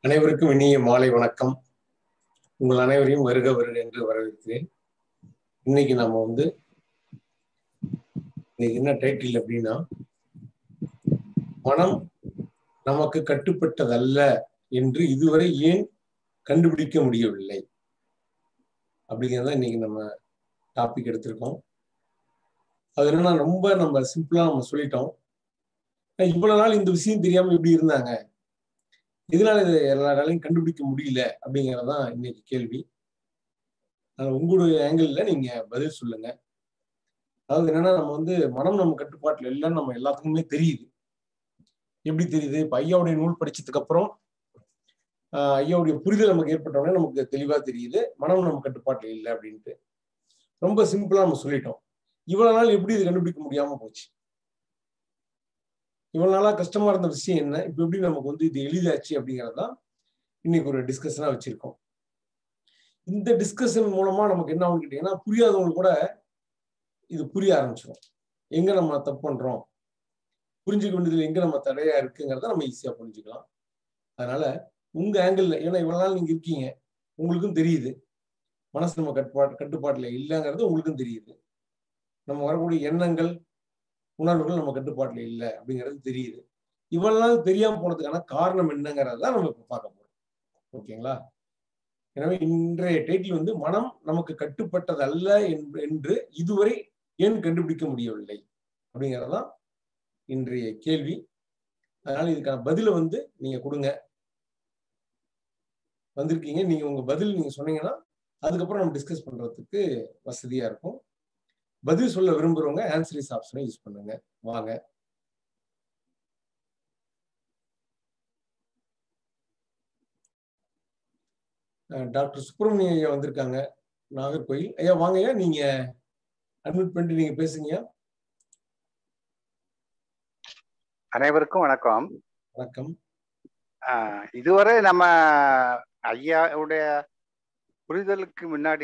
அனைவருக்கும் இனிய மாலை வணக்கம். உங்கள் அனைவரையும் வருக வருக என்று வரவேற்கிறேன். இன்னைக்கு நம்ம இன்னைக்கு என்ன டைட்டில் அப்படின்னா, மனம் நமக்கு கட்டுப்பட்டதல்ல என்று இதுவரை ஏன் கண்டுபிடிக்க முடியவில்லை அப்படிங்கிறத இன்னைக்கு நம்ம டாபிக் எடுத்திருக்கோம். அது என்னன்னா, ரொம்ப நம்ம சிம்பிளா நம்ம சொல்லிட்டோம். இவ்வளவு நாள் இந்த விஷயம் தெரியாம எப்படி இருந்தாங்க, இதனால இதை எல்லாராலையும் கண்டுபிடிக்க முடியல அப்படிங்கறதுதான் இன்னைக்கு கேள்வி. உங்களுடைய ஆங்கிள் நீங்க பதில் சொல்லுங்க. அதாவது என்னன்னா, நம்ம மனம் நம்ம கட்டுப்பாட்டுல இல்லைன்னு நம்ம எல்லாத்துக்குமே தெரியுது. எப்படி தெரியுது? இப்ப ஐயாவுடைய நூல் படிச்சதுக்கு அப்புறம் ஐயாவுடைய புரிதல் நமக்கு ஏற்பட்டோடனே நமக்கு தெளிவா தெரியுது மனம் நம்ம கட்டுப்பாட்டுல இல்லை அப்படின்ட்டு. ரொம்ப சிம்பிளா நம்ம சொல்லிட்டோம். இவ்வளவு நாள் எப்படி இது கண்டுபிடிக்க முடியாம போச்சு? இவ்வளவு நாளா கஷ்டமா இருந்த விஷயம் என்ன, இப்ப எப்படி நமக்கு இது எளிதாச்சு அப்படிங்கறதுதான் இன்னைக்கு ஒரு டிஸ்கஷனா வச்சிருக்கோம். இந்த டிஸ்கஷன் மூலமா நமக்கு என்ன ஆகும்னு கேட்டீங்கன்னா, புரியாதவங்க கூட இது புரிய ஆரம்பிச்சிடும். எங்க நம்ம தப்பு பண்றோம், புரிஞ்சுக்க வேண்டியதுல எங்க நம்ம தடையா இருக்குங்கிறத நம்ம ஈஸியா புரிஞ்சுக்கலாம். அதனால உங்க ஆங்கிள், ஏன்னா இவ்வளவு நாள் நீங்க இருக்கீங்க, உங்களுக்கும் தெரியுது மனசு நம்ம கட்டுப்பாட்டுல இல்லைங்கிறது உங்களுக்கும் தெரியுது. நம்ம வரக்கூடிய எண்ணங்கள் உணர்வுகள் நம்ம கட்டுப்பாட்டுல இல்லை அப்படிங்கிறது தெரியுது. இவ்வளவு நாள் தெரியாம போனதுக்கான காரணம் என்னங்கிறதான் நம்ம இப்ப பார்க்க போறோம். ஓகேங்களா? எனவே இன்றைய டைட்டில் மனம் நமக்கு கட்டுப்பட்டது அல்ல என்று இதுவரை ஏன் கண்டுபிடிக்க முடியவில்லை அப்படிங்கறதுதான் இன்றைய கேள்வி. அதனால இதுக்கான பதில நீங்க கொடுங்க. வந்திருக்கீங்க, நீங்க உங்க பதில் நீங்க சொன்னீங்கன்னா அதுக்கப்புறம் நம்ம டிஸ்கஸ் பண்றதுக்கு வசதியா இருக்கும். பதில் சொல்ல விரும்புறவங்க ஆன்சரிஸ் ஆப்ஷனை யூஸ் பண்ணுங்க. வாங்க. டாக்டர் சுப்பிரமணியம் ஐயா வந்திருக்காங்க, நாகர்கோயில். ஐயா வாங்க ஐயா, நீங்க அட்மிட் பண்ணிட்டு நீங்க பேசுங்க. அனைவருக்கும் வணக்கம். வணக்கம். இதுவரை நம்ம ஐயாவுடைய புரிதலுக்கு முன்னாடி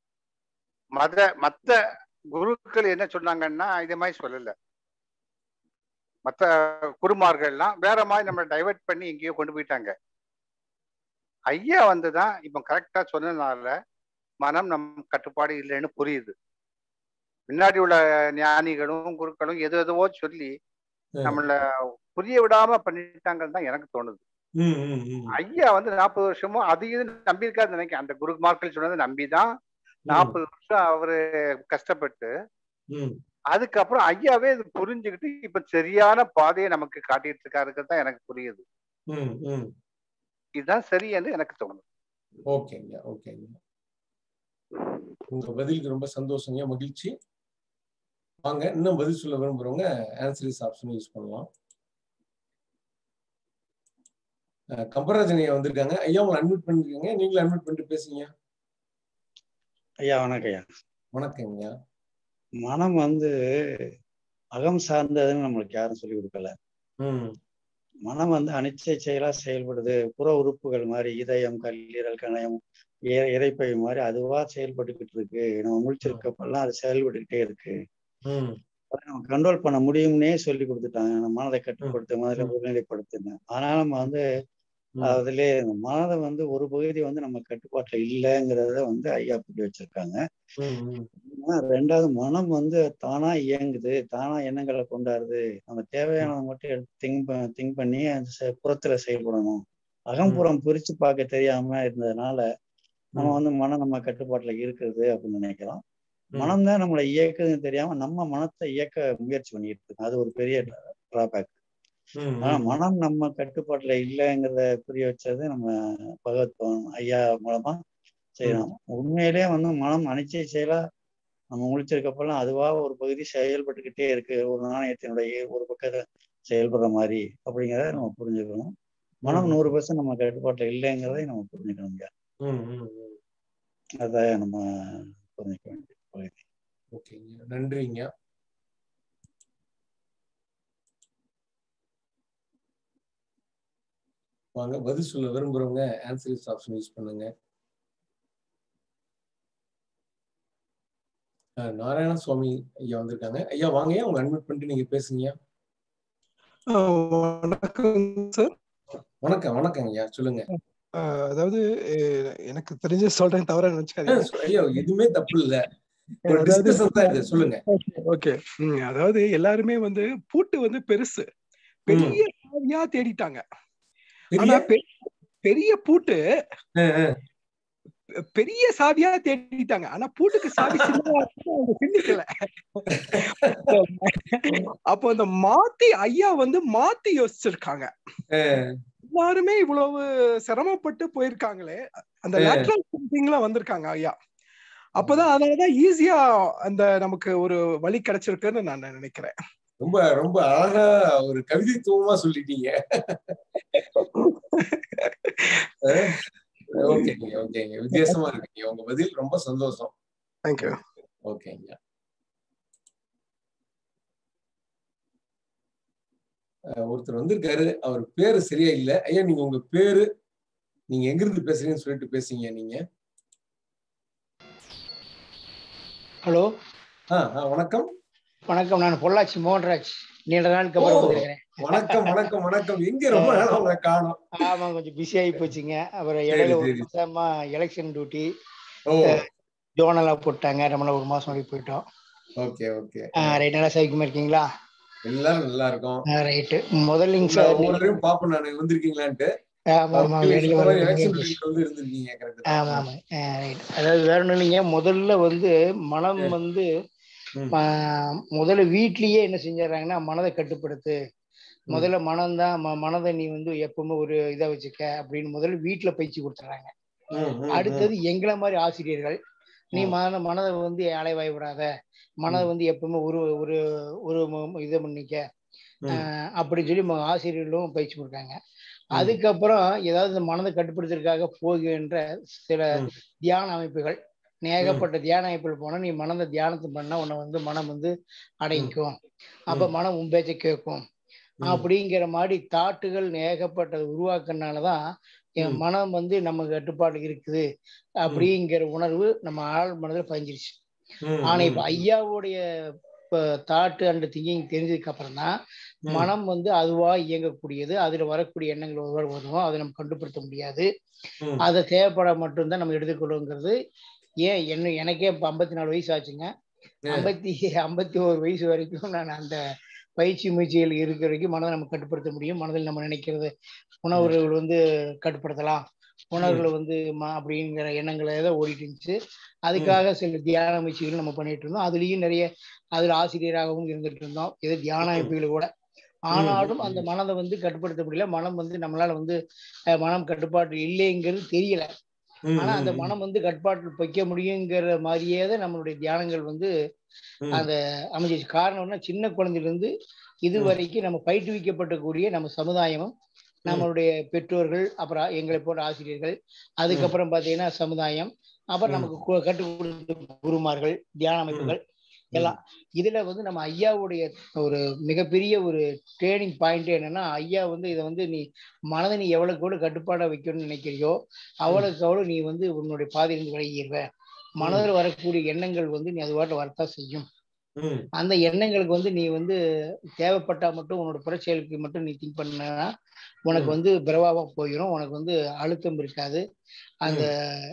மத்த குருக்கள் என்ன சொன்னாங்கன்னா இதே மாதிரி சொல்லல. மற்ற குருமார்கள்லாம் வேற மாதிரி நம்ம டைவர்ட் பண்ணி எங்கேயோ கொண்டு போயிட்டாங்க. ஐயா வந்துதான் இப்ப கரெக்டா சொன்னதுனால மனம் நம் கட்டுப்பாடு இல்லைன்னு புரியுது. முன்னாடி உள்ள ஞானிகளும் குருக்களும் எதுவோ சொல்லி நம்மள புரிய விடாம பண்ணிட்டாங்கன்னு தான் எனக்கு தோணுது. ஐயா 40 வருஷமும் அதையும் நம்பியிருக்காரு நினைக்கிறேன். அந்த குருமார்கள் சொன்னதை நம்பிதான் 40 வருஷம் அவரு கஷ்டப்பட்டு அதுக்கப்புறம் ஐயாவே இது புரிஞ்சுக்கிட்டு இப்ப சரியான பாதையை நமக்கு காட்டிட்டு இருக்காருன்னு தான் எனக்கு புரியுது. இதுதான் சரி என்று எனக்கு தோணுது. ஓகேங்க, ஓகேங்க. உங்க பதிலுக்கு ரொம்ப சந்தோஷங்க, மகிழ்ச்சி. வாங்க, இன்னும் பதில் சொல்ல விரும்புறவங்க ஆன்சரிஸ் ஆப்ஷன் யூஸ் பண்ணலாம். கம்பராஜன் ஐயா வந்திருக்காங்க. ஐயா உங்களை அட்மிட் பண்ணிருக்கீங்க, நீங்களும் அட்மிட் பண்ணிட்டு பேசுங்க. ஐயா வணக்கம் ஐயா. வணக்கங்க. மனம் அகம் சார்ந்ததுன்னு நம்மளுக்கு யாரும் சொல்லி கொடுக்கல. மனம் அனிச்சை செயலா செயல்படுது. புற உறுப்புகள் மாதிரி இதயம், கல்லீரல், கணையம், இறைப்பை மாதிரி அதுவா செயல்பட்டுக்கிட்டு இருக்கு. நம்ம முழிச்சிருக்கப்பெல்லாம் அது செயல்பட்டுக்கிட்டே இருக்கு. நம்ம கண்ட்ரோல் பண்ண முடியும்னே சொல்லி கொடுத்துட்டாங்க. நம்ம மனதை கட்டுப்படுத்த மாதிரி ஒருநிலைப்படுத்துங்க. அதனால நம்ம அதுல மனதை ஒரு பகுதி நம்ம கட்டுப்பாட்டுல இல்லைங்கிறத ஐயா புரிய வச்சிருக்காங்க. ரெண்டாவது மனம் தானா இயங்குது, தானா எண்ணங்களை கொண்டாடுது. நம்ம தேவையானதை மட்டும் எடுத்து திங்க் பண்ணி அந்த புறத்துல செயல்படணும். அகம்புறம் பிரிச்சு பார்க்க தெரியாம இருந்ததுனால நம்ம மனம் நம்ம கட்டுப்பாட்டுல இருக்குது அப்படின்னு நினைக்கிறோம். மனம் தான் நம்மளை இயக்குதுன்னு தெரியாம நம்ம மனத்தை இயக்க முயற்சி பண்ணிட்டு இருக்கோம். அது ஒரு பெரிய டிராபேக். ஆனா மனம் நம்ம கட்டுப்பாட்டுல இல்லைங்கிறத புரிய வச்சது நம்ம பகவத்பான் ஐயா மூலமா செய்யலாம். உண்மையிலே மனம் அனிச்சை செயலா நம்ம முழிச்சிருக்கப்பெல்லாம் அதுவா ஒரு பகுதி செயல்பட்டுக்கிட்டே இருக்கு. ஒரு நாணயத்தினுடைய ஒரு பக்கத்தை செயல்படுற மாதிரி அப்படிங்கிறத நம்ம புரிஞ்சுக்கணும். மனம் 100% நம்ம கட்டுப்பாட்டுல இல்லைங்கிறதை நம்ம புரிஞ்சுக்கணுங்க. அதான் நம்ம புரிஞ்சுக்க வேண்டிய பகுதி. ஓகேங்க, நன்றிங்க. வாங்க, பதில் சொல்ல விரும்புறவங்க ஆன்சரிஸ் ஆப்ஷன் யூஸ் பண்ணுங்க. நாராயண சுவாமி ஐயா வந்திருக்காங்க. ஐயா வாங்க, உங்க அட்மிட் பண்ணிட்டு நீங்க பேசுங்க. வணக்கம் சார். வணக்கம் வணக்கம் ஐயா, சொல்லுங்க. அதாவது எனக்கு தெரிஞ்ச சொல்றேன், தவறா நினைச்சுக்காதீங்க. ஐயா எதுவுமே தப்பு இல்ல, ஒரு அதாவது டிஸ்கஷன் தான் இது, சொல்லுங்க. ஓகே. அதாவது எல்லாருமே வந்து பூட்டு வந்து பெருசு, பெரிய சாவியா தேடிட்டாங்க. ஆனா பெரிய பூட்டு பெரிய சாவியா தேடிட்டாங்க. ஆனா பூட்டுக்கு சாவி சின்னதா சிந்திக்கல. அப்போ அந்த மாத்தி ஐயா வந்து மாத்தி யோசிச்சிருக்காங்க. எல்லாருமே இவ்வளவு சிரமப்பட்டு போயிருக்காங்களே, அந்த லேட்டரல் திங்கிங்ல வந்திருக்காங்க ஐயா. அப்பதான் அதனாலதான் ஈஸியா அந்த நமக்கு ஒரு வழி கிடைச்சிருக்குன்னு நான் நினைக்கிறேன். ரொம்ப ரொம்ப அழகா ஒரு கவிதைத்துவமா சொல்லிட்டீங்க. ஓகேங்க ஓகேங்க, வித்தியாசமா இருக்கீங்க உங்க பதில், ரொம்ப சந்தோஷம். தேங்க்யூ. ஓகேங்க. ஒருத்தர் வந்திருக்காரு, அவர் பேரு சரியா இல்ல. ஐயா நீங்க உங்க பேரு, நீங்க எங்க இருந்து பேசுறீங்கன்னு சொல்லிட்டு பேசுங்க நீங்க. ஹலோ. வணக்கம். வணக்கம், நான் பொள்ளாச்சி மோகன்ராஜ். நீண்ட நாளுக்கு அப்புறம் வந்திருக்கிறேன். வணக்கம் வணக்கம் வணக்கம். எங்க ரொம்ப நாளா உங்களை காணோம். ஆமா, கொஞ்சம் பிஸி ஆகி போச்சுங்க. அப்புறம் இடையில ஒரு மாசமா எலெக்ஷன் டியூட்டி ஜோனலா போட்டாங்க, நம்மள ஒரு மாசம் வரைக்கும் போயிட்டோம். Okay okay. ரைட். நல்லா சௌக்கியமா இருக்கீங்களா? எல்லாரும் நல்லா இருக்கும். ரைட்டு. முதல்ல சார் ஒவ்வொருவரையும் பாப்போம் நான் வந்திருக்கீங்களான்ட்டு. அதாவது வேற ஒண்ணும் இல்லைங்க. முதல்ல வந்து மனம் வந்து முதல்ல வீட்லயே என்ன செஞ்சாங்கன்னா, மனதை கட்டுப்படுத்து, முதல்ல மனம்தான், மனதை நீ வந்து எப்பவுமே ஒரு இதை வச்சுக்க அப்படின்னு முதல்ல வீட்டுல பயிற்சி கொடுத்துறாங்க. அடுத்தது எங்களை மாதிரி ஆசிரியர்கள், நீ மனதை வந்து அலைவாய் விடாத, மனதை வந்து எப்பவுமே ஒரு ஒரு ஒரு இதை பண்ணிக்க அப்படின்னு சொல்லி ஆசிரியர்களும் பயிற்சி கொடுக்காங்க. அதுக்கப்புறம் ஏதாவது இந்த மனதை கட்டுப்படுத்துறதுக்காக போகின்ற சில தியான அமைப்புகள், ஏகப்பட்ட தியான அமைப்புகள் போனா, நீ மனதை தியானத்தை பண்ணா உன்னை வந்து மனம் வந்து அடங்கிக்கும், அப்ப மனம் உன் பேச்சை கேட்கும் அப்படிங்கிற மாதிரி தாட்டுகள் ஏகப்பட்டது உருவாக்குனாலதான் என் மனம் வந்து நம்ம கட்டுப்பாடு இருக்குது அப்படிங்கிற உணர்வு நம்ம ஆள் மனதில் பதிஞ்சிருச்சு. ஆனா இப்ப ஐயாவுடைய தாட்டு அண்ட் திங்கிங் தெரிஞ்சதுக்கு அப்புறம் தான் மனம் வந்து அதுவா இயங்கக்கூடியது, அதுல வரக்கூடிய எண்ணங்கள் வருவோம், அதை நம்ம கட்டுப்படுத்த முடியாது, அதை தேவைப்பட மட்டும்தான் நம்ம எடுத்துக்கொள்ளுங்கிறது. ஏன் எனக்கே இப்ப 54 வயசு ஆச்சுங்க. 51 வயசு வரைக்கும் நான் அந்த பயிற்சி முயற்சிகள் இருக்கிற வரைக்கும் மனதை நம்ம கட்டுப்படுத்த முடியும். மனதில் நம்ம நினைக்கிறது உணவுகள் வந்து கட்டுப்படுத்தலாம், உணர்வுகளை வந்து அப்படிங்கிற எண்ணங்களை தான் ஓடிட்டு இருந்துச்சு. அதுக்காக சில தியான முயற்சிகள் நம்ம பண்ணிட்டு இருந்தோம். அதுலயும் நிறைய அதுல ஆசிரியராகவும் இருந்துட்டு இருந்தோம், இது தியான அமைப்புகள் கூட. ஆனாலும் அந்த மனதை வந்து கட்டுப்படுத்த முடியல. மனம் வந்து நம்மளால வந்து மனம் கட்டுப்பாடு இல்லைங்கிறது தெரியல. ஆனா அந்த மனம் வந்து கட்டுப்பாட்டில் வைக்க முடியுங்கிற மாதிரியே தான் நம்மளுடைய தியானங்கள் வந்து அந்த அமைஞ்சிச்சு. காரணம்னா, சின்ன குழந்தையில இருந்து இது வரைக்கும் நம்ம பயிற்றுவிக்கப்பட்டக்கூடிய நம்ம சமுதாயமும், நம்மளுடைய பெற்றோர்கள், அப்புறம் எங்களை போன்ற ஆசிரியர்கள், அதுக்கப்புறம் பாத்தீங்கன்னா சமுதாயம், அப்புறம் நமக்கு கற்றுக் கொடுத்த குருமார்கள், தியான அமைப்புகள் எல்லாம், இதுல வந்து நம்ம ஐயாவுடைய ஒரு மிகப்பெரிய ஒரு ட்ரேனிங் பாயிண்ட் என்னன்னா, ஐயா வந்து இதை வந்து நீ மனதை நீ எவ்வளவுக்கு எவ்வளவு கட்டுப்பாடா வைக்கணும்னு நினைக்கிறியோ அவ்வளவுக்கு அவ்வளவு நீ வந்து உன்னுடைய பாதையிலிருந்து விலகிடுவ. மனதில் வரக்கூடிய எண்ணங்கள் வந்து நீ அது வாட்டு வரத்தான் செய்யும். அந்த எண்ணங்களுக்கு வந்து நீ வந்து தேவைப்பட்டா மட்டும் உன்னோட புறச்செயலுக்கு மட்டும் நீ திங்க் பண்ணா உனக்கு வந்து பிரபாவா போயிடும், உனக்கு வந்து அழுத்தம் இருக்காது, அந்த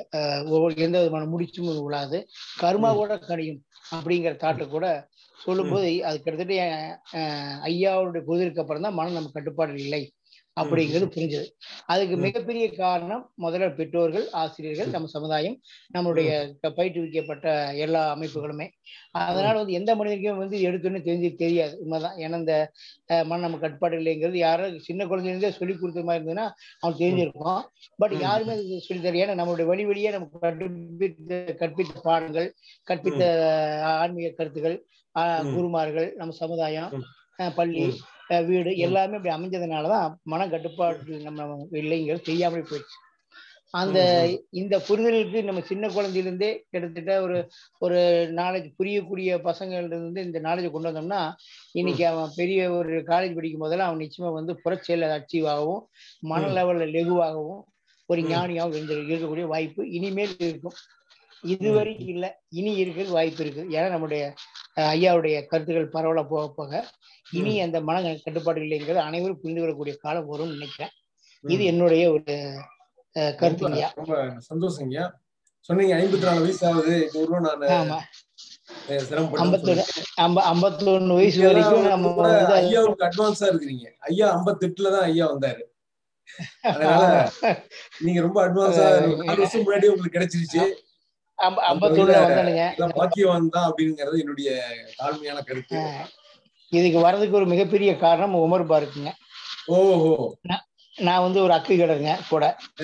எந்த விதமான முடிச்சும் விழாது, கர்மாவோட கணியும் அப்படிங்கிற தாட்டை கூட சொல்லும்போது, அது கிட்டத்தட்ட ஐயாவுடைய புரிதலுக்கு அப்புறம் தான் மனம் நம்ம கட்டுப்பாடு இல்லை அப்படிங்கிறது புரிஞ்சது. அதுக்கு மிகப்பெரிய காரணம் முதல்ல பெற்றோர்கள், ஆசிரியர்கள், நம்ம சமுதாயம், நம்மளுடைய பயிற்றுவிக்கப்பட்ட எல்லா அமைப்புகளுமே. அதனால வந்து எந்த மனிதனுக்கும் வந்து எடுத்துன்னு தெரியாது, உண்மைதான். ஏன்னா இந்த மனம் நம்ம கட்டுப்பாடு இல்லைங்கிறது யாரும் சின்ன குழந்தையிலிருந்தே சொல்லி கொடுத்த மாதிரி இருந்ததுன்னா அவன் தெரிஞ்சிருக்கும். பட் யாருமே சொல்லி தர, ஏன்னா நம்மளுடைய வழி வழியே நமக்கு கற்பித்த பாடங்கள், கற்பித்த ஆன்மீக கருத்துக்கள், குருமார்கள், நம்ம சமுதாயம், பள்ளி, வீடு எல்லாமே அப்படி அமைஞ்சதுனாலதான் மன கட்டுப்பாடு நம்ம இல்லைங்கிறது தெரியாமலே போயிடுச்சு. அந்த இந்த புரிதலுக்கு நம்ம சின்ன குழந்தையிலிருந்தே கிட்டத்தட்ட ஒரு நாலேஜ் புரியக்கூடிய பசங்கள்ல இருந்து இந்த நாலேஜை கொண்டு வந்தோம்னா, இன்னைக்கு அவன் பெரிய ஒரு காலேஜ் படிக்கும் போதெல்லாம் அவன் நிச்சயமா வந்து புறச்செயல அச்சீவ் ஆகவும், மன லெவல்ல லெகுவாகவும், ஒரு ஞானியாகவும் இருக்கக்கூடிய வாய்ப்பு இனிமேல் இருக்கும். இதுவரைக்கும் இல்லை, இனி இருக்கிறது வாய்ப்பு இருக்கு. ஏன்னா நம்முடைய ஐயாவுடைய கருத்துக்கள் பரவலா போக போக இனி அந்த மன கட்டுப்பாடு இல்லைங்கிறது அனைவரும் புரிந்து கொள்ளக்கூடிய காலம் வரும்னு நினைக்கிறேன். இது என்னுடைய ஒரு கருத்துங்கய்யா. ரொம்ப சந்தோஷங்கய்யா. சொன்னீங்க 54 வயசு ஆகுது இந்த ஊர்ல நான் ஆமா, சிரமப்பட்டேன். 51 வயசு வரைக்கும் நம்ம வந்து ஐயாவுக்கு அட்வான்ஸா இருக்கிறீங்க. ஐயா 58ல தான் ஐயா வந்தாரு. அதனால நீங்க ரொம்ப அட்வான்ஸா 4 வருஷம் முன்னாடியே உங்களுக்கு கிடைச்சிருச்சு. 51ல வந்தானுங்க. பாக்கியவான் தான் அப்படிங்கிறது என்னுடைய தாழ்மையான கருத்து. இதுக்கு வர்றதுக்கு ஒரு மிகப்பெரிய காரணம் உமர் பாருக்குங்க. ஓஹோ. நான் வந்து ஒரு அக்கு கிடங்க கூட.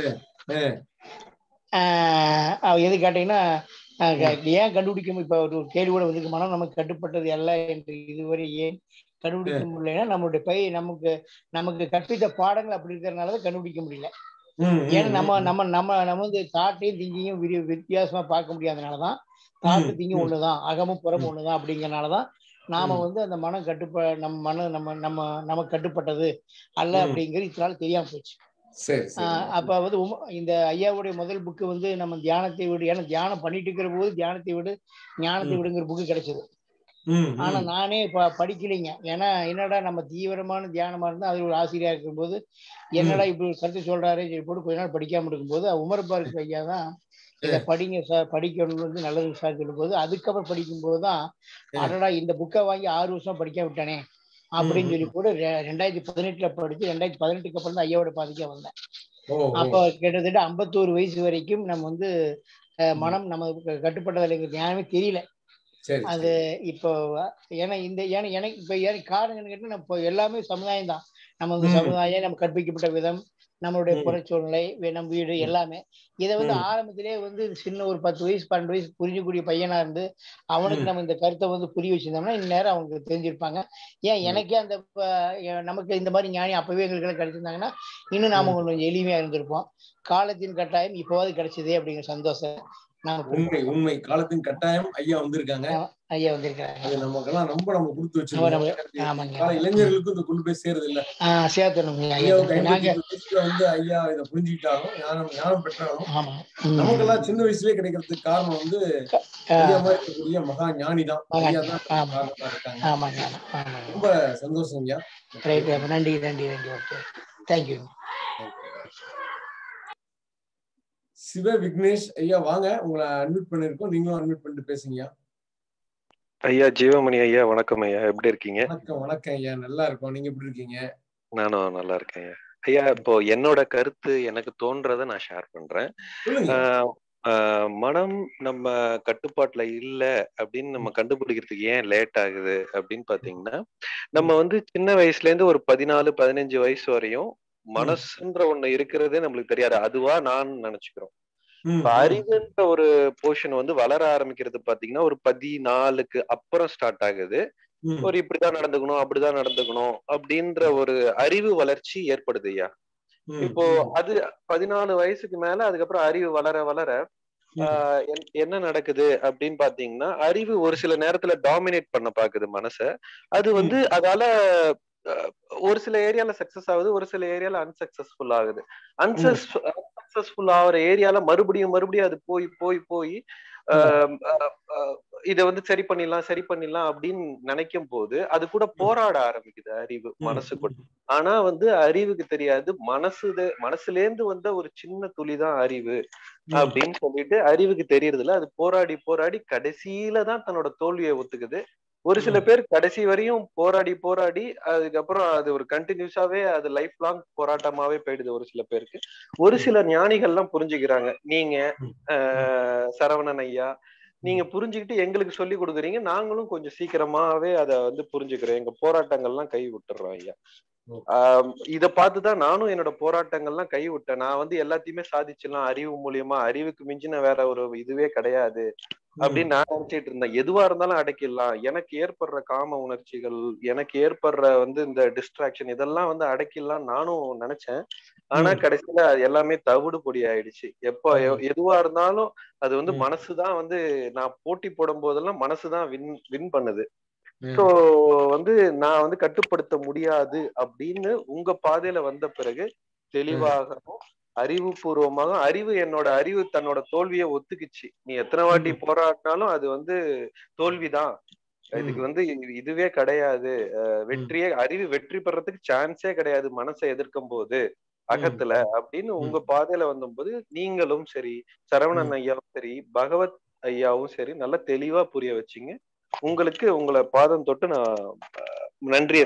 எது கேட்டீங்கன்னா ஏன் கண்டுபிடிக்க இப்ப ஒரு கேள்வி கூட வந்து மனம் நமக்கு கட்டுப்பட்டது அல்ல என்று இதுவரை ஏன் கண்டுபிடிக்க முடியலன்னா நம்மளுடைய நமக்கு கற்பித்த பாடங்கள் அப்படி இருக்கிறதுனாலதான் கண்டுபிடிக்க முடியல. ஏன்னா நம்ம வந்து தாட்டையும் திங்கிங்கும் வித்தியாசமா பார்க்க முடியாதனாலதான் தாட்டு திங்கும் ஒண்ணுதான், அகமும் புறமும் ஒண்ணுதான் அப்படிங்கறதுனாலதான் நாம வந்து அந்த மனம் நமக்கு கட்டுப்பட்டது அல்ல அப்படிங்கிறது இதனால தெரியாம போச்சு. அப்ப வந்து இந்த ஐயாவுடைய முதல் புக்கு வந்து நம்ம தியானத்தை விடு, ஏன்னா தியானம் பண்ணிட்டு இருக்கிற போது தியானத்தை விடு ஞானத்தை விடுங்கிற புக்கு கிடைச்சது. ஆனா நானே படிக்கலைங்க. ஏன்னா என்னடா நம்ம தீவிரமான தியானமா இருந்தா அது ஒரு ஆசிரியரா இருக்கும்போது என்னடா இப்படி ஒரு கருத்து சொல்றாரு போட்டு கொஞ்ச நாள் படிக்காம இருக்கும்போது உமர் பாருக் ஐயா தான் இதை படிங்க சார், படிக்கணும் வந்து நல்லது சார் சொல்லும் போது அதுக்கப்புறம் படிக்கும் போதுதான் அடடா இந்த புக்கை வாங்கி 6 வருஷம் படிக்க விட்டானே அப்படின்னு சொல்லி கூட 2018ல படிச்சு 2018க்கு அப்புறம் தான் ஐயாவோட பாதிக்க வந்தேன். அப்போ கிட்டத்தட்ட 51 வயசு வரைக்கும் நம்ம வந்து மனம் நம்ம கட்டுப்பட்டதில்லைங்கிற ஞானமே தெரியல. அது இப்போ ஏன்னா எனக்கு இப்ப காரணம் கேட்டா நம்ம எல்லாமே சமுதாயம் தான். நம்ம வந்து சமுதாயம் நம்ம கற்பிக்கப்பட்ட விதம், நம்மளுடைய புறச்சூழ்நிலை, நம் வீடு எல்லாமே இதை வந்து ஆரம்பத்திலே வந்து சின்ன ஒரு 10 வயசு 12 வயசு புரிஞ்சக்கூடிய பையனா இருந்து அவனுக்கு நம்ம இந்த கருத்தை வந்து புரிய வச்சிருந்தோம்னா இந்நேரம் அவங்களுக்கு தெரிஞ்சிருப்பாங்க. ஏன் எனக்கே அந்த நமக்கு இந்த மாதிரி ஞானி அப்பவே எங்களுக்கு கிடைச்சிருந்தாங்கன்னா இன்னும் நாம கொஞ்சம் எளிமையா இருந்திருப்போம். காலத்தின் கட்டாயம் இப்போவாது கிடைச்சதே அப்படிங்கிற சந்தோஷம். உண்மை காலத்தின் கட்டாயம் ஐயா வந்திருக்காங்க. ஐயா வந்திருக்காங்க. அது நமக்கெல்லாம் ரொம்ப நம்ம கொடுத்து வச்சிருக்கோம். இளைஞர்களுக்கும் இதை கொண்டு போய் சேருது இல்ல, சேர்த்தணும். வந்து ஐயா இதை புரிஞ்சுக்கிட்டாலும் ஞானம் பெற்றாலும் நமக்கெல்லாம் சின்ன வயசுலயே கிடைக்கிறதுக்கு காரணம் வந்து ஐயா மாதிரி இருக்கக்கூடிய மகா ஞானி தான். ஐயா தான் காரணமா இருக்காங்க. ரொம்ப சந்தோஷம் ஐயா. நன்றி நன்றி நன்றி. Okay, thank you. சிவ விக்னேஷ் ஐயா வாங்க, உங்களை அட்மிட் பண்ணிருக்கோம், நீங்களும் அட்மிட் பண்ணிட்டு பேசுங்க ஐயா. ஜீவமணி ஐயா வணக்கம் ஐயா, எப்படி இருக்கீங்க? வணக்கம் ஐயா, நல்லா இருக்கோம். நீங்க எப்படி இருக்கீங்க? நானும் நல்லா இருக்கேன் ஐயா. ஐயா இப்போ என்னோட கருத்து எனக்கு தோன்றதை நான் ஷேர் பண்றேன். மனம் நம்ம கட்டுப்பாட்டுல இல்ல அப்படின்னு நம்ம கண்டுபிடிக்கிறதுக்கு ஏன் லேட் ஆகுது அப்படின்னு பாத்தீங்கன்னா, நம்ம வந்து சின்ன வயசுல இருந்து ஒரு 14-15 வயசு வரையும் மனசுன்ற ஒண்ணு இருக்கிறதே நம்மளுக்கு தெரியாது, அதுவா நான் நினைச்சுக்கிறோம். அறிவுன்ற ஒரு போர்ஷன் வந்து வளர ஆரம்பிக்கிறது பாத்தீங்கன்னா ஒரு 14க்கு அப்புறம் ஸ்டார்ட் ஆகுது. ஒரு இப்படிதான் நடந்துக்கணும் அப்படிதான் நடந்துக்கணும் அப்படின்ற ஒரு அறிவு வளர்ச்சி ஏற்படுது ஐயா. இப்போ அது 14 வயசுக்கு மேல அதுக்கப்புறம் அறிவு வளர வளர என்ன நடக்குது அப்படின்னு பாத்தீங்கன்னா, அறிவு ஒரு சில நேரத்துல டாமினேட் பண்ண பாக்குது மனச. அது வந்து அதால ஒரு சில ஏரியால சக்சஸ் ஆகுது, ஒரு சில ஏரியால அன்சக்சஸ்ஃபுல் ஆகுது. அன்சக்சஸ்ஃபுல் ஆகிற ஏரியால மறுபடியும் அது போய் போய் போய் இத வந்து சரி பண்ணிடலாம் அப்படின்னு நினைக்கும் போது அது கூட போராட ஆரம்பிக்குது அறிவு மனசு கூட. ஆனா வந்து அறிவுக்கு தெரியாது மனசுல இருந்து வந்த ஒரு சின்ன துளிதான் அறிவு அப்படின்னு சொல்லிட்டு அறிவுக்கு தெரியறதுல அது போராடி போராடி கடைசியில தான் தன்னோட தோல்வியை ஒத்துக்குது. ஒரு சில பேர் கடைசி வரையும் போராடி அதுக்கப்புறம் அது ஒரு கண்டினியூஸாவே அது லைஃப் லாங் போராட்டமாவே போயிடுது ஒரு சில பேருக்கு. ஒரு சில ஞானிகள்லாம் புரிஞ்சுக்கிறாங்க. நீங்க சரவணன் ஐயா நீங்க புரிஞ்சுக்கிட்டு எங்களுக்கு சொல்லி கொடுக்குறீங்க, நாங்களும் கொஞ்சம் சீக்கிரமாவே அதை வந்து புரிஞ்சுக்கிறோம், எங்க போராட்டங்கள்லாம் கை விட்டுறோம் ஐயா. இத பார்த்துதான் நானும் என்னோட போராட்டங்கள்லாம் கை விட்டேன். நான் வந்து எல்லாத்தையுமே சாதிச்சிடலாம் அறிவு மூலியமா, அறிவுக்கு மிஞ்சின வேற ஒரு இதுவே கிடையாது அப்படின்னு நான் நினைச்சிட்டு இருந்தேன். எதுவா இருந்தாலும் அடக்கிடலாம், எனக்கு ஏற்படுற காம உணர்ச்சிகள், எனக்கு ஏற்படுற வந்து இந்த டிஸ்ட்ராக்ஷன் இதெல்லாம் வந்து அடக்கிடலாம் நானும் நினைச்சேன். ஆனா கடைசியில எல்லாமே தவிடு பொடி ஆயிடுச்சு. எதுவா இருந்தாலும் அது வந்து மனசுதான் வந்து, நான் போட்டி போடும் போதெல்லாம் மனசுதான் வின் பண்ணுது. சோ வந்து நான் வந்து கட்டுப்படுத்த முடியாது அப்படின்னு உங்க பாதையில வந்த பிறகு தெளிவாகவும் அறிவுபூர்வமாக என்னோட அறிவு தன்னோட தோல்வியை ஒத்துக்குச்சு. நீ எத்தனை வாட்டி போராடினாலும் அது வந்து தோல்விதான், இதுக்கு வந்து இதுவே கிடையாது, அறிவு வெற்றி பெறறதுக்கு சான்ஸே கிடையாது மனசை எதிர்க்கும் போது அகத்துல அப்படின்னு உங்க பாதையில வந்தபோது நீங்களும் சரி, சரவணன் ஐயாவும் சரி, பகவத் ஐயாவும் சரி நல்லா தெளிவா புரிய வச்சீங்க. உங்களுக்கு உங்களை பாதம் தொட்டு நான் நன்றியை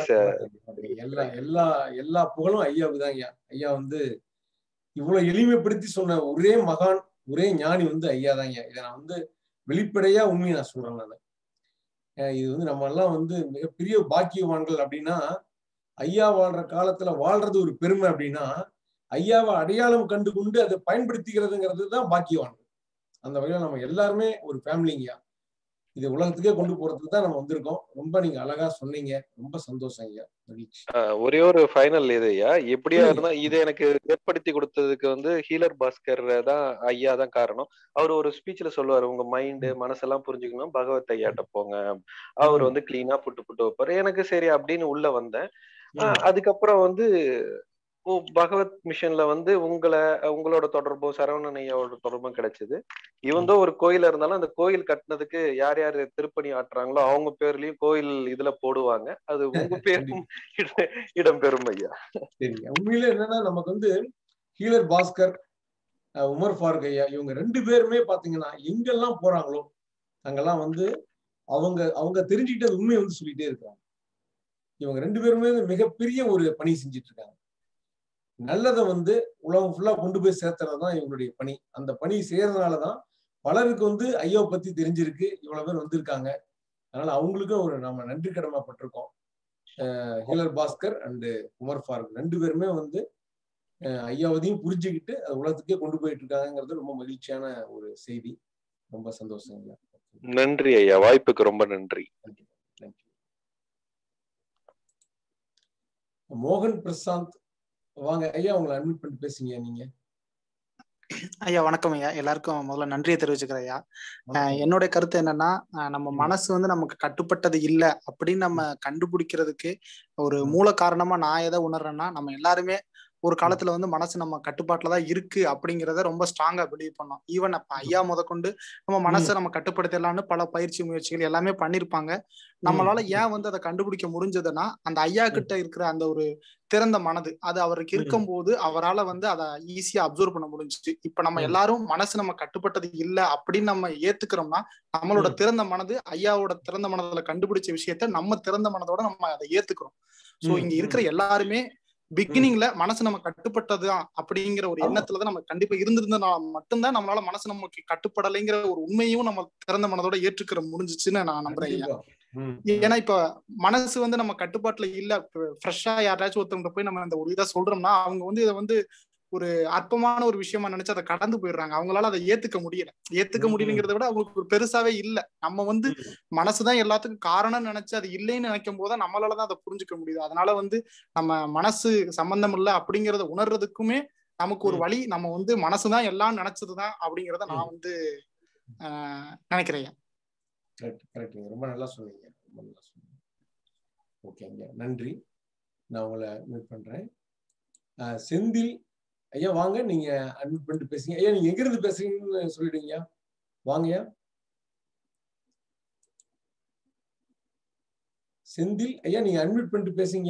எல்லா புகழும் ஐயாவுக்கு தான் ஐயா. ஐயா வந்து இவ்வளவு எளிமைப்படுத்தி சொன்ன ஒரே மகான், ஒரே ஞானி வந்து ஐயா தான் ஐயா. இதை நான் வந்து வெளிப்படையா உண்மையை நான் சொல்றேன். நான் இது வந்து நம்ம எல்லாம் வந்து மிகப்பெரிய பாக்கியவான்கள் அப்படின்னா, ஐயா வாழ்ற காலத்துல வாழ்றது ஒரு பெருமை அப்படின்னா, ஐயாவை அடையாளம் கண்டு கொண்டு அதை பயன்படுத்திக்கிறதுங்கிறது தான் பாக்கியவான்கள். அந்த வகையில நம்ம எல்லாருமே ஒரு ஃபேமிலிங்கயா. இது உலகத்துக்கே கொண்டு போறதுக்கு தான் நம்ம வந்திருக்கோம். ரொம்ப நீங்க அழகா சொன்னீங்க. ரொம்ப சந்தோஷம் ஐயா. மகிழ்ச்சி. ஒரே ஒரு ஃபைனல் இது ஐயா. எப்படியா இருந்தா இதை எனக்கு ஏற்படுத்தி கொடுத்ததுக்கு வந்து ஹீலர் பாஸ்கர் தான் ஐயா தான் காரணம். அவர் ஒரு ஸ்பீச்ல சொல்லுவாரு, உங்க மைண்டு மனசெல்லாம் புரிஞ்சுக்கணும், பகவத் ஐயாட்ட போங்க. அவர் வந்து கிளீனா புட்டு வைப்பாரு. எனக்கு சரி அப்படின்னு உள்ள வந்தேன். அதுக்கப்புறம் வந்து பகவத் மிஷன்ல வந்து உங்களோட தொடர்பும் சரவணன் ஐயாவோட தொடர்பும் கிடைச்சது. இவந்தோ ஒரு கோயில் இருந்தாலும் அந்த கோயில் கட்டினதுக்கு யார் யார் திருப்பணி ஆட்டுறாங்களோ அவங்க பேர்லயும் கோயில் இதுல போடுவாங்க. அது உங்க பேரும் இடம்பெறும் ஐயா. சரி, உண்மையில என்னன்னா நமக்கு வந்து ஹீலர் பாஸ்கர், உமர் ஃபாரூக் ஐயா இவங்க 2 பேருமே பாத்தீங்கன்னா எங்கெல்லாம் போறாங்களோ அங்கெல்லாம் வந்து அவங்க தெரிஞ்சுக்கிட்டது உண்மையை வந்து சொல்லிட்டே இருக்காங்க. இவங்க 2 பேருமே மிகப்பெரிய ஒரு பணி செஞ்சுட்டு இருக்காங்க. நல்லதை வந்து உலகம் ஃபுல்லா கொண்டு போய் சேர்த்துறதுதான் இவங்களுடைய பணி. அந்த பணி செய்யறதுனாலதான் பலருக்கு வந்து ஐயாவை பத்தி தெரிஞ்சிருக்கு, இவ்வளவு பேர் வந்திருக்காங்க. அதனால அவங்களுக்கும் ஒரு நம்ம நன்றி கடமைப்பட்டிருக்கோம். ஹீலர் பாஸ்கர் அண்ட் உமர் ஃபாரூக் 2 பேருமே வந்து ஐயாவதையும் புரிஞ்சுக்கிட்டு அது உலகத்துக்கே கொண்டு போயிட்டு இருக்காங்கிறது ரொம்ப மகிழ்ச்சியான ஒரு செய்தி. ரொம்ப சந்தோஷம் ஐயா. நன்றி ஐயா, வாய்ப்புக்கு ரொம்ப நன்றி. மோகன் பிரசாந்த் வாங்க ஐயா, உங்களை அட்மிட் பண்ணி பேசுங்க நீங்க. ஐயா வணக்கம் ஐயா. எல்லாருக்கும் முதல்ல நன்றியை தெரிவிச்சுக்கிறேன் ஐயா. என்னுடைய கருத்து என்னன்னா, நம்ம மனசு வந்து நமக்கு கட்டுப்பட்டது இல்லை அப்படின்னு நம்ம கண்டுபிடிக்கிறதுக்கு ஒரு மூல காரணமா நான் எதை உணர்றேன்னா, நம்ம எல்லாருமே ஒரு காலத்துல வந்து மனசு நம்ம கட்டுப்பாட்டுலதான் இருக்கு அப்படிங்கிறத ரொம்ப ஸ்ட்ராங்கா பிலீவ் பண்ணோம். ஈவன் அப்ப ஐயா முதற்கொண்டு நம்ம மனசை நம்ம கட்டுப்படுத்தலாம்னு பல பயிற்சி முயற்சிகள் எல்லாமே பண்ணிருப்பாங்க. நம்மளால ஏன் வந்து அதை கண்டுபிடிக்க முடிஞ்சதுன்னா, அந்த ஐயா கிட்ட இருக்கிற அந்த ஒரு திறந்த மனது அது அவருக்கு இருக்கும் போது அவரால் வந்து அதை ஈஸியா அப்சர்வ் பண்ண முடிஞ்சிச்சு. இப்ப நம்ம எல்லாரும் மனசு நம்ம கட்டுப்பட்டது இல்லை அப்படின்னு நம்ம ஏத்துக்கிறோம்னா, நம்மளோட திறந்த மனது ஐயாவோட திறந்த மனதுல கண்டுபிடிச்ச விஷயத்த நம்ம திறந்த மனதோட நம்ம அதை ஏத்துக்கிறோம். சோ இங்க இருக்கிற எல்லாருமே பிகினிங்ல மனசு நம்ம கட்டுப்பட்டதுதான் அப்படிங்கிற ஒரு எண்ணத்துலதான் நம்ம கண்டிப்பா இருந்திருந்தா மட்டும்தான் நம்மளால மனசு நமக்கு கட்டுப்படலைங்கிற ஒரு உண்மையும் நம்ம திறந்த மனதோட ஏற்றுக்கிற முடிஞ்சிச்சுன்னு நான் நம்புறேன் ஐயா. ஏன்னா இப்ப மனசு வந்து நம்ம கட்டுப்பாட்டுல இல்ல, ஃப்ரெஷ்ஷா யாராச்சும் ஒருத்தவங்க போய் நம்ம இந்த ஒரு இதா சொல்றோம்னா அவங்க வந்து இதை வந்து ஒரு அற்பமான ஒரு விஷயமா நினைச்சு அதை கடந்து போயிடுறாங்க. அவங்களால அதை ஏத்துக்க முடியலங்கிறத விட அவங்களுக்கு ஒரு பெருசாவே இல்லை. நம்ம வந்து மனசுதான் எல்லாத்துக்கும் காரணம் நினைச்சு அது இல்லைன்னு நினைக்கும் போதுதான் நம்மளாலதான் அதை புரிஞ்சுக்க முடியுது. அதனால வந்து நம்ம மனசு சம்பந்தம் இல்லை அப்படிங்கறத உணர்றதுக்குமே நமக்கு ஒரு வழி, நம்ம வந்து மனசுதான் எல்லாம் நினைச்சதுதான் அப்படிங்கிறத நான் வந்து நினைக்கிறேன். ரொம்ப நல்லா சொன்னீங்க. ஓகேங்க, நன்றி. நான் உங்களை மீட் பண்றேன். செந்தில் ஐயா வாங்க, நீங்க அட்மிட் பண்ணிட்டு பேசுங்க. ஐயா நீங்க எங்க இருந்து பேசுறீங்கன்னு சொல்லிடுங்க. வாங்கய்யா. செந்தில் ஐயா நீங்க அட்மிட் பண்ணிட்டு பேசுங்க.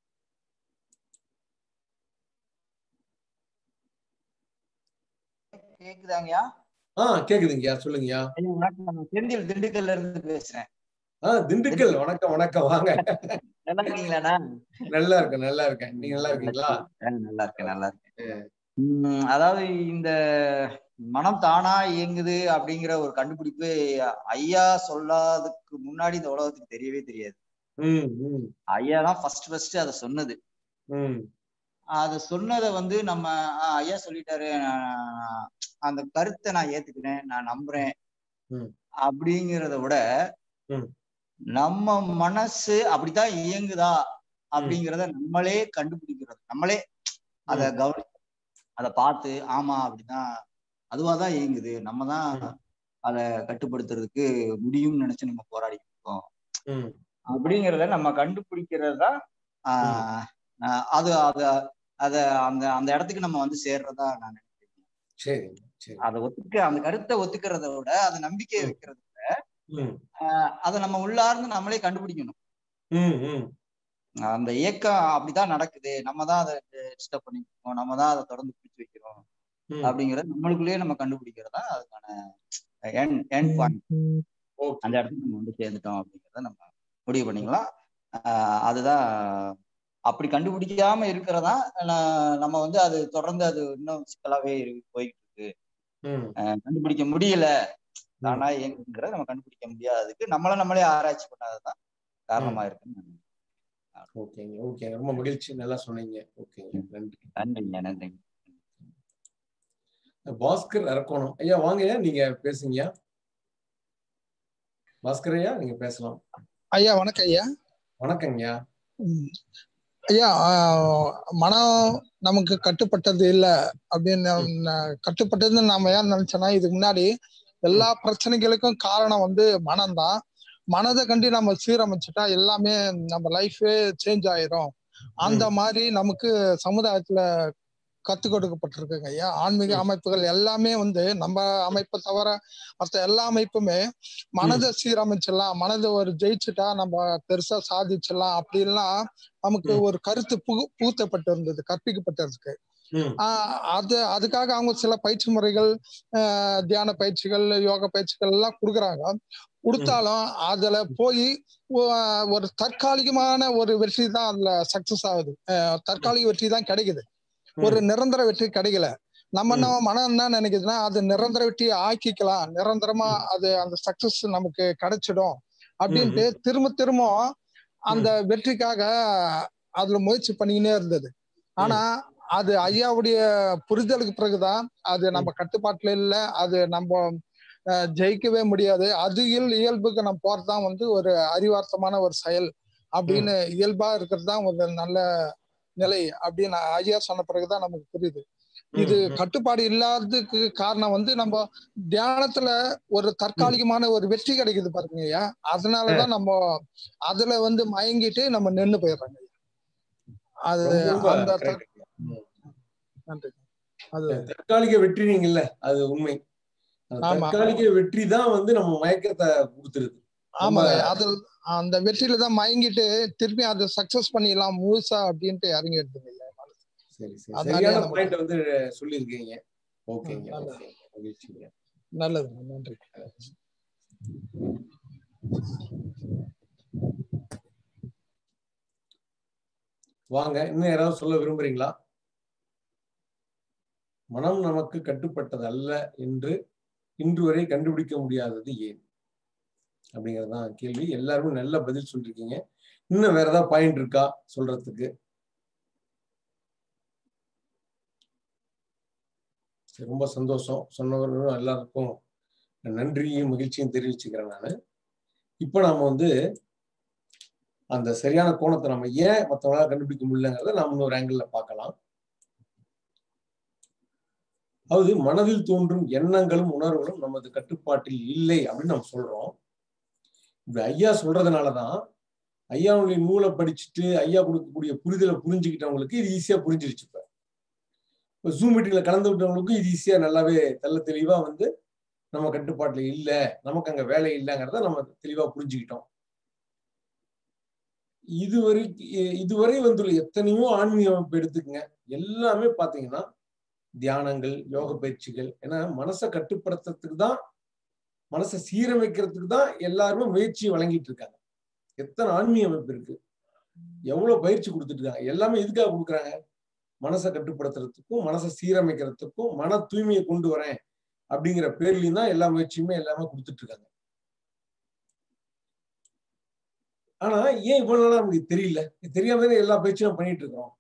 கேக்குதாங்கயா? கேக்குதுங்கய்யா, சொல்லுங்கய்யா. செந்தில் திண்டுக்கல்ல இருந்து பேசுறேன். திண்டுக்கல். வணக்கம் வணக்கம், வாங்க. நல்லா இருக்கீங்களாண்ணா? நல்லா இருக்கேன். நீங்க நல்லா இருக்கீங்களா? நல்லா இருக்கேன். அதாவது இந்த மனம் தானா இயங்குது அப்படிங்கிற ஒரு கண்டுபிடிப்பு ஐயா சொல்லாததுக்கு முன்னாடி இந்த உலகத்துக்கு தெரியவே தெரியாது. ஐயா தான் ஃபர்ஸ்ட் அதை சொன்னது. அத சொன்னதை வந்து நம்ம ஐயா சொல்லிட்டாரு, அந்த கருத்தை நான் ஏத்துக்கிறேன், நான் நம்புறேன் அப்படிங்கிறத விட நம்ம மனசு அப்படித்தான் இயங்குதா அப்படிங்கிறத நம்மளே கண்டுபிடிக்கிறது, நம்மளே அதை அதை பார்த்து ஆமா அப்படிதான் அதுவாதான் இயங்குது, நம்ம தான் அதை கட்டுப்படுத்துறதுக்கு முடியும்னு நினைச்சு நம்ம போராடிட்டு இருக்கோம் அப்படிங்கிறத நம்ம கண்டுபிடிக்கிறது தான் அது அது அத அந்த அந்த இடத்துக்கு நம்ம வந்து சேர்றதா நான் நினைக்கிறேன். அதை அந்த கருத்தை ஒத்துக்கிறத விட அதை நம்பிக்கை வைக்கிறத விட அதை நம்ம உள்ளார்ந்து நம்மளே கண்டுபிடிக்கணும். அந்த இயக்கம் அப்படிதான் நடக்குது, நம்ம தான் அதை டிஸ்டர்ப் பண்ணிருக்கோம், நம்ம தான் அதை தொடர்ந்து பிடிச்சி வைக்கிறோம் அப்படிங்கறது நம்மளுக்குள்ளேயே நம்ம கண்டுபிடிக்கிறதா அதுக்கான எண்ட் பாயிண்ட். அந்த இடத்துக்கு நம்ம வந்து சேர்ந்துட்டோம் அப்படிங்கிறத நம்ம முடிவு பண்ணிக்கலாம். அதுதான் அப்படி கண்டுபிடிக்காம இருக்கிறதா நம்ம வந்து அது தொடர்ந்து அது இன்னும் சிக்கலாவே போயிட்டு இருக்கு. கண்டுபிடிக்க முடியல தானா எங்கிறத நம்ம கண்டுபிடிக்க முடியாததுக்கு நம்மளே ஆராய்ச்சி பண்ணாததான் காரணமா இருக்குன்னு. ஓகேங்க, ஓகே, ரொம்ப மகிழ்ச்சி, நல்லா சொன்னீங்க. ஓகேங்க, நன்றி. நன்றிங்க, நன்றிங்க. பாஸ்கர் அரக்கோணம் ஐயா, வாங்க நீங்க பேசுங்க. பாஸ்கர் ஐயா, நீங்க பேசலாம். ஐயா வணக்கம் ஐயா. வணக்கங்கய்யா. ஐயா, மனம் நமக்கு கட்டுப்பட்டது இல்லை அப்படின்னு கட்டுப்பட்டதுன்னு நாம ஏன் நினைச்சோன்னா, இதுக்கு முன்னாடி எல்லா பிரச்சனைகளுக்கும் காரணம் வந்து மனம்தான். மனதை கண்டு நம்ம சீரமைச்சுட்டா எல்லாமே நம்ம லைஃபே சேஞ்ச் ஆயிரும். அந்த மாதிரி நமக்கு சமுதாயத்துல கத்துக் கொடுக்கப்பட்டிருக்குங்க ஐயா. ஆன்மீக அமைப்புகள் எல்லாமே வந்து நம்ம அமைப்பை தவிர மற்ற எல்லா அமைப்புமே மனதை சீரமைச்சிடலாம், மனதை ஒரு ஜெயிச்சுட்டா நம்ம பெருசா சாதிச்சிடலாம் அப்படின்லாம் நமக்கு ஒரு கருத்து புகுத்தப்பட்டு இருந்தது, கற்பிக்கப்பட்டிருக்கு. அதுக்காக அவங்க சில பயிற்சி முறைகள், தியான பயிற்சிகள், யோக பயிற்சிகள் எல்லாம் கொடுக்குறாங்க. கொடுத்தாலும் அதுல போய் ஒரு தற்காலிகமான ஒரு வெற்றி தான் அதுல சக்சஸ் ஆகுது, தற்காலிக வெற்றி தான் கிடைக்குது, ஒரு நிரந்தர வெற்றி கிடைக்கல. நம்ம மனம் என்ன நினைக்குதுன்னா, அது நிரந்தர வெற்றியை ஆக்கிக்கலாம், நிரந்தரமா அது அந்த சக்சஸ் நமக்கு கிடைச்சிடும் அப்படின்ட்டு திரும்ப அந்த வெற்றிக்காக அதுல முயற்சி பண்ணிக்கினே இருந்தது. ஆனா அது ஐயாவுடைய புரிதலுக்கு பிறகுதான் அது நம்ம கட்டுப்பாட்டுல இல்லை, அது நம்ம ஜெயிக்கவே முடியாது, அது இயல்புக்கு நம்ம போறதுதான் வந்து ஒரு அறிவார்த்தமான ஒரு செயல் அப்படின்னு இயல்பா இருக்கிறது தான் ஒரு நல்ல நிலை அப்படின்னு ஐயா சொன்ன பிறகுதான் நமக்கு புரியுது. இது கட்டுப்பாடு இல்லாததுக்கு காரணம் வந்து நம்ம தியானத்துல ஒரு தற்காலிகமான ஒரு வெற்றி கிடைக்குது பாருங்க ஐயா, அதனாலதான் நம்ம அதுல வந்து மயங்கிட்டு நம்ம நின்று போயிடுறாங்க. அது அந்த அது தற்காலிக வெற்றினீங்கல்ல, அது உண்மை. தற்காலிக வெற்றி தான் வந்து நம்ம மயக்கத்தை கொடுத்துருது. ஆமாங்க, அது அந்த வெற்றியில தான் மயங்கிட்டு திருப்பி அதை சக்சஸ் பண்ணிடலாம் முழுசா அப்படின்ட்டு இறங்கி எடுத்துங்க. சரி சரி, சரியான பாயிண்ட் வந்து சொல்லியிருக்கீங்க. ஓகேங்க, மகிழ்ச்சிங்க, நல்லது, நன்றி. வாங்க, இன்னும் யாராவது சொல்ல விரும்புறீங்களா? மனம் நமக்கு கட்டுப்பட்டது அல்ல என்று இன்று வரை கண்டுபிடிக்க முடியாதது ஏன் அப்படிங்கறதுதான் கேள்வி. எல்லாருமே நல்ல பதில் சொல்லிருக்கீங்க. இன்னும் வேற ஏதாவது பாயிண்ட் இருக்கா சொல்றதுக்கு? ரொம்ப சந்தோஷம், சொன்னவர்களும் எல்லாருக்கும் நன்றியும் மகிழ்ச்சியும் தெரிவிச்சுக்கிறேன் நானு. இப்ப நாம வந்து அந்த சரியான கோணத்தை நம்ம ஏன் மற்றவங்களால கண்டுபிடிக்க முடியலங்கிறத நாம இன்னொரு ஆங்கிள் பார்க்கலாம். அதாவது மனதில் தோன்றும் எண்ணங்களும் உணர்வுகளும் நமது கட்டுப்பாட்டில் இல்லை அப்படின்னு நம்ம சொல்றோம். இப்படி ஐயா சொல்றதுனாலதான் ஐயாவுடைய நூலை படிச்சுட்டு ஐயா கொடுக்கக்கூடிய புரிதலை புரிஞ்சுக்கிட்டவங்களுக்கு இது ஈஸியா புரிஞ்சிருச்சு. இப்ப ஜூம் மீட்டிங்ல கலந்து விட்டவங்களுக்கும் இது ஈஸியா நல்லாவே தெளிவா வந்து நம்ம கட்டுப்பாட்டுல இல்ல, நமக்கு அங்க வேலை இல்லைங்கிறத நம்ம தெளிவா புரிஞ்சுக்கிட்டோம். இதுவரை வந்துள்ள எத்தனையோ ஆன்மீக அமைப்பு எடுத்துக்கங்க, எல்லாமே பாத்தீங்கன்னா தியானங்கள், யோக பயிற்சிகள், ஏன்னா மனசை கட்டுப்படுத்துறதுக்கு தான், மனசை சீரமைக்கிறதுக்கு தான் எல்லாருமே முயற்சி வழங்கிட்டு இருக்காங்க. எத்தனை ஆன்மீக அமைப்பு இருக்கு, எவ்வளவு பயிற்சி கொடுத்துட்டு இருக்காங்க. எல்லாமே எதுக்காக கொடுக்குறாங்க? மனசை கட்டுப்படுத்துறதுக்கும் மனசை சீரமைக்கிறதுக்கும் மன தூய்மையை கொண்டு வரேன் அப்படிங்கிற பேர்லயும் தான் எல்லா முயற்சியுமே எல்லாமே கொடுத்துட்டு இருக்காங்க. ஆனா ஏன் இவ்வளவு நாளா நமக்கு தெரியல? தெரியாம எல்லா பயிற்சியும் பண்ணிட்டு இருக்கிறோம்.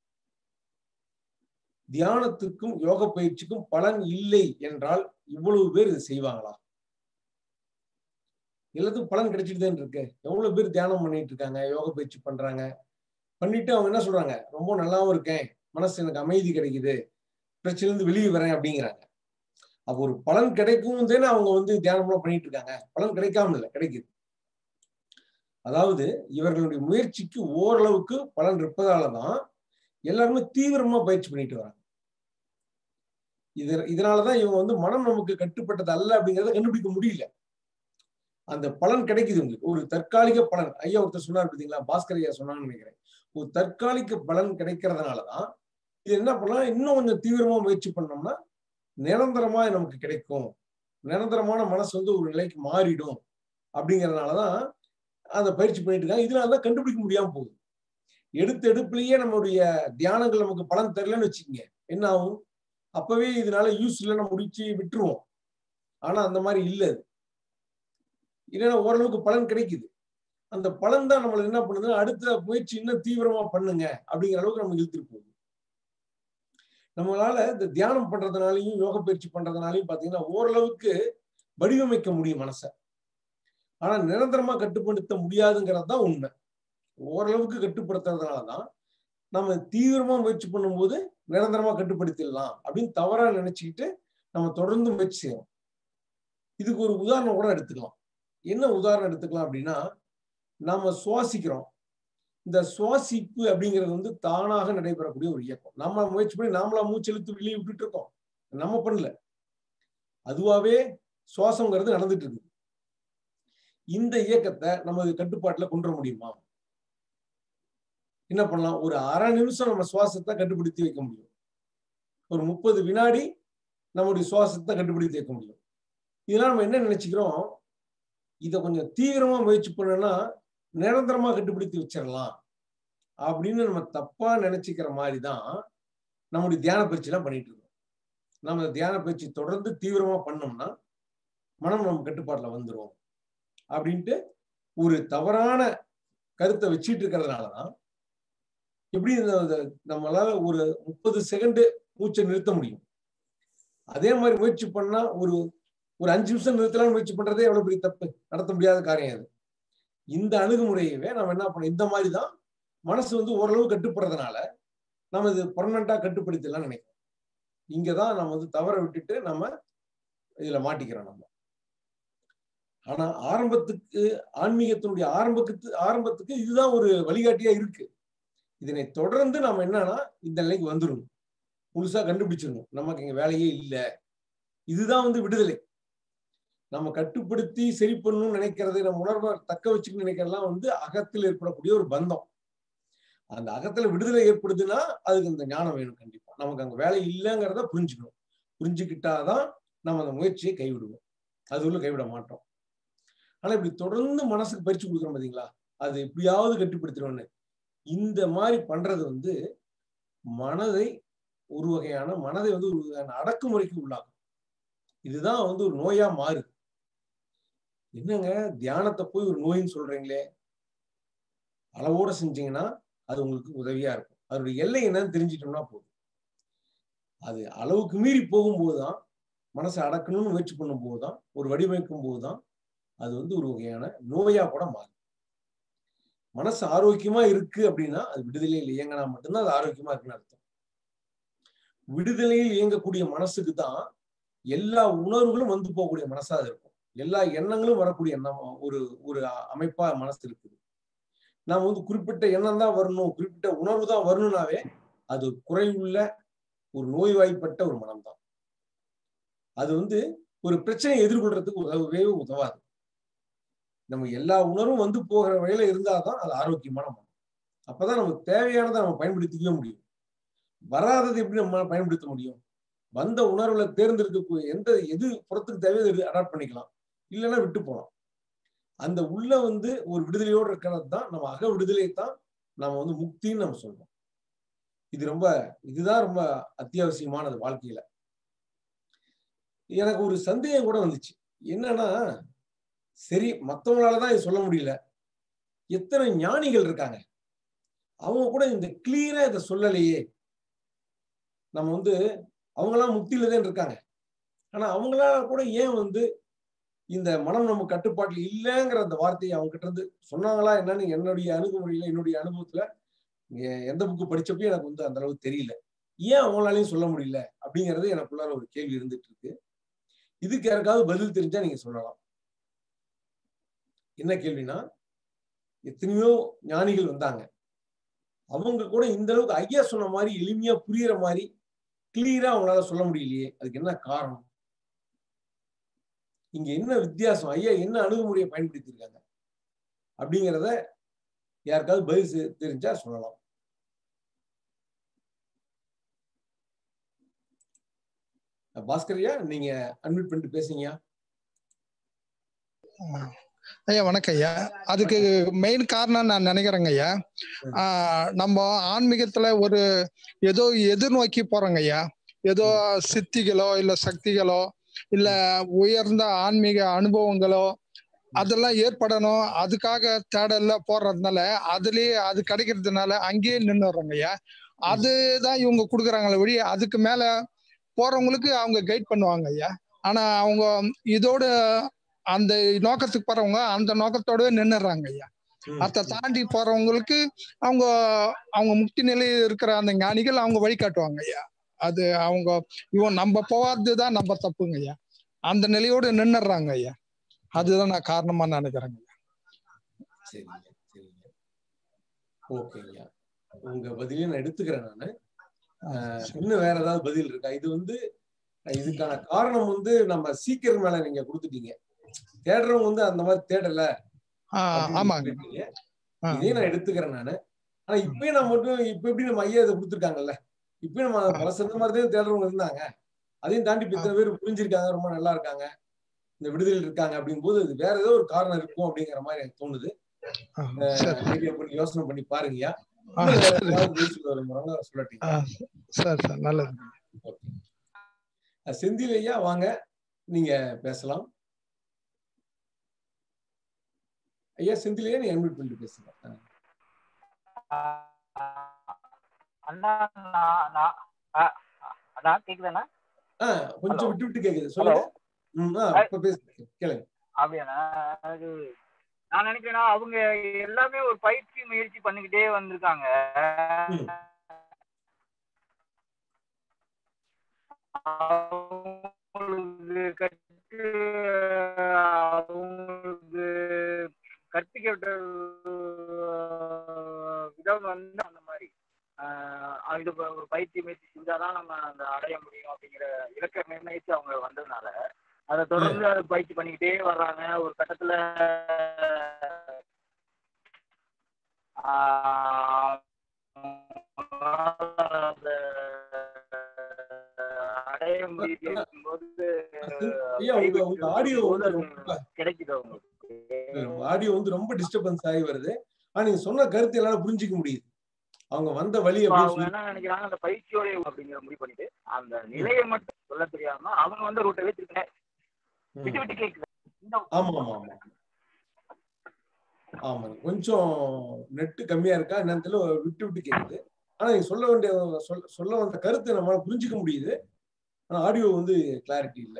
தியானத்துக்கும் யோக பயிற்சிக்கும் பலன் இல்லை என்றால் இவ்வளவு பேர் இது செய்வாங்களா? எல்லாத்துக்கும் பலன் கிடைச்சிட்டு தான் இருக்கு. எவ்வளவு பேர் தியானம் பண்ணிட்டு இருக்காங்க, யோக பயிற்சி பண்றாங்க, பண்ணிட்டு அவங்க என்ன சொல்றாங்க, ரொம்ப நல்லாவும் இருக்கேன், மனசு எனக்கு அமைதி கிடைக்குது, பிரச்சனைல இருந்து வெளியே வரேன் அப்படிங்கிறாங்க. அப்போ ஒரு பலன் கிடைக்கும் தானே அவங்க வந்து தியானம்லாம் பண்ணிட்டு இருக்காங்க. பலன் கிடைக்காம இல்லை, கிடைக்குது. அதாவது இவர்களுடைய முயற்சிக்கு ஓரளவுக்கு பலன் இருப்பதாலதான் எல்லாருமே தீவிரமா பயிற்சி பண்ணிட்டு வராங்க. இதனாலதான் இவங்க வந்து மனம் நமக்கு கட்டுப்பட்டது அல்ல அப்படிங்கிறத கண்டுபிடிக்க முடியல. அந்த பலன் கிடைக்குது உங்களுக்கு. ஒரு தற்காலிக பலன். ஐயா ஒருத்தர் சொன்னார் பார்த்தீங்களா, பாஸ்கர் ஐயா சொன்னாங்கன்னு நினைக்கிறேன். ஒரு தற்காலிக பலன் கிடைக்கிறதுனாலதான் இது என்ன பண்ணலாம், இன்னும் கொஞ்சம் தீவிரமா முயற்சி பண்ணோம்னா நிரந்தரமா நமக்கு கிடைக்கும், நிரந்தரமான மனசு வந்து ஒரு நிலைக்கு மாறிடும் அப்படிங்கறதுனாலதான் அந்த பயிற்சி பண்ணிட்டு இருக்காங்க. இதனாலதான் கண்டுபிடிக்க முடியாம போகுது. எடுப்பிலேயே நம்மளுடைய தியானங்கள் நமக்கு பலன் தரலன்னு வச்சுக்கோங்க, என்ன ஆகும், அப்பவே இதனால யூஸ் இல்லைன்னு முடிச்சு விட்டுருவோம். ஆனா அந்த மாதிரி இல்லை. இல்லைன்னா ஓரளவுக்கு பலன் கிடைக்குது. அந்த பலன் தான் நம்மள என்ன பண்ணுது, அடுத்த முயற்சி இன்னும் தீவிரமா பண்ணுங்க அப்படிங்கிற அளவுக்கு நம்ம இழுத்துட்டு போகுது. நம்மளால இந்த தியானம் பண்றதுனாலையும் யோக பயிற்சி பண்றதுனாலையும் பாத்தீங்கன்னா ஓரளவுக்கு வடிவமைக்க முடியும் மனசை. ஆனா நிரந்தரமா கட்டுப்படுத்த முடியாதுங்கிறது தான் உண்மை. ஓரளவுக்கு கட்டுப்படுத்துறதுனாலதான் நம்ம தீவிரமா முயற்சி பண்ணும்போது நிரந்தரமா கட்டுப்படுத்திடலாம் அப்படின்னு தவறா நினைச்சுக்கிட்டு நம்ம தொடர்ந்து முயற்சி செய்யணும். இதுக்கு ஒரு உதாரணம் கூட எடுத்துக்கலாம். என்ன உதாரணம் எடுத்துக்கலாம் அப்படின்னா, நாம சுவாசிக்கிறோம். இந்த சுவாசிப்பு அப்படிங்கிறது வந்து தானாக நடைபெறக்கூடிய ஒரு இயக்கம். நம்ம முயற்சி பண்ணி நாமளா மூச்செழுத்து வெளியே விட்டுட்டு இருக்கோம், நம்ம பண்ணல, அதுவாவே சுவாசம்ங்கிறது நடந்துட்டு இருக்கு. இந்த இயக்கத்தை நம்ம கட்டுப்பாட்டுல கொண்டு வர முடியுமா? என்ன பண்ணலாம், ஒரு அரை நிமிஷம் நம்ம சுவாசத்தை கட்டுப்படுத்தி வைக்க முடியும். ஒரு 30 வினாடி நம்முடைய சுவாசத்தை கட்டுப்படுத்தி வைக்க முடியும். இதெல்லாம் நம்ம என்ன நினைச்சுக்கிறோம், இதை கொஞ்சம் தீவிரமா முயற்சி பண்ணோம்னா நிரந்தரமா கட்டுப்படுத்தி வச்சிடலாம் அப்படின்னு நம்ம தப்பா நினைச்சுக்கிற மாதிரிதான் நம்முடைய தியான பயிற்சி எல்லாம் பண்ணிட்டு இருக்கோம். நம்ம தியான பயிற்சி தொடர்ந்து தீவிரமா பண்ணோம்னா மனம் நம்ம கட்டுப்பாட்டுல வந்துடும் அப்படின்ட்டு ஒரு தவறான கருத்தை வச்சிட்டு இருக்கிறதுனாலதான் எப்படி நம்மளால ஒரு 30 செகண்ட் மூச்சை நிறுத்த முடியும். அதே மாதிரி முயற்சி பண்ணா ஒரு 5 நிமிஷம் நிறுத்தலாம் முயற்சி பண்றதே எவ்வளவு பெரிய தப்பு, நடத்த முடியாத காரியம் அது. இந்த அணுகுமுறையவே நம்ம என்ன பண்ணோம், இந்த மாதிரிதான் மனசு வந்து ஓரளவு கட்டுப்படுறதுனால நம்ம இது பர்மனண்டா கட்டுப்படுத்தலாம் நினைக்கிறோம். இங்கதான் நம்ம வந்து தவற விட்டுட்டு நம்ம இதுல மாட்டிக்கிறோம் நம்ம. ஆனா ஆரம்பத்துக்கு ஆன்மீகத்தினுடைய ஆரம்பத்துக்கு இதுதான் ஒரு வழிகாட்டியா இருக்கு. இதனை தொடர்ந்து நாம என்னன்னா இந்த நிலைக்கு வந்துடணும், முழுசா கண்டுபிடிச்சிடணும் நமக்கு இங்க வேலையே இல்லை. இதுதான் வந்து விடுதலை. நம்ம கட்டுப்படுத்தி சரி பண்ணணும்னு நினைக்கிறது, நம்ம உணர்வை தக்க வச்சுக்கணும்னு நினைக்கிறதெல்லாம் வந்து அகத்தில் ஏற்படக்கூடிய ஒரு பந்தம். அந்த அகத்துல விடுதலை ஏற்படுதுன்னா அதுக்கு இந்த ஞானம் வேணும். கண்டிப்பா நமக்கு அங்க வேலை இல்லைங்கிறத புரிஞ்சுக்கணும். புரிஞ்சுக்கிட்டாதான் நம்ம அந்த முயற்சியை கைவிடுவோம், அது உள்ள கைவிட மாட்டோம். ஆனா இப்படி தொடர்ந்து மனசுக்கு பயிற்சி கொடுக்குறோம் பாத்தீங்களா, அது எப்படியாவது கட்டுப்படுத்திடுவோன்னு இந்த மாதிரி பண்றது வந்து மனதை ஒரு வகையான அடக்குமுறைக்கு உள்ளாகும். இதுதான் வந்து ஒரு நோயா மாறுது. என்னங்க தியானத்தை போய் ஒரு நோயின்னு சொல்றீங்களே, அளவோட செஞ்சீங்கன்னா அது உங்களுக்கு உதவியா இருக்கும். அதோடைய எல்லை என்னன்னு தெரிஞ்சிட்டோம்னா போதும். அது அளவுக்கு மீறி போகும்போதுதான், மனசை அடக்கணும்னு முயற்சி பண்ணும் போதுதான், ஒரு வடிவமைக்கும் போதுதான் அது வந்து ஒரு வகையான நோயா கூட மாறும். மனசு ஆரோக்கியமா இருக்கு அப்படின்னா அது விடுதலையில் இயங்கினா மட்டும்தான் அது ஆரோக்கியமா இருக்குன்னு அர்த்தம். விடுதலையில் இயங்கக்கூடிய மனசுக்கு தான் எல்லா உணர்வுகளும் வந்து போகக்கூடிய மனசா அது இருக்கும். எல்லா எண்ணங்களும் வரக்கூடிய ஒரு அமைப்பா மனசு இருக்குது. நாம வந்து குறிப்பிட்ட எண்ணம் தான் வரணும், குறிப்பிட்ட உணர்வு தான் வரணும்னாவே அது குறைவுள்ள ஒரு நோய்வாய்ப்பட்ட ஒரு மனம் தான். அது வந்து ஒரு பிரச்சனையை எதிர்கொள்றதுக்கு உதவாது. நம்ம எல்லா உணர்வும் வந்து போகிற வகையில இருந்தாதான் அது ஆரோக்கியமான மனம். அப்பதான் நமக்கு தேவையானதை நம்ம பயன்படுத்திக்கவே முடியும். வராதது எப்படி நம்ம பயன்படுத்த முடியும்? வந்த உணர்வுல தேர்ந்தெடுக்க எது புறத்துக்கு தேவையோ அடாப்ட் பண்ணிக்கலாம், இல்லைன்னா விட்டு போகலாம். அந்த உள்ள வந்து ஒரு விடுதலையோடு இருக்கிறது தான் நம்ம அக விடுதலை தான் நம்ம வந்து முக்தின்னு நம்ம சொல்றோம். இதுதான் ரொம்ப அத்தியாவசியமானது வாழ்க்கையில. எனக்கு ஒரு சந்தேகம் கூட வந்துச்சு. என்னன்னா, சரி மற்றவங்களாலதான் இது சொல்ல முடியல, எத்தனை ஞானிகள் இருக்காங்க, அவங்க கூட இந்த கிளியரா இதை சொல்லலையே. நம்ம வந்து அவங்களாம் முக்தியில தான் இருக்காங்க, ஆனா அவங்களால கூட ஏன் வந்து இந்த மனம் நம்ம கட்டுப்பாட்டில் இல்லைங்கிற அந்த வார்த்தையை அவங்க கிட்ட இருந்து சொன்னாங்களா என்னன்னு என்னுடைய அணுகுமுறையில, என்னுடைய அனுபவத்துல எந்த புக்கு படிச்சப்பயும் எனக்கு வந்து அந்த அளவுக்கு தெரியல. ஏன் அவங்களாலையும் சொல்ல முடியல அப்படிங்கிறது எனக்குள்ளார ஒரு கேள்வி இருந்துட்டு இருக்கு. இதுக்கு யாருக்காவது பதில் தெரிஞ்சா நீங்க சொல்லலாம். என்ன கேள்வினா, எத்தனையோ ஞானிகள் வந்தாங்க, அவங்க கூட இந்த அளவுக்கு ஐயா சொன்ன மாதிரி எளிமையா புரியுற மாதிரி கிளியரா அவங்களால சொல்ல முடியலையே, அதுக்கு என்ன காரணம்? இங்க என்ன வித்தியாசம், ஐயா என்ன அணுகுமுறையை பயன்படுத்தியிருக்காங்க அப்படிங்கிறத யாருக்காவது பதில் தெரிஞ்சா சொல்லலாம். பாஸ்கர்யா, நீங்க அன்மியூட் பண்ணிட்டு பேசுங்க. ஐயா வணக்கம் ஐயா. அதுக்கு மெயின் காரணம் நான் நினைக்கிறேங்க ஐயா, நம்ம ஆன்மீகத்துல ஒரு ஏதோ எதிர்நோக்கி போறோங்க ஐயா. ஏதோ சித்திகளோ இல்ல சக்திகளோ இல்ல உயர்ந்த ஆன்மீக அனுபவங்களோ அதெல்லாம் ஏற்படணும், அதுக்காக தேடல போடுறதுனால அதுலயே அது கிடைக்கிறதுனால அங்கேயே நின்னுடுறாங்க ஐயா. அதுதான் இவங்க கொடுக்குறாங்களே ஒழி, அதுக்கு மேல போறவங்களுக்கு அவங்க கைட் பண்ணுவாங்க ஐயா. ஆனா அவங்க இதோட அந்த நோக்கத்துக்கு போறவங்க அந்த நோக்கத்தோடவே நின்னுடுறாங்க ஐயா. அதை தாண்டி போறவங்களுக்கு அவங்க அவங்க முக்தி நிலையில் இருக்கிற அந்த ஞானிகள் அவங்க வழிகாட்டுவாங்க ஐயா. அது அவங்க இவன் நம்ம போவாதுதான் நம்ம தப்புங்க ஐயா. அந்த நிலையோடு நின்னுடுறாங்க ஐயா. அதுதான் நான் காரணமா நினைக்கிறேங்க. சரிங்க சரிங்க, ஓகேங்க. உங்க பதிலையும் நான் எடுத்துக்கிறேன் நானு. இன்னும் வேற ஏதாவது பதில் இருக்கா? இது இதுக்கான காரணம் நம்ம சீக்கிரம் மேல நீங்க கொடுத்துட்டீங்க. தேடுறவங்க அந்த மாதிரி தேடல. இதையும் நான் எடுத்துக்கிறேன் நானு. ஆனா இப்பயும் நான் மட்டும் இப்ப எப்படி நம்ம ஐயா இதை கொடுத்துருக்காங்கல்ல, இப்பயும் நம்ம பல மாதிரி தேடுறவங்க இருந்தாங்க. அதையும் தாண்டி இத்தனை பேர் புரிஞ்சிருக்காங்க, ரொம்ப நல்லா இருக்காங்க, இந்த விடுதலை இருக்காங்க அப்படிங்கும் போது அது வேற ஏதோ ஒரு காரணம் இருக்கும் அப்படிங்கிற மாதிரி எனக்கு தோணுது. ஐடியா பண்ணி யோசனை பண்ணி பாருங்கய்யா. செந்தில் ஐயா வாங்க, நீங்க பேசலாம். ஐயா செந்தில் ஐயா, நீங்க அன்மியூட் பண்ணிட்டு பேசலாம். கேக்குதாண்ணா? கொஞ்சம் விட்டு விட்டு கேக்குது, சொல்லுங்க. அப்படியாண்ணா? அது நான் நினைக்கிறேன்னா அவங்க எல்லாமே ஒரு பயிற்சி முயற்சி பண்ணிக்கிட்டே வந்திருக்காங்க. அவங்களுக்கு கற்பிக்கப்பட்ட விதம் அந்த மாதிரி இது ஒரு பயிற்சி முயற்சி செஞ்சாதான் நம்ம அந்த அடைய முடியும் அப்படிங்கிற இலக்கை நிர்ணயிச்சு அவங்க வந்ததுனால அதை தொடர்ந்து அதை பயிற்சி பண்ணிக்கிட்டே வர்றாங்க. ஒரு கட்டத்துல அடைய முடியும் இருக்கும்போது கிடைக்குது அவங்களுக்கு. ஆடியோ ரொம்ப டிஸ்டர்பன்ஸ் ஆகி வருது. ஆனா நீங்க சொன்ன கருத்து எல்லாம் புரிஞ்சுக்க முடியுது. அவங்க வந்த வழி அவங்க என்ன நினைக்கிறாங்க, அந்த பயிற்சியோட அப்படிங்கிற முடிவு பண்ணிட்டு அந்த நிலையை மட்டும் சொல்ல தெரியாம அவங்க ரூட்டை வச்சிருக்கேன் விட்டு விட்டு கேக்குது. ஆமா ஆமா ஆமா ஆமா, கொஞ்சம் நெட்டு கம்மியா இருக்கா என்னன்னு விட்டு விட்டு கேக்குது. ஆனா நீங்க சொல்ல வந்த கருத்து நம்மளால புரிஞ்சுக்க முடியுது. ஆனா ஆடியோ கிளாரிட்டி இல்ல.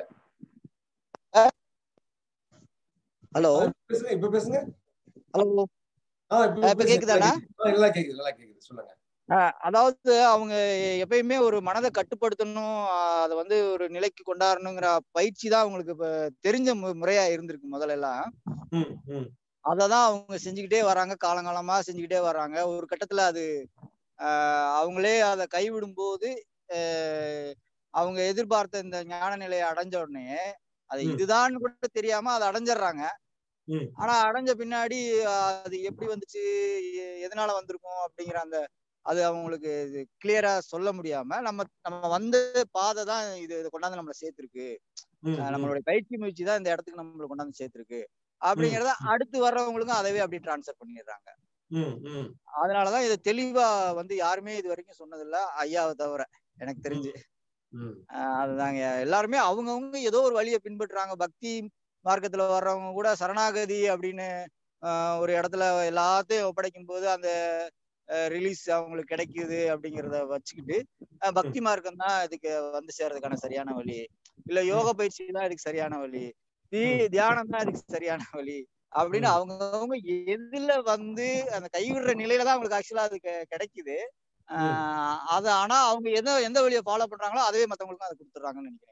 ஹலோ, பேசுங்க, இப்ப பேசுங்க. ஹலோ, இப்ப கேக்குதாடா? நல்லா கேக்குது, நல்லா கேக்குது, சொல்லுங்க. அதாவது அவங்க எப்பயுமே ஒரு மனதை கட்டுப்படுத்தணும், அதை ஒரு நிலைக்கு கொண்டாடணுங்கிற பயிற்சி தான் அவங்களுக்கு இப்ப தெரிஞ்ச முறையா இருந்திருக்கு முதல்ல எல்லாம். அததான் அவங்க செஞ்சுக்கிட்டே வர்றாங்க, காலங்காலமா செஞ்சுக்கிட்டே வர்றாங்க. ஒரு கட்டத்துல அது அவங்களே அதை கைவிடும் போது அவங்க எதிர்பார்த்த இந்த ஞான நிலையை அடைஞ்ச உடனே அது இதுதான் கூட தெரியாம அதை அடைஞ்சிடுறாங்க. ஆனா அடைஞ்ச பின்னாடி அது எப்படி வந்துச்சு, எதனால வந்திருக்கும் அப்படிங்கிற அது அவங்களுக்கு கிளியரா சொல்ல முடியாம நம்ம வந்த பாதை தான் இது கொண்டாந்து நம்மளை சேர்த்திருக்கு, நம்மளுடைய பயிற்சி முயற்சி தான் இந்த இடத்துக்கு நம்மளை கொண்டாந்து சேர்த்திருக்கு அப்படிங்கிறத அடுத்து வர்றவங்களுக்கும் அதவே அப்படி டிரான்ஸ்ஃபர் பண்ணிடுறாங்க. அதனாலதான் இதை தெளிவா யாருமே இது வரைக்கும் சொன்னதில்லை, ஐயாவை தவிர எனக்கு தெரிஞ்சு. அதுதாங்க, எல்லாருமே அவங்கவுங்க ஏதோ ஒரு வழியை பின்பற்றுறாங்க. பக்தி மார்க்கத்துல வர்றவங்க கூட சரணாகதி அப்படின்னு ஒரு இடத்துல எல்லாத்தையும் ஒப்படைக்கும் போது அந்த ரிலீஸ் அவங்களுக்கு கிடைக்குது அப்படிங்கிறத வச்சுக்கிட்டு பக்தி மார்க்கம் தான் இதுக்கு சேர்றதுக்கான சரியான வழி, இல்ல யோக பயிற்சி தான் இதுக்கு சரியான வழி, தியானம் தான் இதுக்கு சரியான வழி அப்படின்னு அவங்கவுங்க எதுல அந்த கைவிடுற நிலையில தான் அவங்களுக்கு ஆக்சுவலா அது கிடைக்குது. அது ஆனா அவங்க எந்த வழியை ஃபாலோ பண்றாங்களோ அதுவே மத்தவங்களுக்கும் அதை கொடுத்துட்றாங்கன்னு நினைக்கிறேன்.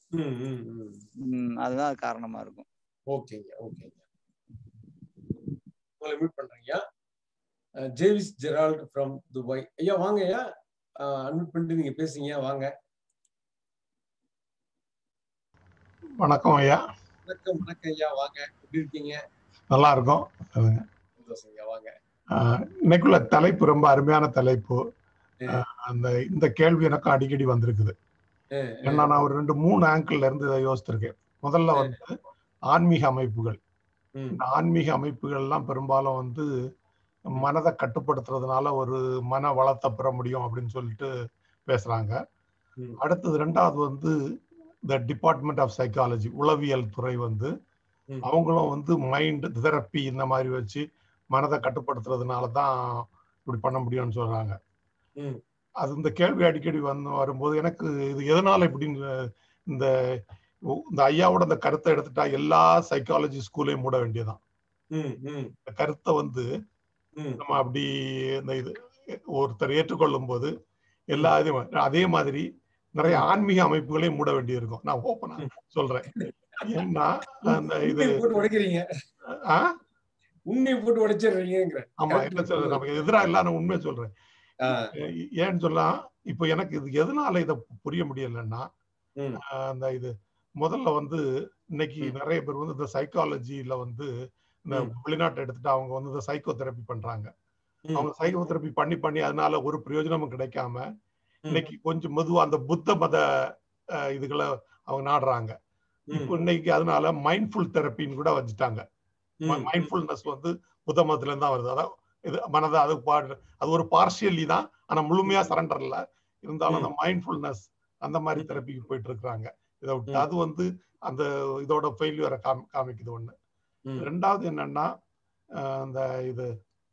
அதுதான் காரணமா இருக்கும். ஓகேங்க, ஓகேங்க, உங்களை மீட் பண்றீங்க. ஜேவிஸ் ஜெரால்ட் ஃப்ரம் துபாய். ஐயா வாங்க ஐயா, அன்மியூட் பண்ணிட்டு நீங்க பேசுங்க, வாங்க. வணக்கம் ஐயா. வணக்கம் வணக்கம் ஐயா, வாங்க. எப்படி இருக்கீங்க? நல்லா இருக்கும். வாங்க. இன்னைக்குள்ள தலைப்பு ரொம்ப அருமையான தலைப்பு. அந்த இந்த கேள்வி எனக்கு அடிக்கடி வந்திருக்குது. ஏன்னா நான் ஒரு 2-3 ஆங்கிள் இருந்து இதை யோசிச்சிருக்கேன். முதல்ல வந்து ஆன்மீக அமைப்புகள். இந்த ஆன்மீக அமைப்புகள் எல்லாம் பெரும்பாலும் வந்து மனதை கட்டுப்படுத்துறதுனால ஒரு மன வளத்தை பெற முடியும் அப்படின்னு சொல்லிட்டு பேசுறாங்க. அடுத்தது 2வது வந்து இந்த டிபார்ட்மெண்ட் ஆஃப் சைக்காலஜி, உளவியல் துறை வந்து அவங்களும் வந்து மைண்ட் தெரப்பி இந்த மாதிரி வச்சு மனதை கட்டுப்படுத்துறதுனால தான் இப்படி பண்ண முடியும்னு சொல்றாங்க. அது இந்த கேள்வி அடிக்கடி வரும்போது எனக்கு இது எதனால இப்படின்னு இந்த ஐயாவோட இந்த கருத்தை எடுத்துட்டா எல்லா சைக்காலஜி ஸ்கூலையும் மூட வேண்டியதான். இந்த கருத்தை வந்து நம்ம அப்படி இந்த இது ஒருத்தர் ஏற்றுக்கொள்ளும் போது எல்லா அதே மாதிரி நிறைய ஆன்மீக அமைப்புகளையும் மூட வேண்டி இருக்கும். நான் ஓப்பனா சொல்றேன். ஏன்னா அந்த இது உடைக்கிறீங்க, உண்மையை போட்டு உடைச்சிடுறீங்க. ஆமா, என்ன சொல்றேன், நமக்கு எதிராக எல்லாம் உண்மையை சொல்றேன். ஏன்னு சொல்லலாம், இப்போ எனக்கு இது எதனால இதை புரிய முடியலன்னா, அந்த இது முதல்ல வந்து இன்னைக்கு நிறைய பேர் வந்து இந்த சைக்காலஜியில வந்து இந்த வெளிநாட்டை எடுத்துட்டு அவங்க வந்து இந்த சைக்கோ தெரப்பி பண்றாங்க. அவங்க சைக்கோ தெரப்பி பண்ணி அதனால ஒரு பிரயோஜனமும் கிடைக்காம இன்னைக்கு கொஞ்சம் மெதுவா அந்த புத்த மத இதுகளை அவங்க நாடுறாங்க. இப்போ இன்னைக்கு அதனால மைண்ட்ஃபுல் தெரப்பின்னு கூட வச்சுட்டாங்க. மைண்ட்ஃபுல்னஸ் வந்து புத்த மதத்துல இருந்து தான் வருது. அதாவது இது மனதை அது ஒரு பார்ஷியலி தான், ஆனா முழுமையா சரண்டர் இல்ல. இருந்தாலும் அந்த மைண்ட்ஃபுல்னஸ் அந்த மாதிரி தெரப்பிக்கு போயிட்டு இருக்கிறாங்க. இதை விட்டு அது வந்து அந்த இதோட ஃபெயிலியரை காமிக்குது ஒண்ணு. 2வது என்னன்னா, அந்த இது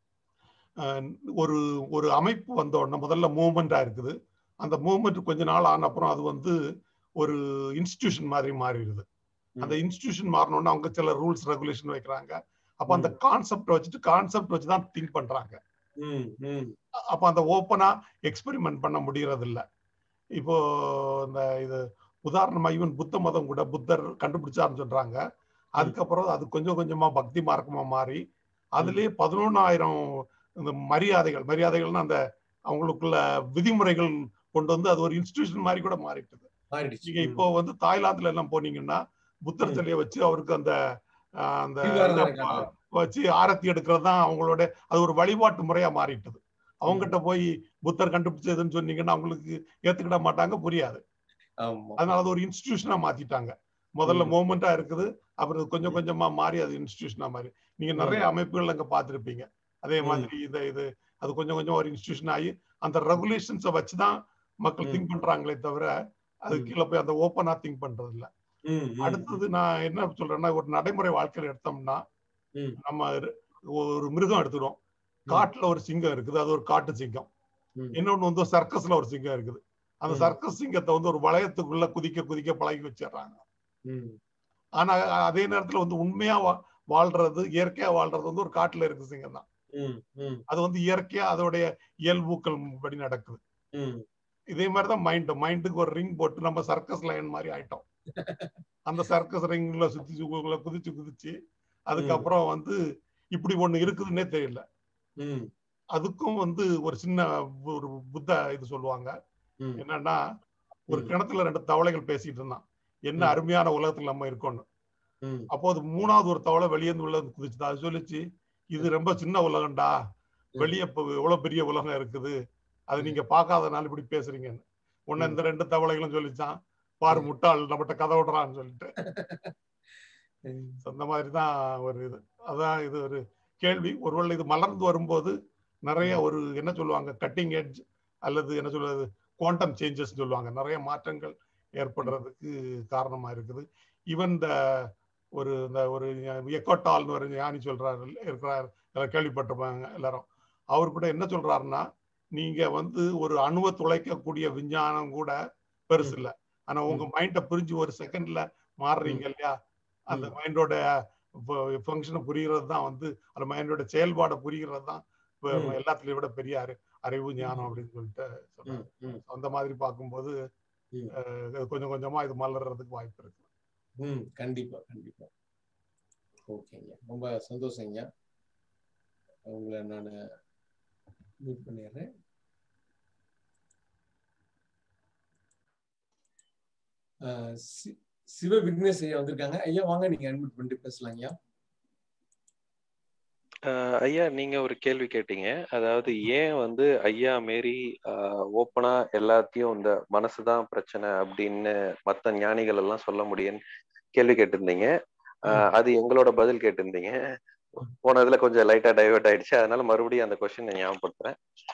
ஒரு அமைப்பு வந்த உடனே முதல்ல மூவ்மெண்டா இருக்குது. அந்த மூவ்மெண்ட் கொஞ்ச நாள் ஆன அப்புறம் அது வந்து ஒரு இன்ஸ்டிடியூஷன் மாதிரி மாறிடுது. அந்த இன்ஸ்டிடியூஷன் மாறினோடனே அவங்க சில ரூல்ஸ் ரெகுலேஷன் வைக்கிறாங்க. அப்ப அந்த கான்செப்ட் வச்சுதான் திங்க் பண்றாங்க. அப்ப அந்த ஓப்பனா எக்ஸ்பெரிமெண்ட் பண்ண முடியறது இல்ல. இப்போ இந்த இது உதாரணமா ஈவன் புத்த மதம் கூட புத்தர் கண்டுபிடிச்சாருன்னு சொல்றாங்க. அதுக்கப்புறம் அது கொஞ்சம் கொஞ்சமா பக்தி மார்க்கமா மாறி அதுலயே 11,000 இந்த மரியாதைகள்னா அந்த அவங்களுக்குள்ள விதிமுறைகள் கொண்டு வந்து அது ஒரு இன்ஸ்டிடியூஷன் மாதிரி கூட மாறிட்டுது. நீங்க இப்போ வந்து தாய்லாந்துல எல்லாம் போனீங்கன்னா புத்தர் சிலையை வச்சு அவருக்கு அந்த வச்சு ஆரத்தி எடுக்கிறது தான் அவங்களோட, அது ஒரு வழிபாட்டு முறையா மாறிட்டுது. அவங்ககிட்ட போய் புத்தர் கண்டுபிடிச்சதுன்னு சொன்னீங்கன்னா அவங்களுக்கு ஏத்துக்கிட மாட்டாங்க, புரியாது. அதனால அது ஒரு இன்ஸ்டிடியூஷனா மாத்திட்டாங்க. முதல்ல மூவ்மெண்டா இருக்குது, அப்புறம் கொஞ்சம் கொஞ்சமா மாறி அது இன்ஸ்டிடியூஷனா மாறி. நீங்க நிறைய அமைப்புகள் அங்க பார்த்திருப்பீங்க. அதே மாதிரி இது அது கொஞ்சம் கொஞ்சம் ஒரு இன்ஸ்டிடியூஷன் ஆகி அந்த ரெகுலேஷன்ஸை வச்சுதான் மக்கள் திங்க் பண்றாங்களே தவிர அது கீழே போய் அந்த ஓப்பனா திங்க் பண்றது இல்ல. அடுத்தது நான் என்ன சொல்றேன்னா, ஒரு நடைமுறை வாழ்க்கையில எடுத்தோம்னா நம்ம ஒரு மிருகம் எடுத்துக்கிறோம். காட்டுல ஒரு சிங்கம் இருக்குது, அது ஒரு காட்டு சிங்கம். இன்னொன்னு வந்து சர்க்கஸ்ல ஒரு சிங்கம் இருக்குது. அந்த சர்க்கஸ் சிங்கத்தை வந்து ஒரு வளையத்துக்குள்ள குதிக்க பழகி வச்சிடறாங்க. ஆனா அதே நேரத்துல வந்து உண்மையா வாழ்றது, இயற்கையா வாழ்றது வந்து ஒரு காட்டுல இருக்கு சிங்கம் தான். அது வந்து இயற்கையா அதோடைய இயல்புக்கள் படி நடக்குது. இதே மாதிரிதான் மைண்டுக்கு ஒரு ரிங் போட்டு நம்ம சர்க்கஸ் லைன் மாதிரி ஆயிட்டோம். அந்த சர்க்கஸ் ரிங்ல சுத்தி குதிச்சு அதுக்கப்புறம் வந்து இப்படி ஒண்ணு இருக்குதுன்னே தெரியல. அதுக்கும் வந்து ஒரு சின்ன ஒரு புத்த இது சொல்லுவாங்க. என்னன்னா, ஒரு கிணத்துல 2 தவளைகள் பேசிட்டு இருந்தான், என்ன அருமையான உலகத்துல நம்ம இருக்கோம்னு. அப்போ அது 3வது ஒரு தவளை வெளியேந்து உள்ள குதிச்சுது. அது சொல்லிச்சு, இது ரொம்ப சின்ன உலகம்டா, வெளியே எவ்வளவு பெரிய உலகம் இருக்குது, அது நீங்க பார்க்காதனால இப்படி பேசுறீங்கன்னு. உன்ன இந்த 2 தவளைகளும் சொல்லிச்சான், பாரு முட்டாள், நம்மகிட்ட கதை விடுறான்னு சொல்லிட்டு. அந்த மாதிரிதான் ஒரு இது. அதான் இது ஒரு கேள்வி. ஒருவேளை இது மலர்ந்து வரும்போது நிறைய ஒரு என்ன சொல்லுவாங்க, கட்டிங் எட்ஜ் அல்லது என்ன சொல்றது, குவாண்டம் சேஞ்சஸ் சொல்லுவாங்க, நிறைய மாற்றங்கள் ஏற்படுறதுக்கு காரணமா இருக்குது. ஈவன் இந்த ஒரு எக்கோட்டால்னு ஒரு ஞானி சொல்றாரு இருக்கிறார், கேள்விப்பட்டிருப்பாங்க எல்லாரும். அவர் கூட என்ன சொல்றாருன்னா, நீங்க வந்து ஒரு அணுவை துளைக்கக்கூடிய விஞ்ஞானம் கூட பெருசு இல்லை, ஆனா உங்க மைண்டை புரிஞ்சு ஒரு செகண்ட்ல மாறுறீங்க இல்லையா, அந்த மைண்டோட ஃபங்க்ஷனை புரிகிறது தான் வந்து, அந்த மைண்டோட செயல்பாடை புரிகிறது தான் எல்லாத்துலயும் விட பெரிய அறிவு ஞானம் அப்படின்னு சொல்லிட்டு சொல்றாங்க. அந்த மாதிரி பார்க்கும்போது கொஞ்சம் கொஞ்சமா இது மலர்றதுக்கு வாய்ப்பு இருக்கு. கண்டிப்பா கண்டிப்பா. ஓகேங்க, ரொம்ப சந்தோஷங்க. உங்களை நான் மீட் பண்ணிடுறேன். சிவ விக்னேஷ் ஐயா வந்திருக்காங்க. ஐயா வாங்க, நீங்க அட்மிட் பண்ணிட்டு பேசலாம் ஐயா. ஐயா, நீங்க ஒரு கேள்வி கேட்டீங்க. அதாவது ஏன் வந்து ஐயா மாரி ஓப்பனா எல்லாத்தையும் இந்த மனசுதான் பிரச்சனை அப்படின்னு மத்த ஞானிகள் எல்லாம் சொல்ல முடியும்னு கேள்வி கேட்டிருந்தீங்க. அது எங்களோட பதில் கேட்டிருந்தீங்க. போனதுல கொஞ்சம் லைட்டா டைவர்ட் ஆயிடுச்சு. அதனால மறுபடியும் அந்த கொஸ்டின் ஞாபகப்படுத்துறேன்.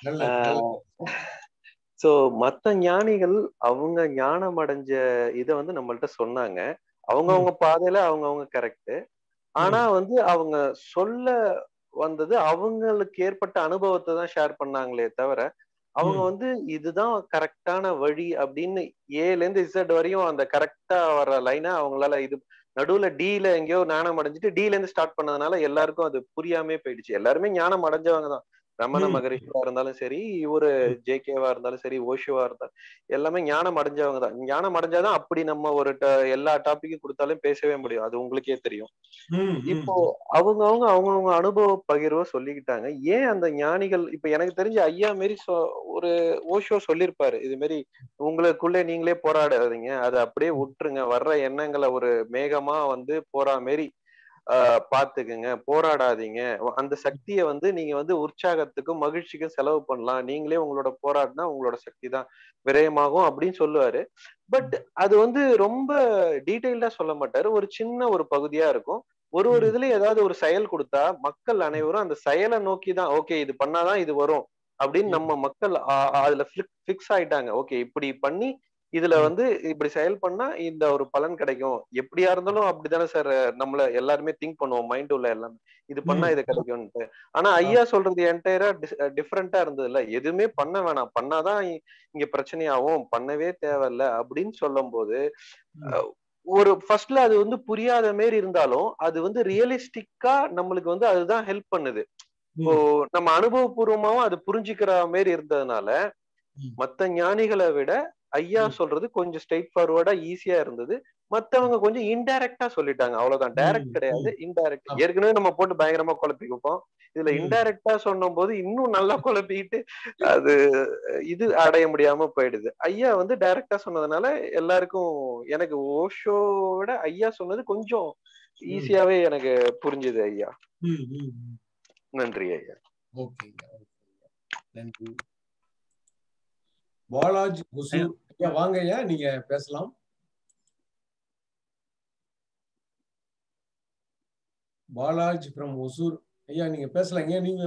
சோ மத்த ஞானிகள் அவங்க ஞானம் அடைஞ்ச இத வந்து நம்மள்ட்ட சொன்னாங்க. அவங்கவுங்க பாதையில அவங்கவுங்க கரெக்ட். ஆனா வந்து அவங்க சொல்ல வந்தது அவங்களுக்கு ஏற்பட்ட அனுபவத்தை தான் ஷேர் பண்ணாங்களே தவிர அவங்க வந்து இதுதான் கரெக்டான வழி அப்படின்னு ஏல இருந்து இசட் வரையும் அந்த கரெக்டா வர்ற லைனை அவங்களால இது நடுவுல டீல எங்கேயோ ஞானம் அடைஞ்சிட்டு டீல இருந்து ஸ்டார்ட் பண்ணதுனால எல்லாருக்கும் அது புரியாமே போயிடுச்சு. எல்லாருமே ஞானம் அடைஞ்சவங்க தான். ரமண மகரிஷியா இருந்தாலும் சரி, இவரு ஜேகேவா இருந்தாலும் சரி, ஓஷோவா இருந்தாலும் எல்லாமே ஞானம் அடைஞ்சவங்க தான். ஞானம் அடைஞ்சாதான் அப்படி நம்ம ஒரு எல்லா டாபிக்கும் கொடுத்தாலும் பேசவே முடியும். அது உங்களுக்கே தெரியும். இப்போ அவங்கவுங்க அனுபவ பகிர்வை சொல்லிக்கிட்டாங்க. ஏன் அந்த ஞானிகள் இப்ப எனக்கு தெரிஞ்ச ஐயா மாரி ஒரு ஓஷோ சொல்லியிருப்பாரு, இது மாதிரி உங்களுக்குள்ளே நீங்களே போராடாதீங்க, அதை அப்படியே விட்டுருங்க, வர்ற எண்ணங்களை ஒரு மேகமா வந்து போறா மாரி பாத்துக்குங்க, போராடாதீங்க, அந்த சக்தியை வந்து நீங்க வந்து உற்சாகத்துக்கும் மகிழ்ச்சிக்கும் செலவு பண்ணலாம், நீங்களே உங்களோட போராடினா உங்களோட சக்தி தான் விரயமாகும் அப்படின்னு சொல்லுவாரு. பட் அது வந்து ரொம்ப டீட்டெயில்டா சொல்ல மாட்டாரு. ஒரு சின்ன ஒரு பகுதியா இருக்கும். ஒரு இதுல ஏதாவது ஒரு செயல் கொடுத்தா மக்கள் அனைவரும் அந்த செயலை நோக்கிதான் ஓகே இது பண்ணாதான் இது வரும் அப்படின்னு நம்ம மக்கள் அதுல பிக்ஸ் ஆயிட்டாங்க. ஓகே இப்படி பண்ணி இதுல வந்து இப்படி செயல் பண்ணா இந்த ஒரு பலன் கிடைக்கும். எப்படியா இருந்தாலும் அப்படித்தானே சார் நம்மள எல்லாருமே திங்க் பண்ணுவோம், மைண்ட் உள்ள எல்லாமே இது பண்ணா இது கிடைக்கும்ட்டு. ஆனா ஐயா சொல்றது என்டையரா டிஃப்ரெண்டா இருந்தது இல்ல. எதுவுமே பண்ண வேணாம், பண்ணாதான் இங்க பிரச்சனையாகும், பண்ணவே தேவையில்ல அப்படின்னு சொல்லும் போது ஒரு ஃபர்ஸ்ட்ல அது வந்து புரியாத மாரி இருந்தாலும் அது வந்து ரியலிஸ்டிக்கா நம்மளுக்கு வந்து அதுதான் ஹெல்ப் பண்ணுது. இப்போ நம்ம அனுபவபூர்வமாவும் அது புரிஞ்சுக்கிற மாரி இருந்ததுனால மத்த ஞானிகளை விட ஐயா சொல்றது கொஞ்சம் ஸ்ட்ரெயிட் ஃபார்வர்டா ஈஸியா இருந்தது. மத்தவங்க கொஞ்சம் இன்டைரக்டா சொல்லிட்டாங்க, அவ்வளவுதான். டைரக்ட் கிடையாது, இன்டைரக்ட். ஏற்கனவே நம்ம போட்டு பயங்கரமா குழப்பி வைப்போம், இதுல இன்டைரக்டா சொன்னும் போது இன்னும் நல்லா குழப்பிக்கிட்டு அது இது அடைய முடியாம போயிடுது. ஐயா வந்து டைரக்டா சொன்னதுனால எல்லாருக்கும் எனக்கு ஓஷோட ஐயா சொன்னது கொஞ்சம் ஈஸியாவே எனக்கு புரிஞ்சுது ஐயா. நன்றி ஐயா. நன்றி. பாலாஜி ஒசூர் ஐயா வாங்க ஐயா, நீங்க பேசலாம். பாலாஜி ஃப்ரம் ஒசூர் ஐயா நீங்க பேசலாங்க. நீங்க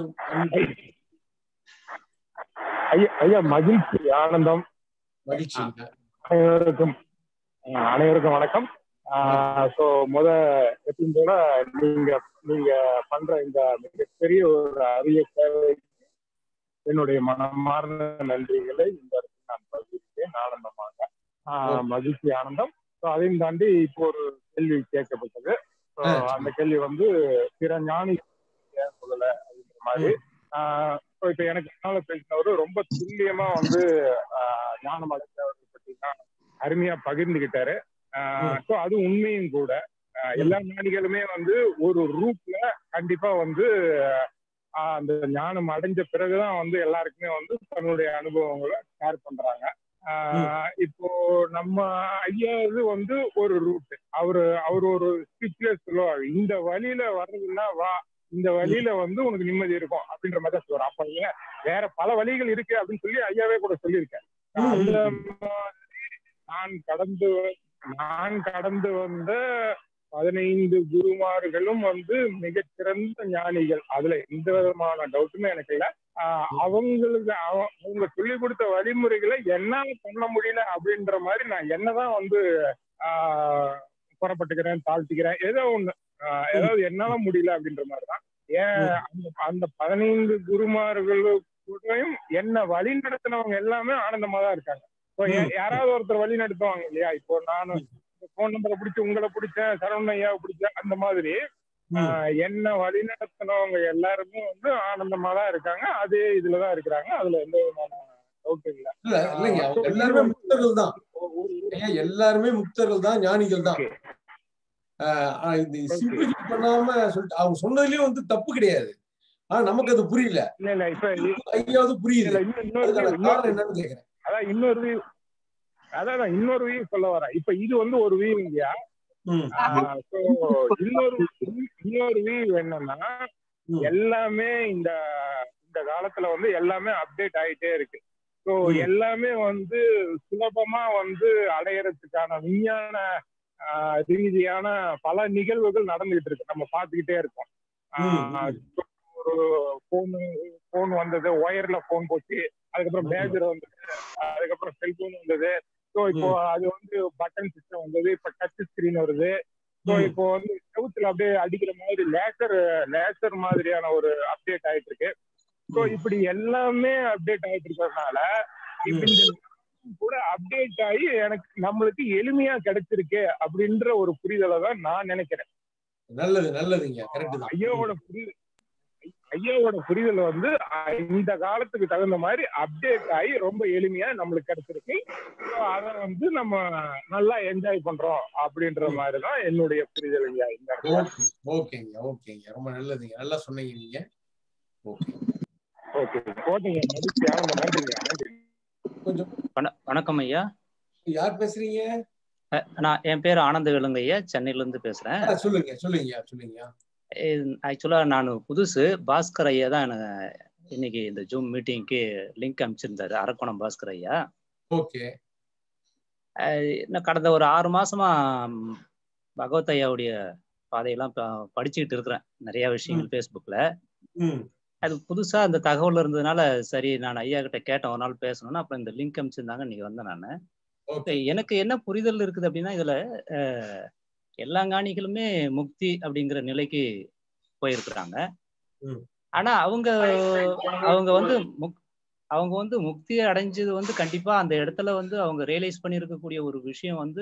ஐயா மகிழ்ச்சி, ஆனந்தம். மகிழ்ச்சி. அனைவருக்கும் வணக்கம். ஸோ எப்பயும் போல நீங்க பண்ற இந்த மிகப்பெரிய ஒரு அரிய சேவை என்னுடைய மனமார்ந்த நன்றிகளை இந்த இடத்துல நான் பதிவிட்டேன். ஆனந்தமாக மகிழ்ச்சி, ஆனந்தம். அதையும் தாண்டி இப்போ ஒரு கேள்வி கேட்கப்பட்டது. அந்த கேள்வி வந்து பிற ஞானி சொல்லல அப்படிங்கிற மாதிரி. இப்ப எனக்கு முன்னால பேசினவரு ரொம்ப துல்லியமா வந்து ஞானம் அடைந்தவர்கள் பற்றி தான் அருமையா பகிர்ந்துகிட்டாரு. ஸோ அது உண்மையும் கூட. எல்லா ஞானிகளுமே வந்து ஒரு ரூட்ல கண்டிப்பா வந்து அந்த ஞானம் அடைஞ்ச பிறகுதான் வந்து எல்லாருக்குமே வந்து தன்னுடைய அனுபவங்களை ஷேர் பண்றாங்க. இப்போ நம்ம ஐயா வந்து ஒரு ரூட், அவர் ஒரு ஸ்பீச்ல சொல்லுவாரு, இந்த வழியில வர்றதுன்னா வா, இந்த வழியில வந்து உனக்கு நிம்மதி இருக்கும் அப்படின்ற மாதிரி தான் சொல்லுவாரு. அப்ப ஏன் வேற பல வழிகள் இருக்கு அப்படின்னு சொல்லி ஐயாவே கூட சொல்லியிருக்கேன். அந்த மாதிரி நான் கடந்து வந்த 15 குருமார்களும் வந்து மிகச்சிறந்த ஞானிகள், அதுல எந்த விதமான டவுட்டுமே எனக்கு இல்லை. அவங்க சொல்லி கொடுத்த வழிமுறைகளை என்னால பண்ண முடியல அப்படின்ற மாதிரி நான் என்னதான் வந்து புறப்பட்டுக்கிறேன், தாழ்த்திக்கிறேன், ஏதோ ஒண்ணு, ஏதாவது என்னால முடியல அப்படின்ற மாதிரிதான். அந்த 15 குருமார்களும் என்ன வழி நடத்தினவங்க எல்லாமே ஆனந்தமா தான் இருக்காங்க. யாராவது ஒருத்தர் வழி நடத்துவாங்க இல்லையா? இப்போ நானும் போன் நம்பரை பிடிச்சி உங்களை பிடிச்சேன், சரவண ஐயாவை பிடிச்சேன், அந்த மாதிரி என்ன வழி நடத்தினவங்க எல்லாருமே வந்து ஆனந்தமா தான் இருக்காங்க. அதே இதுலதான் இருக்கிறாங்க. அதுல எந்த விதமான டவுட் இல்லை. எல்லாருமே முக்தர்கள் தான். எல்லாருமே முக்தர்கள் தான், ஞானிகள் தான். சிம்பிளிஃபை பண்ணாம சொல்லிட்டு அவங்க சொன்னதுலயும் வந்து தப்பு கிடையாது. ஆனா நமக்கு அது புரியல. இல்ல இப்ப ஐயாவது புரியுது. என்னன்னு கேக்குறேன். அதான் இன்னொரு அதான் இன்னொரு வியூ சொல்ல வரேன். இப்ப இது வந்து ஒரு வியூ இல்லையா? இன்னொரு வியூ என்னன்னா, எல்லாமே இந்த காலத்துல வந்து எல்லாமே அப்டேட் ஆயிட்டே இருக்கு. ஸோ எல்லாமே வந்து சுலபமா வந்து அடையறதுக்கான விஞ்ஞான ரீதியான பல நிகழ்வுகள் நடந்துகிட்டு இருக்கு, நம்ம பார்த்துக்கிட்டே இருக்கோம். ஒரு போன் வந்தது, ஒயர்ல போன் போச்சு, அதுக்கப்புறம் பேஜர் வந்தது, அதுக்கப்புறம் செல்போன் வந்தது. ஸோ இப்போ அது வந்து பட்டன் சிஸ்டம் வந்தது, இப்ப டச் ஸ்கிரீன் வருது. ஸோ இப்போ வந்து செவுத்துல அப்படியே அடிக்கிற மாதிரி லேசர் மாதிரியான ஒரு அப்டேட் ஆயிட்டு இருக்கு. ஸோ இப்படி எல்லாமே அப்டேட் ஆயிட்டு இருக்கிறதுனால கூட அப்டேட் ஆகி எனக்கு நம்மளுக்கு எளிமையா கிடைச்சிருக்கு அப்படின்ற ஒரு புரிதலை தான் நான் நினைக்கிறேன். நல்லதுங்க. ஐயாவோட புரிதல் வந்து இந்த காலத்துக்கு தகுந்த மாதிரி அப்டேட் ஆகி ரொம்ப எளிமையா நம்மளுக்கு கிடைச்சிருக்கு. அதை வந்து நம்ம நல்லா என்ஜாய் பண்றோம் அப்படின்ற மாதிரிதான் என்னுடைய புரிதல். ஓகேங்க, ரொம்ப நல்லதுங்க, நல்லா சொன்னீங்க நீங்க. வணக்கம் ஐயா. யார் பேசுறீங்க? என் பேர் ஆனந்த வேலுங்க ஐயா, சென்னையில இருந்து பேசுறேன். சொல்லுங்க. ஆக்சுவலா நான் புதுசு. பாஸ்கர் ஐயா தான் எனக்கு இன்னைக்கு இந்த ஜூம் மீட்டிங்க்கு லிங்க் அனுப்பிச்சிருந்தாரு, அரக்கோணம் பாஸ்கர் ஐயா. ஓகே. நான் கடந்த ஒரு 6 மாசமா பகவத் ஐயாவுடைய பாதையெல்லாம் படிச்சுக்கிட்டு இருக்கிறேன், நிறைய விஷயங்கள் ஃபேஸ்புக்ல. அது புதுசா அந்த தகவல் இருந்ததுனால சரி நான் ஐயா கிட்ட கேட்டேன் ஒரு நாள் பேசணும்னு. அப்புறம் இந்த லிங்க் அனுப்பிச்சிருந்தாங்க, இன்னைக்கு வந்தேன் நான். எனக்கு என்ன புரிதல் இருக்குது அப்படின்னா, இதுல எல்லா ஞானிகளுமே முக்தி அப்படிங்கிற நிலைக்கு போயிருக்கிறாங்க. ஆனா அவங்க வந்து முக்தியை அடைஞ்சது வந்து கண்டிப்பா அந்த இடத்துல வந்து அவங்க ரியலைஸ் பண்ணியிருக்கக்கூடிய ஒரு விஷயம் வந்து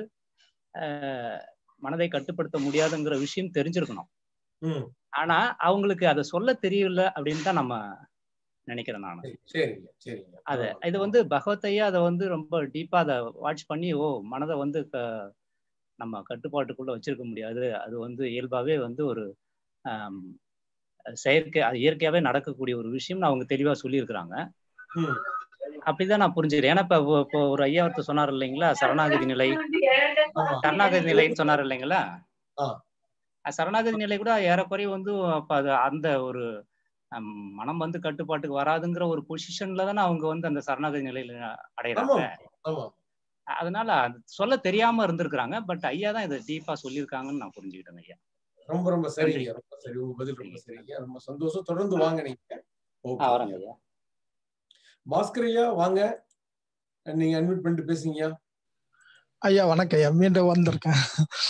மனதை கட்டுப்படுத்த முடியாதுங்கிற விஷயம் தெரிஞ்சிருக்கணும். ஆனா அவங்களுக்கு அதை சொல்ல தெரியல அப்படின்னு தான் நம்ம நினைக்கிறேன் நான். இது வந்து பகவத் ஐயா அதை வந்து ரொம்ப டீப்பா அதை வாட்ச் பண்ணி, மனதை வந்து நம்ம கட்டுப்பாட்டுக்குள்ள வச்சிருக்க முடியாது, அது வந்து இயல்பாவே வந்து ஒரு செயற்கை, அது இயற்கையாவே நடக்கக்கூடிய ஒரு விஷயம்னு அவங்க தெளிவா சொல்லியிருக்கிறாங்க. அப்படிதான் நான் புரிஞ்சுக்கிறேன். ஏன்னா இப்போ ஒரு ஐயா ஒருத்தர் சொன்னார் இல்லைங்களா, சரணாகதி நிலைன்னு சொன்னார் இல்லைங்களா. சரணாகதி நிலை கூட ஏறக்குறைய வந்து அப்ப அது அந்த ஒரு மனம் வந்து கட்டுப்பாட்டுக்கு வராதுங்கிற ஒரு பொசிஷன்ல தானே அவங்க வந்து அந்த சரணாகதி நிலையில அடையிறாங்க. அதனால அது சொல்ல தெரியாம இருந்திருக்கிறாங்க. பட் ஐயா தான் இதை டீப்பா சொல்லியிருக்காங்கன்னு நான் புரிஞ்சுக்கிட்டேன் ஐயா. ரொம்ப சரிங்க, ரொம்ப சரி. உங்க பதில் ரொம்ப சரிங்க, ரொம்ப சந்தோஷம். தொடர்ந்து வாங்க நீங்க. வரங்க ஐயா. பாஸ்கர் ஐயா வாங்க, நீங்க அட்மிட் பண்ணிட்டு பேசுங்க ஐயா. வணக்கம் ஐயா, மீண்டும் வந்திருக்கேன்.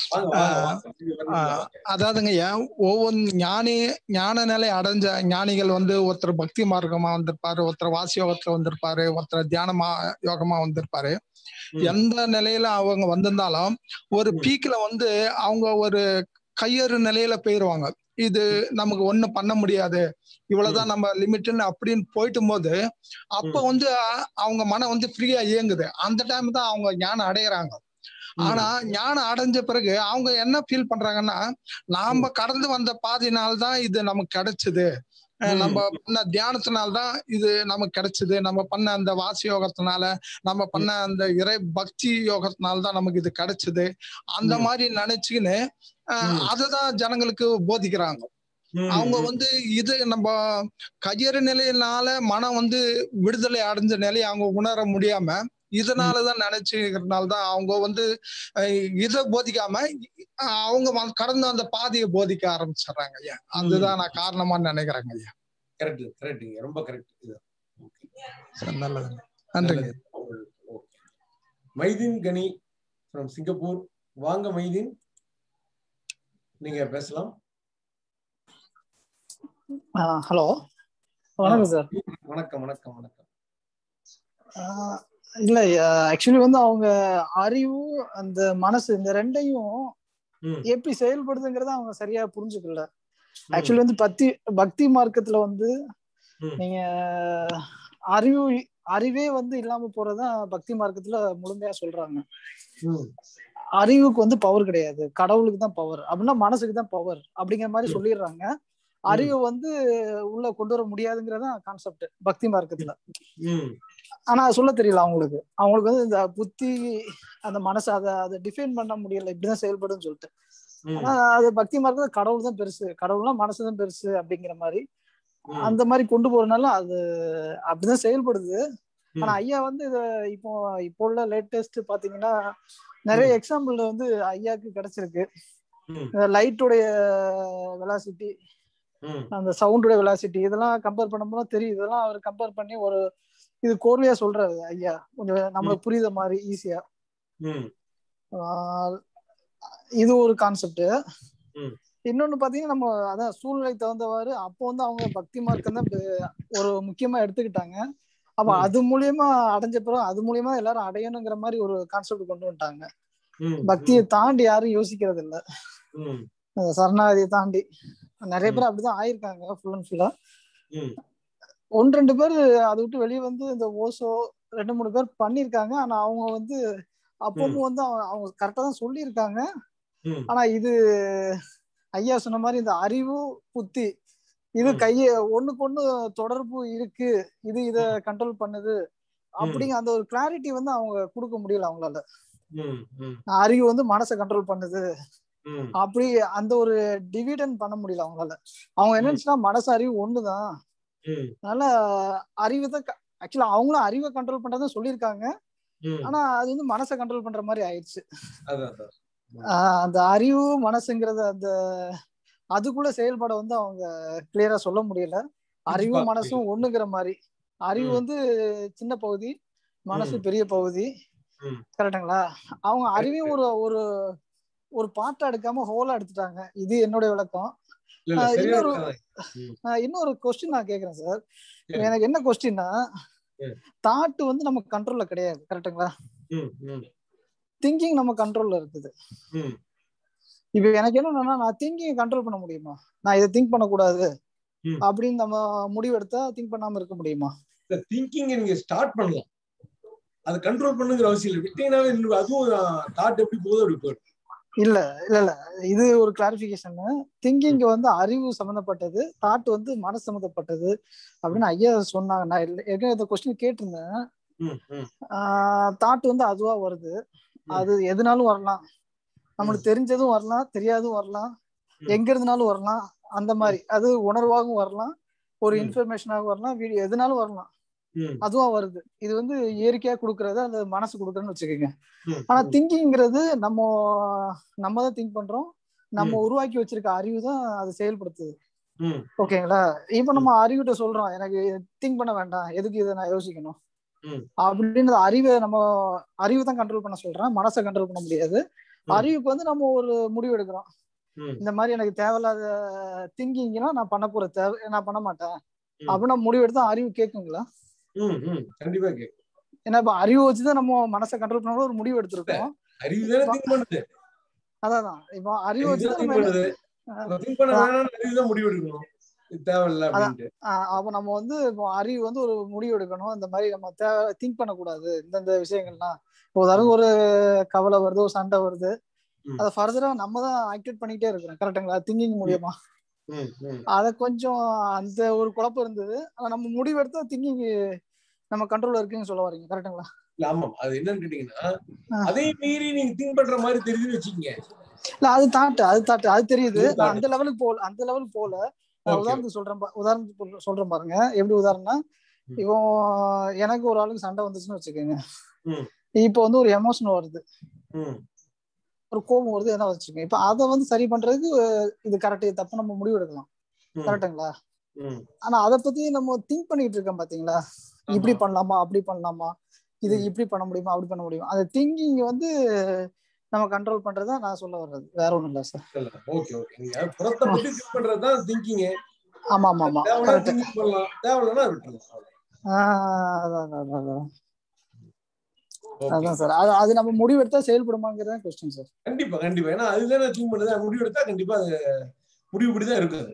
அதாவதுங்க ஐயா, ஒவ்வொரு ஞான நிலை அடைஞ்ச ஞானிகள் வந்து ஒருத்தர் பக்தி மார்க்கமா வந்திருப்பாரு, ஒருத்தர் வாசி யோகத்துல வந்திருப்பாரு, ஒருத்தர் தியானமா யோகமா வந்திருப்பாரு. எந்த நிலையில அவங்க வந்திருந்தாலும் ஒரு பீக்ல வந்து அவங்க ஒரு கையறு நிலையில போயிருவாங்க. இது நமக்கு ஒண்ணு பண்ண முடியாது, இவ்வளவுதான் நம்ம லிமிட்னு அப்படின்னு போயிட்டு போது அப்ப வந்து அவங்க மனம் வந்து ஃப்ரீயா இயங்குது. அந்த டைம் தான் அவங்க ஞானம் அடையிறாங்க. ஆனா ஞானம் அடைஞ்ச பிறகு அவங்க என்ன ஃபீல் பண்றாங்கன்னா, நாம கடந்து வந்த பாதையினால்தான் இது நமக்கு கிடைச்சது, நம்ம பண்ண தியானத்தினால்தான் இது நமக்கு கிடைச்சது, நம்ம பண்ண அந்த வாசி யோகத்தினால, நம்ம பண்ண அந்த இறை பக்தி யோகத்தினால்தான் நமக்கு இது கிடைச்சது, அந்த மாதிரி நினைச்சுக்கின்னு அதுதான் ஜனங்களுக்கு போதிக்கிறாங்க. அவங்க வந்து இது நம்ம கையறு நிலையினால மனம் வந்து விடுதலை அடைஞ்ச நிலையை அவங்க உணர முடியாம இதனாலதான் நினைச்சுக்கிறதுனால்தான் அவங்க வந்து இதை போதிக்காம அவங்க கடந்த அந்த பாதையை போதிக்க ஆரம்பிச்சிடுறாங்க ஐயா. அதுதான் நான் காரணமா நினைக்கிறேங்க ஐயா. கரெக்ட், ரொம்ப கரெக்ட். நல்லது, நன்றிங்க. மைதீன் கனி ஃப்ரம் சிங்கப்பூர், வாங்க மைதீன், நீங்க பேசலாம். ஹலோ, வணக்கம் சார். வணக்கம். இல்ல, ஆக்சுவலி வந்து அவங்க அறிவு அந்த மனசு இந்த ரெண்டையும் எப்படி செயல்படுதுங்கிறத அவங்க சரியா புரிஞ்சுக்கல. ஆக்சுவலி வந்து பக்தி மார்க்கத்துல வந்து நீங்க அறிவே வந்து இல்லாம போறதுதான் பக்தி மார்க்கத்துல முழுமையா சொல்றாங்க. அறிவுக்கு வந்து பவர் கிடையாது, கடவுளுக்கு தான் பவர், அப்படின்னா மனசுக்கு தான் பவர் அப்படிங்கிற மாதிரி சொல்லிடுறாங்க. அறிவை வந்து உள்ள கொண்டு வர முடியாதுங்கிறதான் கான்செப்ட் பக்தி மார்க்கத்துல. ஆனா சொல்ல தெரியல அவங்களுக்கு வந்து இந்த புத்தி அந்த மனசு அதை டிஃபைன் பண்ண முடியல, இப்படிதான் செயல்படுன்னு சொல்லிட்டு. ஆனா அது பக்தி மார்க்கம் கடவுள் தான் பெருசு, கடவுள்னா மனசுதான் பெருசு அப்படிங்கிற மாதிரி அந்த மாதிரி கொண்டு போறதுனால அது அப்படிதான் செயல்படுது. ஆனா ஐயா வந்து இத இப்போ உள்ள லேட்டஸ்ட் பாத்தீங்கன்னா நிறைய எக்ஸாம்பிள் வந்து ஐயாக்கு கிடைச்சிருக்கு. லைட்டுடைய வெலாசிட்டி, அந்த சவுண்டோட வெலாசிட்டி இதெல்லாம் கம்பேர் பண்ணும்போது தெரியும். இதெல்லாம் அவர் கம்பேர் பண்ணி ஒரு இது கோர்வையா சொல்றாரு ஐயா, கொஞ்சம் நம்மளுக்கு புரியுத மாதிரி ஈஸியா. இது ஒரு கான்செப்ட். இன்னொன்னு பாத்தீங்கன்னா நம்ம அதான் சூழ்நிலை தகுந்தவாறு அப்போ வந்து அவங்க பக்தி மார்க்கம் தான் ஒரு முக்கியமா எடுத்துக்கிட்டாங்க. அப்ப அது மூலியமா அடைஞ்ச பிறகு அது மூலியமா எல்லாரும் அடையணுங்கிற மாதிரி ஒரு கான்செப்ட் கொண்டு வந்துட்டாங்க. பக்தியை தாண்டி யாரும் யோசிக்கிறது இல்ல, சரணாகதியை தாண்டி நிறைய பேர் அப்படிதான் ஆயிருக்காங்க. ஃபுல் அண்ட் ஃபுல்லா 1-2 பேர் அதை விட்டு வெளியே வந்து இந்த ஓசோ 2-3 பேர் பண்ணிருக்காங்க. ஆனா அவங்க வந்து அப்பவும் வந்து அவங்க கரெக்டா தான் சொல்லியிருக்காங்க. ஆனா இது ஐயா சொன்ன மாதிரி இந்த அறிவு புத்தி இது ஒண்ணுக்கு ஒண்ணு தொடர்பு இருக்கு, இது இத கண்ட்ரோல் பண்ணுது அப்படிங்க அந்த ஒரு கிளாரிட்டி வந்து அவங்க கொடுக்க முடியல அவங்களால. அறிவு வந்து மனசை கண்ட்ரோல் பண்ணுது அப்படி அந்த ஒரு டிவிடன் பண்ண முடியல அவங்களால. அவங்க என்னச்சுன்னா மனசு அறிவு ஒண்ணுதான், அதனால அறிவு தான் ஆக்சுவலா அவங்களும் அறிவை கண்ட்ரோல் பண்றதுன்னு சொல்லியிருக்காங்க. ஆனா அது வந்து மனசை கண்ட்ரோல் பண்ற மாதிரி ஆயிடுச்சு. அந்த அறிவு மனசுங்கிறது அந்த அதுக்குள்ள செயல்பட வந்து அவங்க கிளியரா சொல்ல முடியல. அறிவும் மனசும் ஒண்ணுங்கிற மாதிரி. அறிவு வந்து சின்ன பகுதி, மனசு பெரிய பகுதி, கரெக்டுங்களா? அவங்க அறிவையும் ஒரு ஒரு பார்ட்டா எடுக்காம ஹோலா எடுத்துட்டாங்க. இது என்னுடைய விளக்கம். இன்னொரு கொஸ்டின் நான் கேக்குறேன் சார். எனக்கு என்ன கொஸ்டின்னா, தாட் வந்து நம்ம கண்ட்ரோல்ல கிடையாது, கரெக்டுங்களா? திங்கிங் நம்ம கண்ட்ரோல்ல இருக்குது. இப்ப எனக்கு என்னன்னா, நான் திங்கிங் கண்ட்ரோல் பண்ண முடியுமா? நான் இதை திங்க் பண்ணக்கூடாது அப்படின்னு நம்ம முடிவெடுத்தா திங்க் பண்ணாம இருக்க முடியுமா? திங்கிங் நீங்க ஸ்டார்ட் பண்ணலாம், அதை கண்ட்ரோல் பண்ணுங்கிற அவசியம் இல்லை. விட்டீங்கன்னாவே அதுவும் தாட் எப்படி போகுது அப்படி போயிடும். இல்ல இல்ல இல்ல இது ஒரு கிளாரிபிகேஷன். திங்கிங் வந்து அறிவு சம்பந்தப்பட்டது, தாட் வந்து மனசு சம்பந்தப்பட்டது அப்படின்னு ஐயா சொன்னாங்க. நான் ஏற்கனவே இந்த கொஸ்டின் கேட்டிருந்தேன். தாட் வந்து அதுவா வருது, அது எதுனாலும் வரலாம், நம்மளுக்கு தெரிஞ்சதும் வரலாம், தெரியாதும் வரலாம், எங்க இருந்தாலும் வரலாம். அந்த மாதிரி அது உணர்வாகவும் வரலாம், ஒரு இன்ஃபர்மேஷனாகவும் வரலாம், வீடியோ எதுனாலும் வரலாம், அதுவா வருது. இது வந்து இயற்கையா கொடுக்கறது அந்த மனசு கொடுக்குறதுன்னு வச்சுக்கோங்க. ஆனா திங்கிங்கிறது நம்ம தான் திங்க் பண்றோம், நம்ம உருவாக்கி வச்சிருக்க அறிவு தான் அது செயல்படுத்துது. ஓகேங்களா? இப்ப நம்ம அறிவுகிட்ட சொல்றோம் எனக்கு திங்க் பண்ண வேண்டாம், எதுக்கு இதை நான் யோசிக்கணும் அப்படின்னு. அறிவு தான் கண்ட்ரோல் பண்ண சொல்றேன், மனசை கண்ட்ரோல் பண்ண முடியாது. அறிவுக்கு வந்து நம்ம ஒரு முடிவு எடுக்கிறோம், இந்த மாதிரி எனக்கு தேவையில்லாத திங்கிங்னா நான் பண்ண போற நான் பண்ண மாட்டேன் அப்படின்னு முடிவு எடுத்தா அறிவு கேட்குங்களா? கண்டிப்பா கேட்கும். ஏன்னா இப்ப அறிவு வச்சுதான் நம்ம மனசை கண்ட்ரோல் பண்ண ஒரு முடிவு எடுத்திருக்கோம். அதான் இப்போ அறிவு வச்சுதான் அப்ப நம்ம வந்து அறிவு வந்து ஒரு முடிவு எடுக்கணும், இந்த மாதிரி நம்ம திங்க் பண்ணக்கூடாது இந்த விஷயங்கள்லாம். உதாரணம் ஒரு கவலை வருது, ஒரு சண்டை வருது, அதை ஃபர்தரா நம்ம தான் ஆக்டிவேட் பண்ணிக்கிட்டே இருக்கிறோம், கரெக்டுங்களா? திங்கிங் மூலியமா. அத கொஞ்சம் அந்த ஒரு குழப்பம் இருந்தது. ஆனா நம்ம முடிவு எடுத்தா திங்கிங் நம்ம கண்ட்ரோல்ல இருக்குன்னு சொல்ல வரீங்க, கரெக்டுங்களா? ஆமா. அது என்னன்னு கேட்டீங்கன்னா, அதே மீறி நீங்க திங்க் பண்ற மாதிரி தெரியுதுன்னு வச்சுக்கீங்க. இல்ல அது தாட் அது தெரியுது. அந்த லெவலுக்கு போல உதாரணத்துக்கு சொல்றேன் பாருங்க. எப்படி உதாரணம்னா, இப்போ எனக்கு ஒரு ஆளுக்கு சண்டை வந்துச்சுன்னு வச்சுக்கோங்க. இப்போ வந்து ஒரு எமோஷன் வருது, ஒரு கோபம் வருது, என்ன வச்சுக்கோங்க. இப்ப அதை வந்து சரி பண்றதுக்கு இது கரெக்ட் தப்பு நம்ம முடிவு எடுக்கலாம், கரெக்டுங்களா? ஆனா அதை பத்தி நம்ம திங்க் பண்ணிட்டு இருக்கோம் பாத்தீங்களா, இப்படி பண்ணலாமா அப்படி பண்ணலாமா, இது இப்படி பண்ண முடியுமா அப்படி பண்ண முடியுமா. அந்த திங்கிங் வந்து நம்ம கண்ட்ரோல் பண்றதா நான் சொல்ல வர்றது, வேற ஒண்ணும் இல்ல சார். Okay okay. நீங்க புறத்தை பத்தி திங்க் பண்றதுதான் திங்கிங். ஆமா ஆமா ஆமா, கரெக்ட். தேவலனா விட்டுறலாம். அதான் சார், அது நம்ம முடிவு எடுத்தா செயல்படுமாங்கிறத क्वेश्चन சார். கண்டிப்பா கண்டிப்பா. ஏன்னா அதுதானே திங்க் பண்ணுது, முடிவு எடுத்தா கண்டிப்பா அது முடிவுபடிதான் இருக்குது.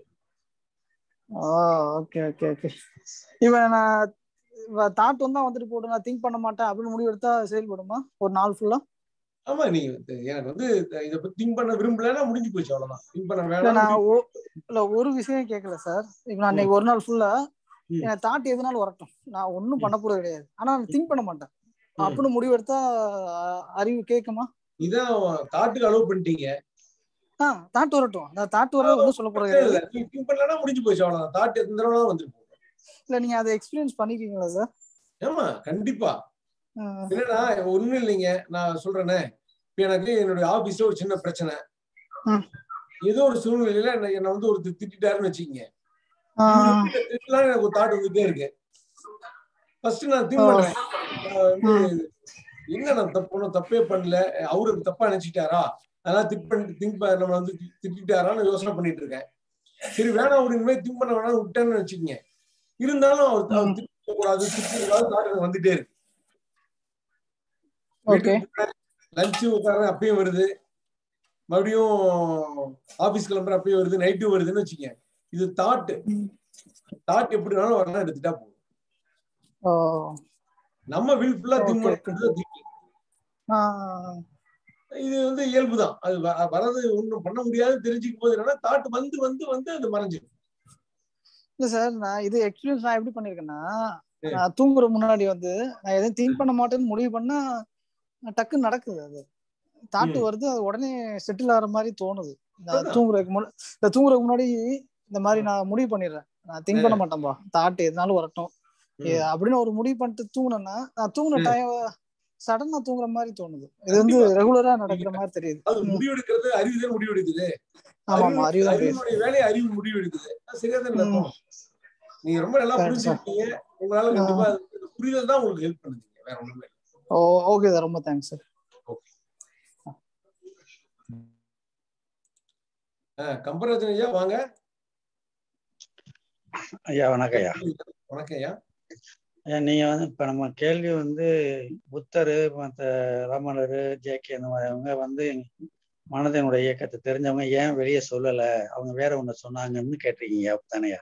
Okay okay okay. இவன் நான் தாட் வந்தா வந்துட்டு போட்டு நான் திங்க் பண்ண மாட்டேன் அப்படின்னு முடிவு எடுத்தா செயல்படுமா ஒரு நாள் ஃபுல்லா? ஆமா. நீங்க எனக்கு வந்து இத பத்தி திங்க் பண்ண விரும்பலன்னா முடிஞ்சு போச்சு, அவ்வளவுதான். திங்க் பண்ண வேணாம். நான் ஒரு விஷயம் கேட்கல சார். இப்ப நான் இன்னைக்கு ஒரு நாள் ஃபுல்லா எனக்கு தாட் எதுனாலும் வரட்டும், நான் ஒன்னும் பண்ண போறது கிடையாது, ஆனா நான் திங்க் பண்ண மாட்டேன் அப்படின்னு முடிவெடுத்தா அறிவு கேட்குமா? இதான் தாட்டுக்கு அலோவ் பண்ணிட்டீங்க. தாட் வரட்டும், அந்த தாட் வர ஒன்னும் சொல்ல போறது இல்ல, நீ திங்க் பண்ணலனா முடிஞ்சு போச்சு, அவ்வளவுதான். தாட் எந்த தடவை வந்துரும். இல்ல நீங்க அதை எக்ஸ்பீரியன்ஸ் பண்ணிருக்கீங்களா சார்? ஆமா, கண்டிப்பா. என்னன்னா ஒண்ணும் இல்லைங்க, நான் சொல்றேனே, இப்ப எனக்கு என்னுடைய ஆபீஸ்ல ஒரு சின்ன பிரச்சனை, ஏதோ ஒரு சூழ்நிலையில என்ன வந்து ஒரு திட்டாருன்னு வச்சுக்கீங்க, திட்டலாம் எனக்கு ஒரு தாட் வந்துட்டே இருக்கு. ஃபர்ஸ்ட் நான் திங்க் பண்றேன், என்ன நான் தப்பே பண்ணல, அவரு தப்பா நினைச்சிட்டாரா, அதனால நம்ம வந்து திட்டாரான்னு யோசனை பண்ணிட்டு இருக்கேன். சரி வேணாம், அவரு இனிமேல் திங்க் பண்ண வேணாம் விட்டேன்னு வச்சுக்கீங்க, இருந்தாலும் அவர் திட்டக்கூடாது திட்டக்கூடாது தாட் எனக்கு வந்துட்டே இருக்கு. லஞ்சு உட்கார அப்பயும் வருது, மறுபடியும் ஆபீஸ் கிளம்புற அப்பயும் வருது, நைட்டும் வருதுன்னு வச்சுக்கங்க. இது தாட் எப்படினாலும் வரலாம், எடுத்துட்டா போதும். நம்ம வில் ஃபுல்லா திங்க் பண்றது இது வந்து இயல்புதான். அது வரது ஒண்ணும் பண்ண முடியாது. தெரிஞ்சுக்கும் போது என்னன்னா தாட் வந்து வந்து வந்து அது மறைஞ்சிடும். இல்ல சார், நான் இது எக்ஸ்பீரியன்ஸ் நான் எப்படி பண்ணிருக்கேன்னா, நான் தூங்குற முன்னாடி வந்து நான் எதுவும் திங்க் பண்ண மாட்டேன்னு முடிவு பண்ணா டக்குன்னு நடக்குது. அது தாட்டு வருது, அது உடனே செட்டில் ஆகிற மாதிரி தோணுது. தூங்குறதுக்கு முன்னாடி இந்த மாதிரி நான் முடிவு பண்ணிடுறேன், நான் திங்க் பண்ண மாட்டேன்பா, தாட்டு எதுனாலும் வரட்டும் அப்படின்னு ஒரு முடிவு பண்ணிட்டு தூங்கினேன்னா, நான் தூங்குன டைம் சடனா தூங்குற மாதிரி தோணுது. இது வந்து ரெகுலரா நடக்கிற மாதிரி தெரியுது. அது முடிவெடுக்கிறது அறிவுதான் முடிவெடுக்குது. அறிவுடைய வேலையை அறிவு முடிவெடுக்குது. சரியா தான் நடக்கும். நீங்க ரொம்ப நல்லா புரிஞ்சுக்கிட்டீங்க. உங்களால கண்டிப்பா புரிதல் தான் உங்களுக்கு ஹெல்ப் பண்ணுது, வேற ஒண்ணுமே இல்லை. ஓகே சார், ரொம்ப தேங்க்ஸ் சார். கம்பராஜன் ஐயா வாங்க. ஐயா வணக்கம் ஐயா. வணக்கம் ஐயா. நீங்க வந்து இப்ப நம்ம கேள்வி வந்து புத்தர், மற்ற ரமணர், ஜேகே இந்த மாதிரி அவங்க வந்து மனதினுடைய இயக்கத்தை தெரிஞ்சவங்க ஏன் வெளியே சொல்லல, அவங்க வேற ஒண்ணு சொன்னாங்கன்னு கேட்டிருக்கீங்க, அப்படித்தானையா?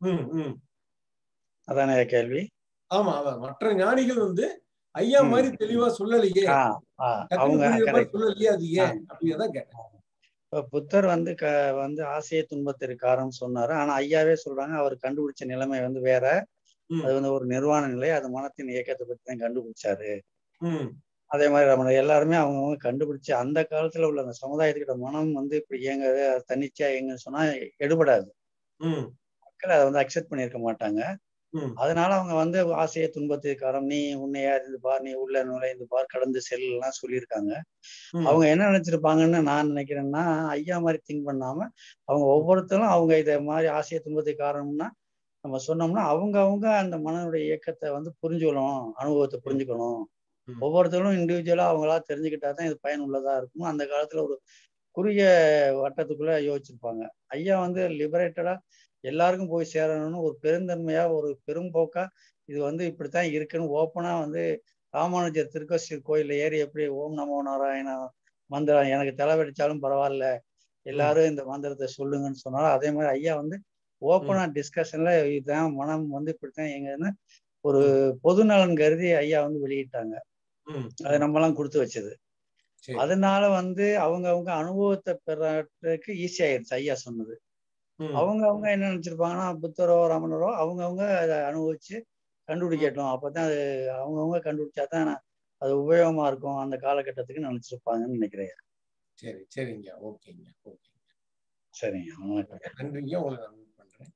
அதானே கேள்வி? ஆமா, மற்ற ஞானிகள் வந்து ஐயா மாதிரி தெளிவா சொல்லலையே, அவங்க சொல்லலையே, அது ஏன் அப்படிதான் கேட்டேன். இப்ப புத்தர் வந்து வந்து ஆசையை துன்பத்திற்கு காரணம் சொன்னாரு. ஆனா ஐயாவே சொல்றாங்க அவர் கண்டுபிடிச்ச நிலைமை வந்து வேற, அது வந்து ஒரு நிர்வாண நிலை, அது மனத்தின் இயக்கத்தை பத்தி தான் கண்டுபிடிச்சாரு. அதே மாதிரி நம்ம எல்லாருமே அவங்க கண்டுபிடிச்சு அந்த காலத்துல உள்ள அந்த சமுதாயத்துக்கிட்ட மனம் வந்து இப்படி இயங்குது, அது தன்னிச்சையா இயங்குன்னு சொன்னா எடுபடாது. மக்கள் அதை வந்து அக்செப்ட் பண்ணியிருக்க மாட்டாங்க. அதனால அவங்க வந்து ஆசையை துன்பத்திற்கு காரணம், நீ உன்னையா இருந்து பார், நீ உள்ள நுழைந்து பார், கடந்து செல்லாம் சொல்லியிருக்காங்க. அவங்க என்ன நினைச்சிருப்பாங்கன்னு நான் நினைக்கிறேன்னா, ஐயா மாதிரி திங்க் பண்ணாம அவங்க ஒவ்வொருத்தரும் அவங்க இதை மாதிரி ஆசையை துன்பத்துக்கு காரணம்னா நம்ம சொன்னோம்னா அவங்க அந்த மனனுடைய இயக்கத்தை வந்து புரிஞ்சுக்கணும், அனுபவத்தை புரிஞ்சுக்கணும். ஒவ்வொருத்தரும் இண்டிவிஜுவலா அவங்களா தெரிஞ்சுக்கிட்டா தான் இது பயனுள்ளதா இருக்கும். அந்த காலத்துல ஒரு குறுகிய வட்டத்துக்குள்ள யோசிச்சிருப்பாங்க. ஐயா வந்து லிபரேட்டடா எல்லாருக்கும் போய் சேரணும்னு ஒரு பெருந்தன்மையா ஒரு பெரும்போக்கா இது வந்து இப்படித்தான் இருக்குன்னு ஓப்பனா வந்து ராமானுஜர் திருக்கோசில் கோயில்ல ஏறி எப்படி ஓம் நமோ நாராயண மந்திரம் எனக்கு தலைவடிச்சாலும் பரவாயில்ல, எல்லாரும் இந்த மந்திரத்தை சொல்லுங்கன்னு சொன்னாலும், அதே மாதிரி ஐயா வந்து ஓப்பனா டிஸ்கஷன்ல இதுதான் மனம் வந்து இப்படித்தான் எங்கன்னு ஒரு பொது நலன் கருதி ஐயா வந்து வெளியிட்டாங்க. அதை நம்மலாம் கொடுத்து வச்சது. அதனால வந்து அவங்க அனுபவத்தை பெறறதுக்கு ஈஸி ஆயிடுச்சு. ஐயா சொன்னது அவங்க என்ன நினைச்சிருப்பாங்கன்னா, புத்தரோ ரமணரோ அவங்க அதை அனுபவிச்சு கண்டுபிடிக்கட்டும், அப்பதான் அது அவங்க கண்டுபிடிச்சாதான் அது உபயோகமா இருக்கும் அந்த காலகட்டத்துக்கு நினைச்சிருப்பாங்கன்னு நினைக்கிறேன். சரி, சரிங்க, ஓகேங்க, ஓகே, சரிங்க, நன்றிங்க, உங்களுக்கு நான் பண்றேன்.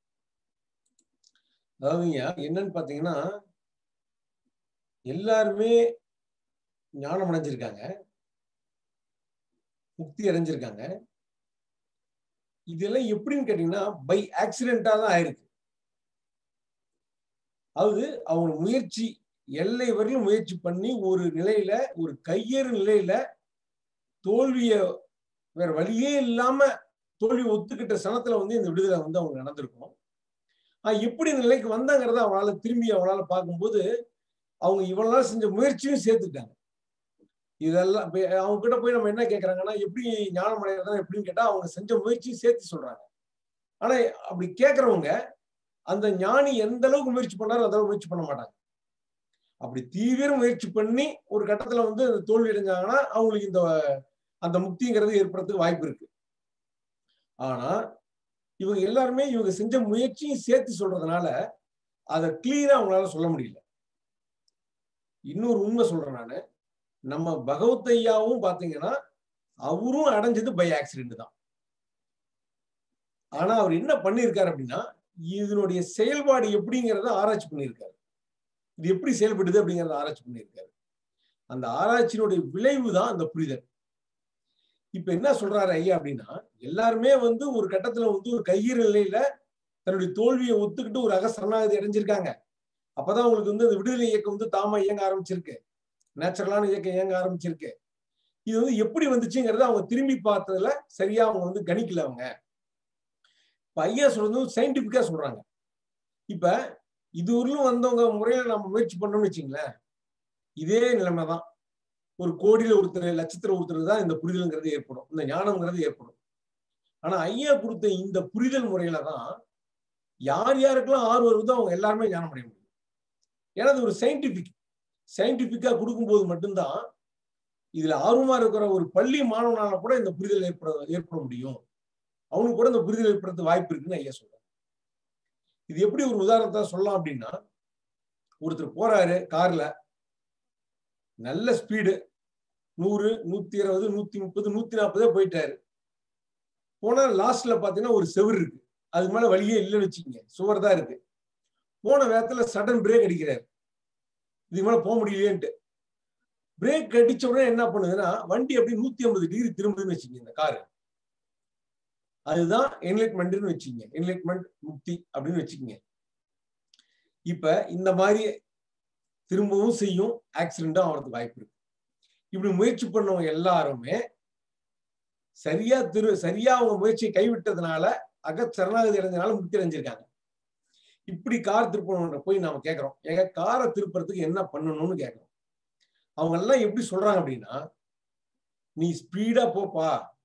அதாவதுங்க என்னன்னு பாத்தீங்கன்னா, எல்லாருமே ஞானம் அடைஞ்சிருக்காங்க, முக்தி அடைஞ்சிருக்காங்க. இதெல்லாம் எப்படின்னு கேட்டீங்கன்னா பை ஆக்சிடென்டா தான் ஆயிருக்கு. அதாவது அவங்க முயற்சி எல்லை வரையிலும் முயற்சி பண்ணி ஒரு நிலையில, ஒரு கையேறு நிலையில தோல்விய வேற வழியே இல்லாம தோல்வி ஒத்துக்கிட்ட சனத்துல வந்து இந்த விடுதலை வந்து அவங்க நடந்திருக்கும். எப்படி இந்த நிலைக்கு வந்தாங்கிறத அவங்களால திரும்பி அவங்களால பார்க்கும்போது அவங்க இவ்வளவு நாள் செஞ்ச முயற்சியும் சேர்த்துட்டாங்க. இதெல்லாம் அவங்க கிட்ட போய் நம்ம என்ன கேட்கறாங்கன்னா, எப்படி ஞானம் அடைகிறதா எப்படின்னு கேட்டா அவங்க செஞ்ச முயற்சியும் சேர்த்து சொல்றாங்க. ஆனா அப்படி கேட்கறவங்க அந்த ஞானி எந்த அளவுக்கு முயற்சி பண்ணாலும் அந்த அளவுக்கு முயற்சி பண்ண மாட்டாங்க. அப்படி தீவிர முயற்சி பண்ணி ஒரு கட்டத்துல வந்து தோல்வி அடைஞ்சாங்கன்னா அவங்களுக்கு அந்த முக்திங்கிறது ஏற்படுறதுக்கு வாய்ப்பு இருக்கு. ஆனா இவங்க எல்லாருமே இவங்க செஞ்ச முயற்சியும் சேர்த்து சொல்றதுனால அதை கிளியரா அவங்களால சொல்ல முடியல. இன்னொரு உண்மை சொல்றேன் நானு, நம்ம பகவத் ஐயாவும் பாத்தீங்கன்னா அவரும் அடைஞ்சது பை ஆக்சிடென்ட் தான். ஆனா அவர் என்ன பண்ணியிருக்காரு அப்படின்னா, இதனுடைய செயல்பாடு எப்படிங்கிறத ஆராய்ச்சி பண்ணியிருக்காரு. இது எப்படி செயல்படுது அப்படிங்கறத ஆராய்ச்சி பண்ணியிருக்காரு. அந்த ஆராய்ச்சியினுடைய விளைவு தான் அந்த புரிதல். இப்ப என்ன சொல்றாரு ஐயா அப்படின்னா, எல்லாருமே வந்து ஒரு கட்டத்துல வந்து ஒரு கையிற நிலையில தன்னுடைய தோல்வியை ஒத்துக்கிட்டு ஒரு அகசரணாகதி அடைஞ்சிருக்காங்க. அப்பதான் உங்களுக்கு வந்து அந்த விடுதலை இயக்கம் வந்து தாமா இயங்க ஆரம்பிச்சிருக்கு, நேச்சுரலான இயக்கம் இயங்க ஆரம்பிச்சிருக்கு. இது வந்து எப்படி வந்துச்சுங்கிறத அவங்க திரும்பி பார்த்ததுல சரியா அவங்க வந்து கணிக்கல. அவங்க இப்ப ஐயா சொல்றது சயின்டிபிக்கா சொல்றாங்க. இப்ப இது ஊர்ல வந்தவங்க முறையில நம்ம முயற்சி பண்ணோம்னு வச்சுங்களேன், இதே நிலைமைதான். ஒரு கோடியில ஒருத்தர், லட்சத்துல ஒருத்தர் தான் இந்த புரிதல்ங்கிறது ஏற்படும், இந்த ஞானம்ங்கிறது ஏற்படும். ஆனா ஐயா கொடுத்த இந்த புரிதல் முறையில தான் யார் யாருக்கெல்லாம் ஆர்வம் வருதோ அவங்க எல்லாருமே ஞானம் அடைய முடியும். ஏன்னா அது ஒரு சயின்டிபிக்கா கொடுக்கும்போது மட்டும்தான் இதுல ஆர்வமா இருக்கிற ஒரு பள்ளி மாணவனால கூட இந்த புரிதல் ஏற்பட முடியும். அவனுக்கு கூட இந்த புரிதல் ஏற்படுத்த வாய்ப்பு இருக்குன்னு ஐயா சொல்றாங்க. இது எப்படி ஒரு உதாரணத்தை சொல்லலாம் அப்படின்னா, ஒருத்தர் போறாரு கார்ல, நல்ல ஸ்பீடு 100, 120, 130, 140 போயிட்டாரு. போனா லாஸ்ட்ல பாத்தீங்கன்னா ஒரு செவர் இருக்கு, அதுக்கு மேல வழியே இல்லைன்னு வச்சுக்கோங்க, சுவர் தான் இருக்கு. போன வேகத்துல சடன் பிரேக் அடிக்கிறாரு, இதுக்கு மேல போக முடியலையேன்ட்டு. பிரேக் அடிச்ச உடனே என்ன பண்ணுதுன்னா வண்டி அப்படி 150 டிகிரி திரும்புதுன்னு வச்சுக்கோங்க இந்த காரு. அதுதான் என்லைட்மெண்ட்னு வச்சுக்கோங்க, என்லைட்மெண்ட் முக்தி அப்படின்னு வச்சுக்கோங்க. இப்ப இந்த மாதிரி திரும்பவும் செய்யும், ஆக்சிடென்ட்டும் ஆகிறதுக்கு வாய்ப்பு இருக்கு. இப்படி முயற்சி பண்ணவங்க எல்லாருமே சரியா அவங்க முயற்சியை கைவிட்டதுனால சரணாகதி அடைஞ்சதுனால முக்தி அடைஞ்சிருக்காங்க. இப்படி கார் திருப்பணும் போய் நாம கேட்கிறோம், எங்க காரை திருப்பறதுக்கு என்ன பண்ணணும்னு கேட்கிறோம். அவங்க எல்லாம் எப்படி சொல்றாங்க அப்படின்னா, நீ ஸ்பீடா போப்பா,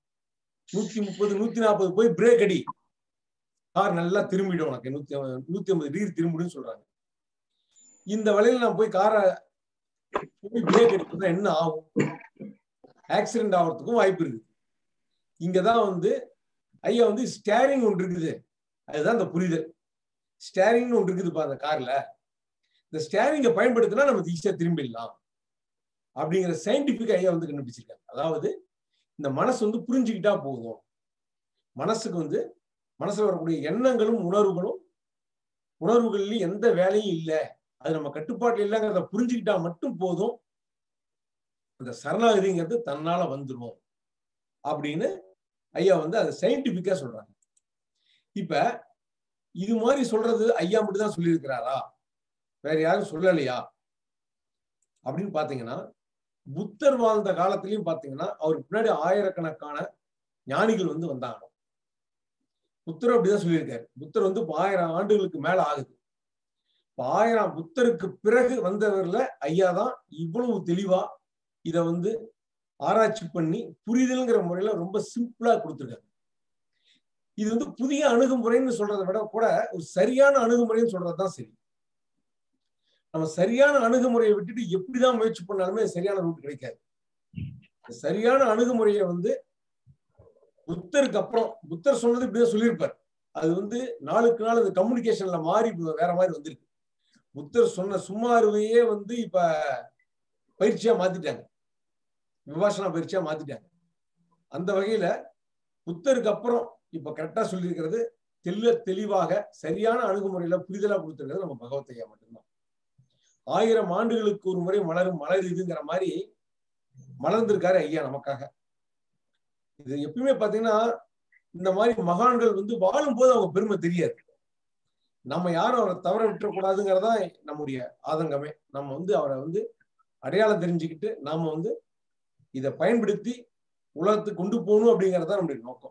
130, 140 போய் பிரேக் அடி, கார் நல்லா திரும்பிடும், உனக்கு 150 டிகிரி திரும்பிடுன்னு சொல்றாங்க. இந்த வழியில நான் போய் காரை போய் பிரேக் அடிப்பா என்ன ஆகும்? ஆக்சிடென்ட் ஆகிறதுக்கும் வாய்ப்பு இருக்கு. இங்கதான் வந்து ஐயா வந்து ஸ்டேரிங் ஒன்று இருக்குது, அதுதான் இந்த புரிதல். ஸ்டேரிங்னு ஒன்று இருக்குதுப்பா அந்த கார்ல, இந்த ஸ்டேரிங்கை பயன்படுத்தினா நம்ம ஈஸியா திரும்பிடலாம் அப்படிங்கிற சயின்டிபிக் ஐயா வந்து கண்டுபிடிச்சிருக்காங்க. அதாவது இந்த மனசு வந்து புரிஞ்சுக்கிட்டா போதும், மனசுக்கு வந்து மனசுல வரக்கூடிய எண்ணங்களும் உணர்வுகள்லயும் எந்த வேலையும் இல்லை, அது நம்ம கட்டுப்பாட்டுல இல்லைங்கிறத புரிஞ்சுக்கிட்டா மட்டும் போதும், அந்த சரணாகதிங்கிறது தன்னால வந்துடும் அப்படின்னு ஐயா வந்து அதை சயின்டிபிக்கா சொல்றாங்க. இப்ப இது மாதிரி சொல்றது ஐயா மட்டும் தான் சொல்லியிருக்கிறாரா, வேற யாரும் சொல்லலையா அப்படின்னு பாத்தீங்கன்னா, புத்தர் வாழ்ந்த காலத்திலயும் பாத்தீங்கன்னா அவருக்கு பின்னாடி ஆயிரக்கணக்கான ஞானிகள் வந்து வந்தாங்க. புத்தர் அப்படிதான் சொல்லியிருக்காரு. புத்தர் வந்து 1000 ஆண்டுகளுக்கு மேல ஆகுது. 1000 புத்தருக்கு பிறகு வந்தவர்ல ஐயா தான் இவ்வளவு தெளிவா இத வந்து ஆராய்ச்சி பண்ணி புரிதல்ங்கிற முறையில ரொம்ப சிம்பிளா கொடுத்துருக்காங்க. இது வந்து புதிய அணுகுமுறைன்னு சொல்றதை விட கூட ஒரு சரியான அணுகுமுறைன்னு சொல்றதுதான் சரி. நம்ம சரியான அணுகுமுறையை விட்டுட்டு எப்படிதான் முயற்சி பண்ணாலுமே சரியான ரூட் கிடைக்காது. சரியான அணுகுமுறையை வந்து புத்தருக்கு அப்புறம், புத்தர் சொன்னது இப்படிதான் சொல்லியிருப்பார், அது வந்து நாளுக்கு நாள் அந்த கம்யூனிகேஷன்ல மாறி வேற மாதிரி வந்திருக்கு. புத்தர் சொன்ன சும்மாருவையே வந்து இப்ப பயிற்சியா மாத்திட்டாங்க, விபாசனா பயிற்சியா மாத்திட்டாங்க. அந்த வகையில புத்தருக்கு அப்புறம் இப்ப கரெக்டா சொல்லியிருக்கிறது தெளிவாக சரியான அணுகுமுறையில புரிதலா கொடுத்திருக்கிறது நம்ம பகவத் ஐயா மட்டும்தான். 1000 ஆண்டுகளுக்கு ஒரு முறை மலரும் மலர் இதுங்கிற மாதிரி மலர்ந்திருக்காரு ஐயா நமக்காக. இது எப்பயுமே பாத்தீங்கன்னா இந்த மாதிரி மகான்கள் வந்து வாழும் போது அவங்க பெருமை தெரியாது. நம்ம யாரும் அவரை தவற விட்டுறக்கூடாதுங்கிறதான் நம்முடைய ஆதங்கமே. நம்ம வந்து அவரை வந்து அடையாளம் தெரிஞ்சுக்கிட்டு நாம வந்து இதை பயன்படுத்தி உலகத்துக்கு கொண்டு போகணும் அப்படிங்கறதுதான் நம்முடைய நோக்கம்.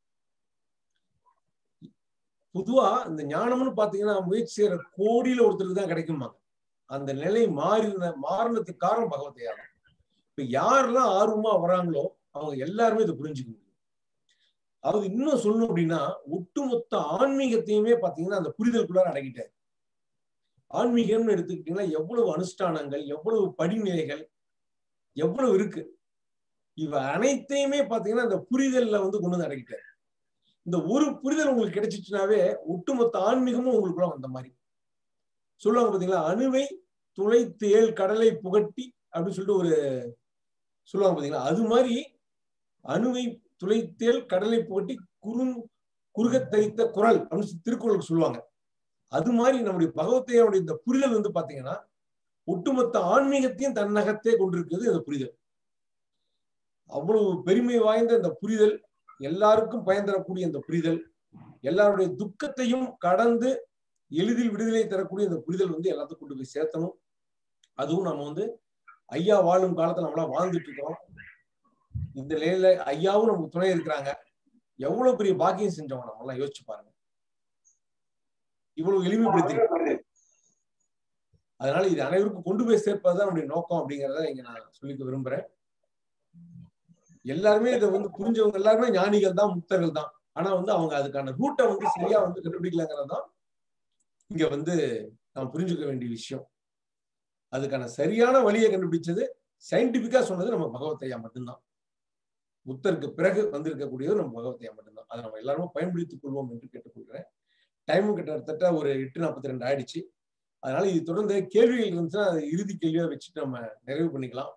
பொதுவா இந்த ஞானம்னு பாத்தீங்கன்னா முயற்சி செய்யற கோடியில ஒருத்தருக்கு தான் கிடைக்குமாங்க. அந்த நிலை மாறினதுக்கு காரணம் பகவத் ஐயா தான். இப்ப யாரெல்லாம் ஆர்வமா வராங்களோ அவங்க எல்லாருமே இதை புரிஞ்சுக்க முடியும். அது இன்னும் சொல்லணும் அப்படின்னா ஒட்டுமொத்த ஆன்மீகத்தையுமே பாத்தீங்கன்னா அந்த புரிதலுக்குள்ளார அடங்கிட்டாரு. ஆன்மீகம்னு எடுத்துக்கிட்டீங்கன்னா எவ்வளவு அனுஷ்டானங்கள், எவ்வளவு படிநிலைகள் எவ்வளவு இருக்கு, இவ அனைத்தையுமே பாத்தீங்கன்னா அந்த புரிதல்ல வந்து கொண்டு வந்து அடங்கிட்டாரு. இந்த ஒரு புரிதல் உங்களுக்கு கிடைச்சிச்சுனாவே ஒட்டுமொத்த ஆன்மீகமும் உங்களுக்குள்ள வந்த மாதிரி. சொல்லுவாங்க பாத்தீங்களா, அணுவை துளைத்து ஏழு கடலை புகட்டி அப்படின்னு சொல்லிட்டு ஒரு சொல்லுவாங்க பாத்தீங்களா. அது மாதிரி அணுவை துளைத்தேல் கடலை புகட்டி குறுக தரித்த குரல் அப்படின்னு திருக்குறளுக்கு சொல்லுவாங்க. அது மாதிரி நம்முடைய பகவத்தையோடைய இந்த புரிதல் வந்து பாத்தீங்கன்னா ஒட்டுமொத்த ஆன்மீகத்தையும் தன்னகத்தே கொண்டிருக்கிறது இந்த புரிதல். அவ்வளவு பெருமை வாய்ந்த இந்த புரிதல், எல்லாருக்கும் பயன் தரக்கூடிய இந்த புரிதல், எல்லாருடைய துக்கத்தையும் கடந்து எளிதில் விடுதலை தரக்கூடிய இந்த புரிதல் வந்து எல்லாத்துக்கும் கொண்டு போய் சேர்த்தணும். அதுவும் நம்ம வந்து ஐயா வாழும் காலத்துல நம்மளா வாழ்ந்துட்டு இருக்கோம். இந்த நிலையில ஐயாவும் நமக்கு துணை இருக்கிறாங்க. எவ்வளவு பெரிய பாக்கியம் செஞ்சவங்க நம்ம எல்லாம் யோசிச்சு பாருங்க. இவ்வளவு எளிமைப்படுத்தி, அதனால இது அனைவருக்கும் கொண்டு போய் சேர்ப்பதுதான் நம்முடைய நோக்கம் அப்படிங்கிறத இங்க நான் சொல்லிக்க விரும்புறேன். எல்லாருமே இதை வந்து புரிஞ்சவங்க எல்லாருமே ஞானிகள் தான், முக்தர்கள் தான். ஆனா வந்து அவங்க அதுக்கான ரூட்டை வந்து சரியா வந்து கண்டுபிடிக்கலங்கிறது தான் இங்க வந்து நாம் புரிஞ்சுக்க வேண்டிய விஷயம். அதுக்கான சரியான வழியை கண்டுபிடிச்சது சயின்டிபிக்கா சொன்னது நம்ம பகவத்தையா மட்டும்தான். புத்தருக்கு பிறகு வந்திருக்கக்கூடியது நம்ம பகவத்தையா மட்டும்தான். அதை நம்ம எல்லாருமே பயன்படுத்திக் கொள்வோம் என்று கேட்டுக்கொள்கிறேன். டைமும் கிட்டத்தட்ட ஒரு 8:42 ஆயிடுச்சு. அதனால இது தொடர்ந்து கேள்விகள் இருந்துச்சுன்னா அதை இறுதி கேள்வியா வச்சுட்டு நம்ம நிறைவு பண்ணிக்கலாம்.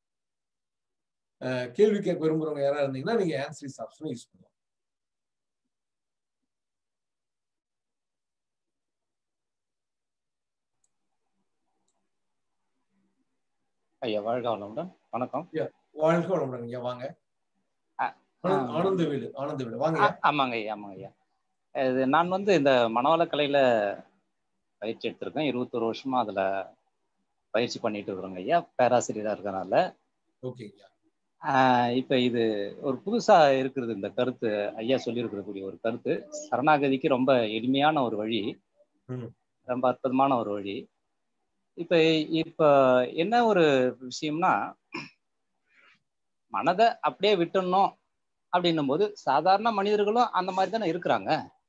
கேள்வி கேட்க விரும்புறவங்க யாரா இருந்தீங்கன்னா நீங்க ஆன்சரிஸ் ஆப்ஷனை யூஸ் பண்ணலாம். ஐயா வாழ்க வளமுடன். வணக்கம். வாழ்க வளமுடன் ஐயா. வாங்க. ஆனந்தவேலு வாங்க. ஆமாங்க ஐயா, ஆமாங்க ஐயா. இது நான் வந்து இந்த மனவளக்கலையில பயிற்சி எடுத்திருக்கேன். 21 வருஷமா அதுல பயிற்சி பண்ணிட்டு இருக்கிறோங்க ஐயா, பேராசிரியரா இருக்கனால. இப்ப இது ஒரு புதுசா இருக்கிறது இந்த கருத்து, ஐயா சொல்லியிருக்கக்கூடிய ஒரு கருத்து. சரணாகதிக்கு ரொம்ப எளிமையான ஒரு வழி, ரொம்ப அற்புதமான ஒரு வழி. இப்ப என்ன ஒரு விஷயம்னா, மனதை அப்படியே விட்டுடணும் அப்படின்னும் போது சாதாரண மனிதர்களும் அந்த மாதிரி தானே இருக்கிறாங்க.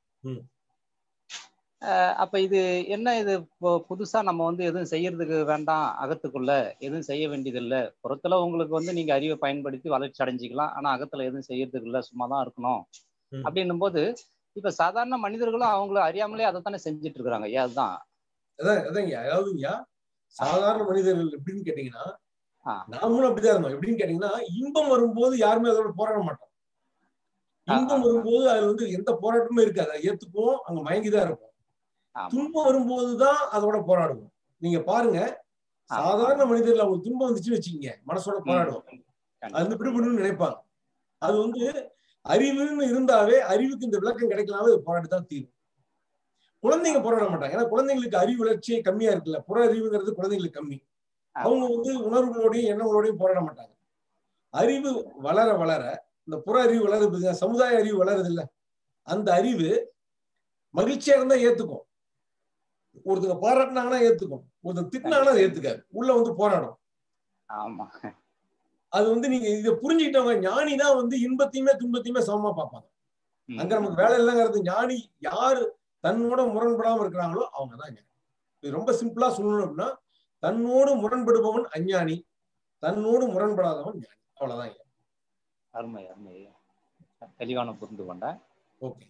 அப்ப இது என்ன, இது புதுசா நம்ம வந்து எதுவும் செய்யறதுக்கு வேண்டாம், அகத்துக்குள்ள எதுவும் செய்ய வேண்டியதில்லை. புறத்துல உங்களுக்கு வந்து நீங்க அறிவை பயன்படுத்தி வளர்ச்சி அடைஞ்சிக்கலாம், ஆனா அகத்துல எதுவும் செய்யறதுக்கு இல்லை, சும்மா தான் இருக்கணும் அப்படின்னும் போது இப்ப சாதாரண மனிதர்களும் அவங்கள அறியாமலே அதை தானே செஞ்சுட்டு இருக்கிறாங்க ஐயா. அதுதான் அதாவதுங்க, சாதாரண மனிதர்கள் எப்படின்னு கேட்டீங்கன்னா நாமளும் அப்படிதான் இருந்தோம். எப்படின்னு கேட்டீங்கன்னா, இன்பம் வரும்போது யாருமே அதோட போராட மாட்டோம். இன்பம் வரும்போது அதுல வந்து எந்த போராட்டமும் இருக்காது, அதை ஏத்துக்குவோம், அங்க மயங்கிதான் இருக்கும். துன்பம் வரும்போதுதான் அதோட போராடுவோம். நீங்க பாருங்க, சாதாரண மனிதர்கள் அவங்களுக்கு துன்பம் வந்துச்சுன்னு வச்சுக்கீங்க, மனசோட போராடுவோம், அது வந்து விடுபடணும்னு நினைப்பாங்க. அது வந்து அறிவுன்னு இருந்தாவே, அறிவுக்கு இந்த விளக்கம் கிடைக்கலாமே போராட்டத்தான் தீரும். குழந்தைங்க போராட மாட்டாங்க, ஏன்னா குழந்தைங்களுக்கு அறிவு வளர்ச்சியே கம்மியா இருக்குல்ல, புற அறிவுங்கிறது குழந்தைங்களுக்கு கம்மி. அவங்க வந்து உணர்வுகளோடையும் எண்ணங்களோடையும் போராட மாட்டாங்க. அறிவு வளர வளர இந்த புற அறிவு வளருது, சமுதாய அறிவு வளருது இல்ல, அந்த அறிவு மகிழ்ச்சியா இருந்தா ஏத்துக்கும், ஒருத்தங்க பாராட்டினாங்கன்னா ஏத்துக்கும், ஒருத்தர் திட்டினாங்கன்னா ஏத்துக்காது, உள்ள வந்து போராடும். ஆமா, அது வந்து நீங்க இதை புரிஞ்சுக்கிட்டவங்க ஞானி தான் வந்து இன்பத்தையுமே துன்பத்தையுமே சமமா பார்ப்பாங்க. அங்க நமக்கு வேலை இல்லைங்கிறது, ஞானி யாரு தன்னோட முரண்படாம இருக்கிறாங்களோ அவங்கதான் ஞானி. இது ரொம்ப சிம்பிளா சொல்லணும் அப்படின்னா, தன்னோடு முரண்படுபவன் அஞ்ஞானி, தன்னோடு முரண்படாதவன் ஞானி. அவ்வளவுதான். அருமை அருமை, தெளிவான புரிந்து கொண்டேன். ஓகே,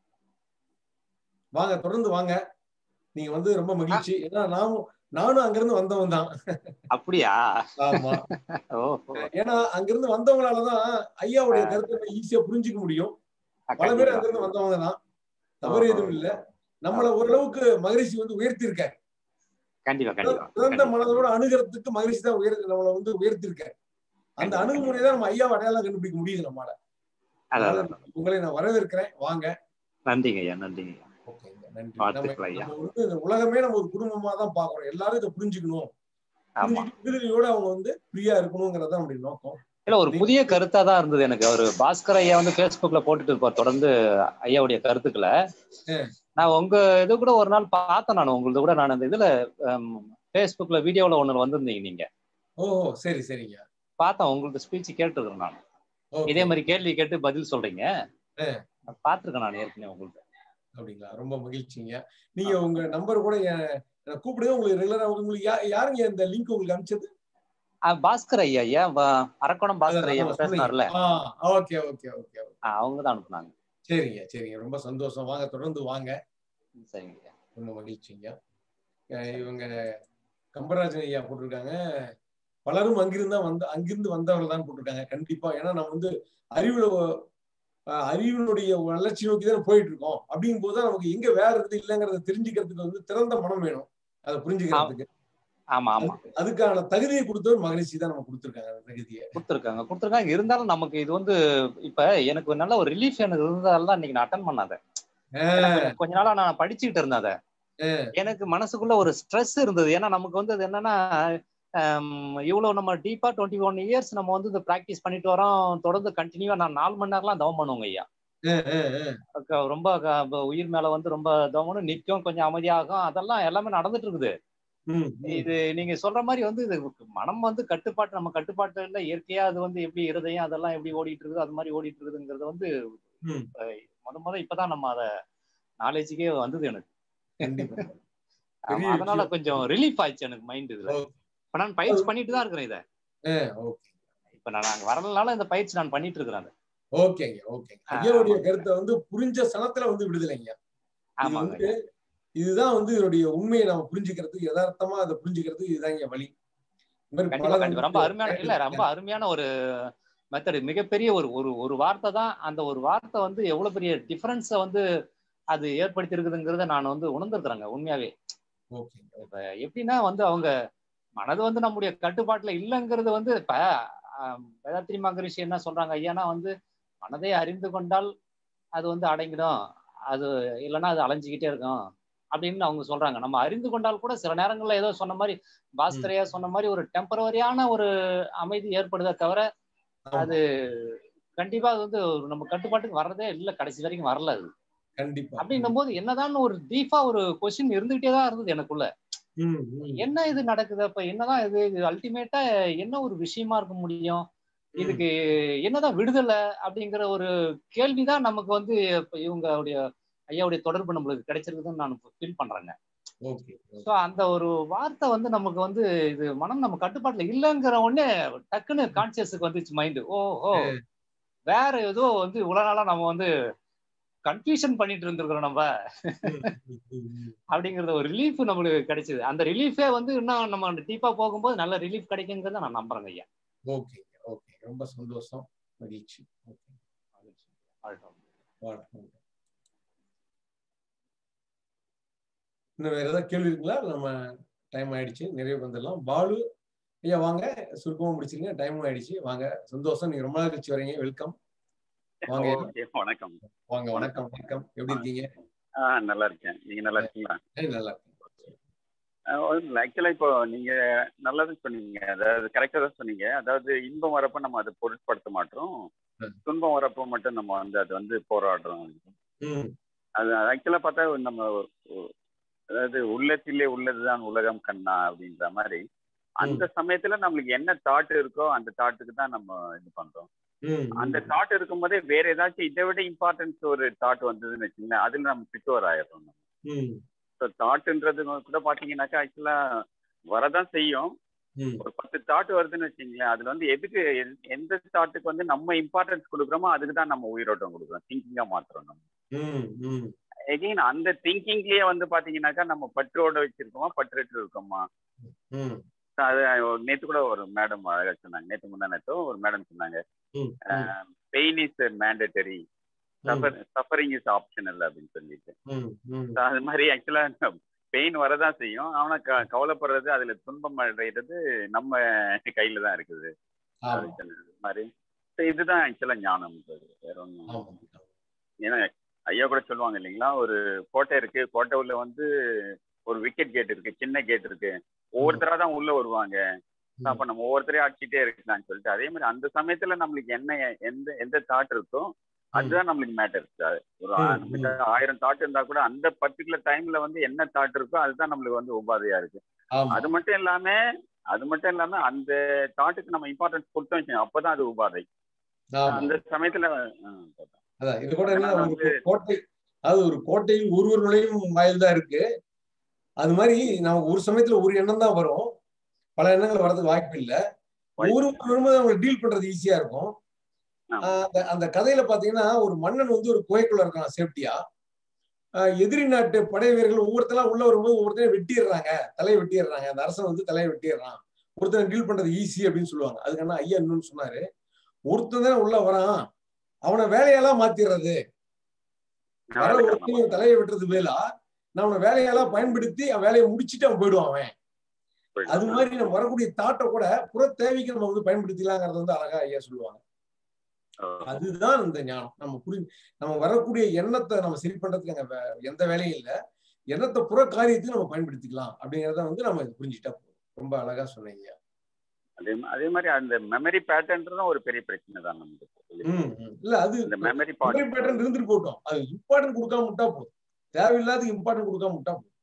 வாங்க தொடர்ந்து வாங்க. நீங்க வந்து ரொம்ப மகிழ்ச்சி, ஏன்னா நானும் அங்கிருந்து வந்தவன் தான். அப்படியா? ஆமா, ஏன்னா அங்கிருந்து வந்தவங்களாலதான் ஐயாவுடைய கருத்தை ஈஸியா புரிஞ்சுக்க முடியும். பல பேர் அங்கிருந்து வந்தவங்க தான், தவறு எதுவும் இல்லை. நம்மள ஓரளவுக்கு மகரிஷி வந்து உயர்த்தி இருக்காரு. சிறந்த மனதோட அணுகிறதுக்கு மகரிஷி தான் நம்மளை வந்து உயர்த்தி இருக்காரு. அந்த அணுகுமுறை தான் நம்ம ஐயாவை அடையாளம் கண்டுபிடிக்க முடியுது நம்மளால. உங்களை நான் வரவேற்கிறேன், வாங்க. நன்றிங்க ஐயா, நன்றிங்க. நன்றி. நம்ம வந்து இந்த உலகமே நம்ம ஒரு குடும்பமா தான் பாக்குறோம். எல்லாரும் இதை புரிஞ்சுக்கணும், விடுதலையோட அவங்க வந்து ஃப்ரீயா இருக்கணுங்கிறத நம்முடைய நோக்கம். இல்ல, ஒரு புதிய கருத்தா தான் இருந்தது எனக்கு. ஒரு பாஸ்கர் ஐயா வந்து Facebookல போட்டுட்டு இருப்பார் தொடர்ந்து ஐயாவுடைய கருத்துக்களை. நான் உங்க இது கூட ஒரு நாள் பார்த்தேன், நான் உங்களது கூட நான் அந்த இதுல Facebookல வீடியோல ஒண்ணு வந்திருந்தீங்க நீங்க. ஓ சரி சரிங்க, பார்த்தேன். உங்களுக்கு ஸ்பீச் கேட்டுருக்கேன் நான். இதே மாதிரி கேள்வி கேட்டு பதில் சொல்றீங்க, பார்த்திருக்கேன் நான் ஏற்கனவே உங்களுக்கு. அப்படிங்களா? ரொம்ப மகிழ்ச்சிங்க. நீங்க உங்க நம்பர் கூட கூப்பிடுங்க, உங்களுக்கு ரெகுலரா. உங்களுக்கு யாருங்க இந்த லிங்க் உங்களுக்கு அனுப்பிச்சது? பாஸ்கர் ஐயா. ஐயா அரக்கோணம் பாஸ்கர் ஐயா பேசினார்ல. ஓகே ஓகே ஓகே, அவங்க தான் அனுப்புனாங்க. சரிங்க சரிங்க, ரொம்ப சந்தோஷம். வாங்க தொடர்ந்து வாங்க. சரிங்க, ரொம்ப மகிழ்ச்சிங்க. இவங்க கம்பராஜன் ஐயா போட்டிருக்காங்க, பலரும் அங்கிருந்து வந்தவர்கள் தான் போட்டிருக்காங்க. கண்டிப்பா, ஏன்னா நம்ம வந்து அறிவினுடைய வளர்ச்சி நோக்கி தான் போயிட்டு இருக்கோம். அப்படிங்கும் போதுதான் நமக்கு எங்க வேற இருக்குது இல்லைங்கிறத தெரிஞ்சுக்கிறதுக்கு வந்து திறந்த மனம் வேணும், அதை புரிஞ்சுக்கிறதுக்கு. ஆமா ஆமா, அதுக்கான தகுதியை கொடுத்தவர் மகரிஷி தான் நம்ம கொடுத்துருக்காங்க. தகுதியை கொடுத்துருக்காங்க. இருந்தாலும் நமக்கு இது வந்து இப்ப எனக்கு நல்ல ஒரு ரிலீஃப் எனக்கு இருந்ததால தான் இன்னைக்கு நான் அட்டன் பண்ணாத. கொஞ்ச நாளா நான் படிச்சுக்கிட்டு இருந்தேன் அதை. எனக்கு மனசுக்குள்ள ஒரு ஸ்ட்ரெஸ் இருந்தது. ஏன்னா நமக்கு வந்து அது என்னன்னா, இவ்வளவு நம்ம டீப்பா 21 இயர்ஸ் நம்ம வந்து இதை ப்ராக்டிஸ் பண்ணிட்டு வரோம். தொடர்ந்து கண்டினியூவா நான் 4 மணி நேரம்லாம் தவம் பண்ணுவோங்க ஐயா. ரொம்ப உயிர் மேல வந்து ரொம்ப தவம் நிற்கும், கொஞ்சம் அமைதியாகும், அதெல்லாம் எல்லாமே நடந்துட்டு இருக்குது. இது நீங்க சொல்ற மாதிரி வந்து இது மனம் வந்து கட்டுப்பாட்டு, நம்ம கட்டுப்பாட்டு இல்ல, இயற்கையா அது வந்து எப்படி இருதயம் அதெல்லாம் எப்படி ஓடிட்டு இருக்குது, அது மாதிரி ஓடிட்டு இருக்குதுங்கிறது வந்து முத இப்பதான் நம்ம அத நாலேஜுக்கே வந்தது எனக்கு. அதனால கொஞ்சம் ரிலீஃப் ஆயிடுச்சு எனக்கு மைண்ட். இதுல இப்ப நான் பயிற்சி பண்ணிட்டு தான் இருக்கிறேன் இத. இப்ப நான் அங்க வரலனால இந்த பயிற்சி நான் பண்ணிட்டு இருக்கிறேன். ஓகேங்க, ஓகேங்க. ஐயாவுடைய கருத்தை வந்து புரிஞ்ச சனத்துல வந்து விடுதலைங்க. ஆமாங்க, இதுதான் வந்து இதனுடைய உண்மையை நம்ம புரிஞ்சுக்கிறதுக்கு, யதார்த்தமா அதை புரிஞ்சுக்கிறதுக்கு இதுதான் இங்க வழி. ரொம்ப அருமையான இல்ல, ரொம்ப அருமையான ஒரு மெத்தட். மிகப்பெரிய ஒரு வார்த்தை தான். அந்த ஒரு வார்த்தை வந்து எவ்வளவு பெரிய டிஃபரன்ஸ வந்து அது ஏற்படுத்தி இருக்குதுங்கிறத நான் வந்து உணர்ந்துருக்குறேங்க உண்மையாவே. இப்ப எப்படின்னா வந்து அவங்க மனது வந்து நம்முடைய கட்டுப்பாட்டுல இல்லைங்கிறது வந்து இப்ப வேதாத்ரி மகரிஷி என்ன சொல்றாங்க ஐயானா வந்து மனதை அறிந்து கொண்டால் அது வந்து அடங்கிடும், அது இல்லைன்னா அது அலைஞ்சிக்கிட்டே இருக்கும் அப்படின்னு அவங்க சொல்றாங்க. நம்ம அறிந்து கொண்டால் கூட சில நேரங்கள்ல ஏதோ சொன்ன மாதிரி பாஸ்கரையா சொன்ன மாதிரி ஒரு டெம்பரவரியான ஒரு அமைதி ஏற்படுதே தவிர அது கண்டிப்பா அது வந்து நம்ம கட்டுப்பாட்டுக்கு வர்றதே இல்லை, கடைசி வரைக்கும் வரல அது. கண்டிப்பா. அப்படின்னும் போது என்னதான் ஒரு டீப்பா ஒரு கொஸ்டின் இருந்துகிட்டே தான் இருந்தது எனக்குள்ள. என்ன இது நடக்குது, அப்ப என்னதான் இது அல்டிமேட்டா என்ன ஒரு விஷயமா இருக்க முடியும், இதுக்கு என்னதான் விடுதலை அப்படிங்கிற ஒரு கேள்விதான் நமக்கு வந்து இவங்களுடைய ஐயாவுடைய தொடர்பு நம்மளுக்கு கிடைச்சிருக்குதுன்னு நான் ஃபீல் பண்றேங்க. ஸோ அந்த ஒரு வார்த்தை வந்து நமக்கு வந்து இது மனம் நம்ம கட்டுப்பாட்டுல இல்லைங்கிற உடனே டக்குன்னு கான்சியஸுக்கு வந்துச்சு மைண்டு. ஓஹோ, வேற ஏதோ வந்து இவ்வளவு நாளா நம்ம வந்து கன்ஃபியூஷன் பண்ணிட்டு இருந்திருக்கிறோம் நம்ம அப்படிங்கறது ஒரு ரிலீஃப் நம்மளுக்கு கிடைச்சது. அந்த ரிலீஃபே வந்து இன்னும் நம்ம டீப்பா போகும்போது நல்ல ரிலீஃப் கிடைக்குங்கிறத நான் நம்புறேங்க ஐயா. ஓகே, ஓகே, ரொம்ப சந்தோஷம், மகிழ்ச்சி. இன்னும் வேற ஏதாவது கேள்வி இருக்குங்களா? நம்ம டைம் ஆயிடுச்சு, நிறைய வந்துடலாம். பாலு ஐயா வாங்க, சுருக்கமா முடிச்சிருங்க, டைமும் ஆயிடுச்சு. வாங்க, சந்தோஷம், நீங்க ரொம்ப நாள் கழிச்சு வரீங்க. வெல்கம். வாங்க. வணக்கம். வாங்க. வணக்கம், வணக்கம். எப்படி இருக்கீங்க? நல்லா இருக்கேன். நீங்க நல்லா இருக்கீங்களா? நல்லா இருக்கேன். ஆக்சுவலா இப்போ நீங்க நல்லது சொன்னீங்க, அதாவது கரெக்டா தான் சொன்னீங்க. அதாவது இன்பம் வரப்ப நம்ம அதை பொருட்படுத்த மாட்டோம், துன்பம் வரப்போ மட்டும் நம்ம வந்து அது வந்து போராடுறோம். அது ஆக்சுவலா பார்த்தா நம்ம அதாவது உள்ளத்திலே உள்ளதுதான் உலகம் கண்ணா அப்படின்ற மாதிரி அந்த சமயத்துல நம்மளுக்கு என்ன தாட் இருக்கோ அந்த தாட்டுக்கு தான் நம்ம இது பண்றோம். அந்த தாட் இருக்கும் போதே வேற ஏதாச்சும் இதை விட இம்பார்ட்டன்ஸ் ஒரு தாட் வந்ததுன்னு வச்சுங்களேன், அதுல நம்ம பிரிப்பேர் ஆயிடுறோம். நம்ம தாட்ன்றது கூட பாத்தீங்கன்னாக்கா ஆக்சுவலா வரதான் செய்யும். ஒரு 10 தாட் வருதுன்னு வச்சுங்களேன், அதுல வந்து எதுக்கு எந்த தாட்டுக்கு வந்து நம்ம இம்பார்ட்டன்ஸ் கொடுக்குறோமோ அதுக்கு தான் நம்ம உயிரோட்டம் கொடுக்குறோம், திங்கிங்கா மாத்துறோம் நம்ம. எகைன் அந்த திங்கிங்லயே வந்து பாத்தீங்கன்னாக்கா நம்ம பற்றோட வச்சிருக்கோமா பற்றற்று இருக்கோமா. அது நேற்று கூட ஒரு மேடம் அழகா சொன்னாங்க, நேற்று முந்தா நேற்று ஒரு மேடம் சொன்னாங்க, pain is mandatory, suffering is optional அப்படின்னு சொல்லிட்டு. அது மாதிரி ஆக்சுவலா பெயின் வரதான் செய்யும், ஆனா கவலைப்படுறது அதுல துன்பம் அடைகிறது நம்ம கையில தான் இருக்குது அப்படின்னு சொன்னது மாதிரி. இதுதான் ஆக்சுவலா ஞானம், வேற ஒன்றும். ஏன்னா ஐயா கூட சொல்லுவாங்க இல்லைங்களா, ஒரு கோட்டை இருக்கு, கோட்டை உள்ள வந்து ஒரு விக்கெட் கேட் இருக்கு, சின்ன கேட் இருக்கு, ஒவ்வொருத்தரா தான் உள்ள வருவாங்க, அப்ப நம்ம ஒவ்வொருத்தரையும் அடிச்சுட்டே இருக்கலாம்னு சொல்லிட்டு. அதே மாதிரி அந்த சமயத்துல நம்மளுக்கு என்ன எந்த தாட் இருக்கோ அதுதான் நம்மளுக்கு மேட்டர். ஒரு நம்மளுக்கு 1000 தாட் இருந்தா கூட அந்த பர்டிகுலர் டைம்ல வந்து என்ன தாட் இருக்கோ அதுதான் நம்மளுக்கு வந்து உபாதையா இருக்கு. அது மட்டும் இல்லாம அந்த தாட்டுக்கு நம்ம இம்பார்ட்டன்ஸ் கொடுத்தோம் வச்சுக்கோங்க, அப்பதான் அது உபாதை. அந்த சமயத்துல அதான் இது கூட என்ன, ஒரு கோட்டை, அது ஒரு கோட்டையில் ஒருவர் நுழையும் வாயில் தான் இருக்கு. அது மாதிரி நமக்கு ஒரு சமயத்துல ஒரு எண்ணம் தான் வரும், பல எண்ணங்கள் வர்றதுக்கு வாய்ப்பு இல்லை. ஒவ்வொரு வரும்போது அவங்க டீல் பண்றது ஈஸியா இருக்கும். அந்த கதையில பாத்தீங்கன்னா ஒரு மன்னன் வந்து ஒரு குகைக்குள்ள இருக்கான் சேஃப்டியா. எதிரி நாட்டு படை வீரர்கள் ஒவ்வொருத்தலாம் உள்ள வரும்போது ஒவ்வொருத்தரையும் வெட்டிடுறாங்க, தலையை வெட்டிடுறாங்க. அந்த அரசன் வந்து தலையை வெட்டிடுறான், ஒருத்தன் டீல் பண்றது ஈஸி அப்படின்னு சொல்லுவாங்க. அதுக்கான ஐயா இன்னொன்னு சொன்னாரு, ஒருத்தன் தான் உள்ள வரான், அவனை வேலையெல்லாம் மாத்திடுறது. வர ஒருத்தன் தலையை வெட்டுறது மேலா நான் அவனை வேலையெல்லாம் பயன்படுத்தி அவன் வேலையை முடிச்சுட்டு அவன் போயிடுவான் அவன். அது மாதிரி நம்ம வரக்கூடிய தாட்டை கூட புற தேவைக்கு நம்ம வந்து பயன்படுத்திக்கலாங்கிறது வந்து அழகா ஐயா சொல்லுவாங்க. அதுதான் இந்த ஞானம். நம்ம வரக்கூடிய எண்ணத்தை நம்ம சரி பண்றதுக்கு எந்த வேலையும் இல்லை, எண்ணத்தை புற காரியத்துக்கு நம்ம பயன்படுத்திக்கலாம் அப்படிங்கிறத வந்து நம்ம புரிஞ்சுட்டா போதும். ரொம்ப அழகா சொன்னீங்க. அதே மாதிரி அந்த மெமரி பேட்டர்ன்றதும் ஒரு பெரிய பிரச்சனை தான் நமக்கு. இல்ல அது மெமரி பேட்டர்ன் இருந்துட்டு போட்டோம், அது இம்பார்ட்டன்ட் கொடுக்காம விட்டா போதும். தேவையில்லாத இம்பார்ட்டன்ட் கொடுக்காம விட்டா போதும்.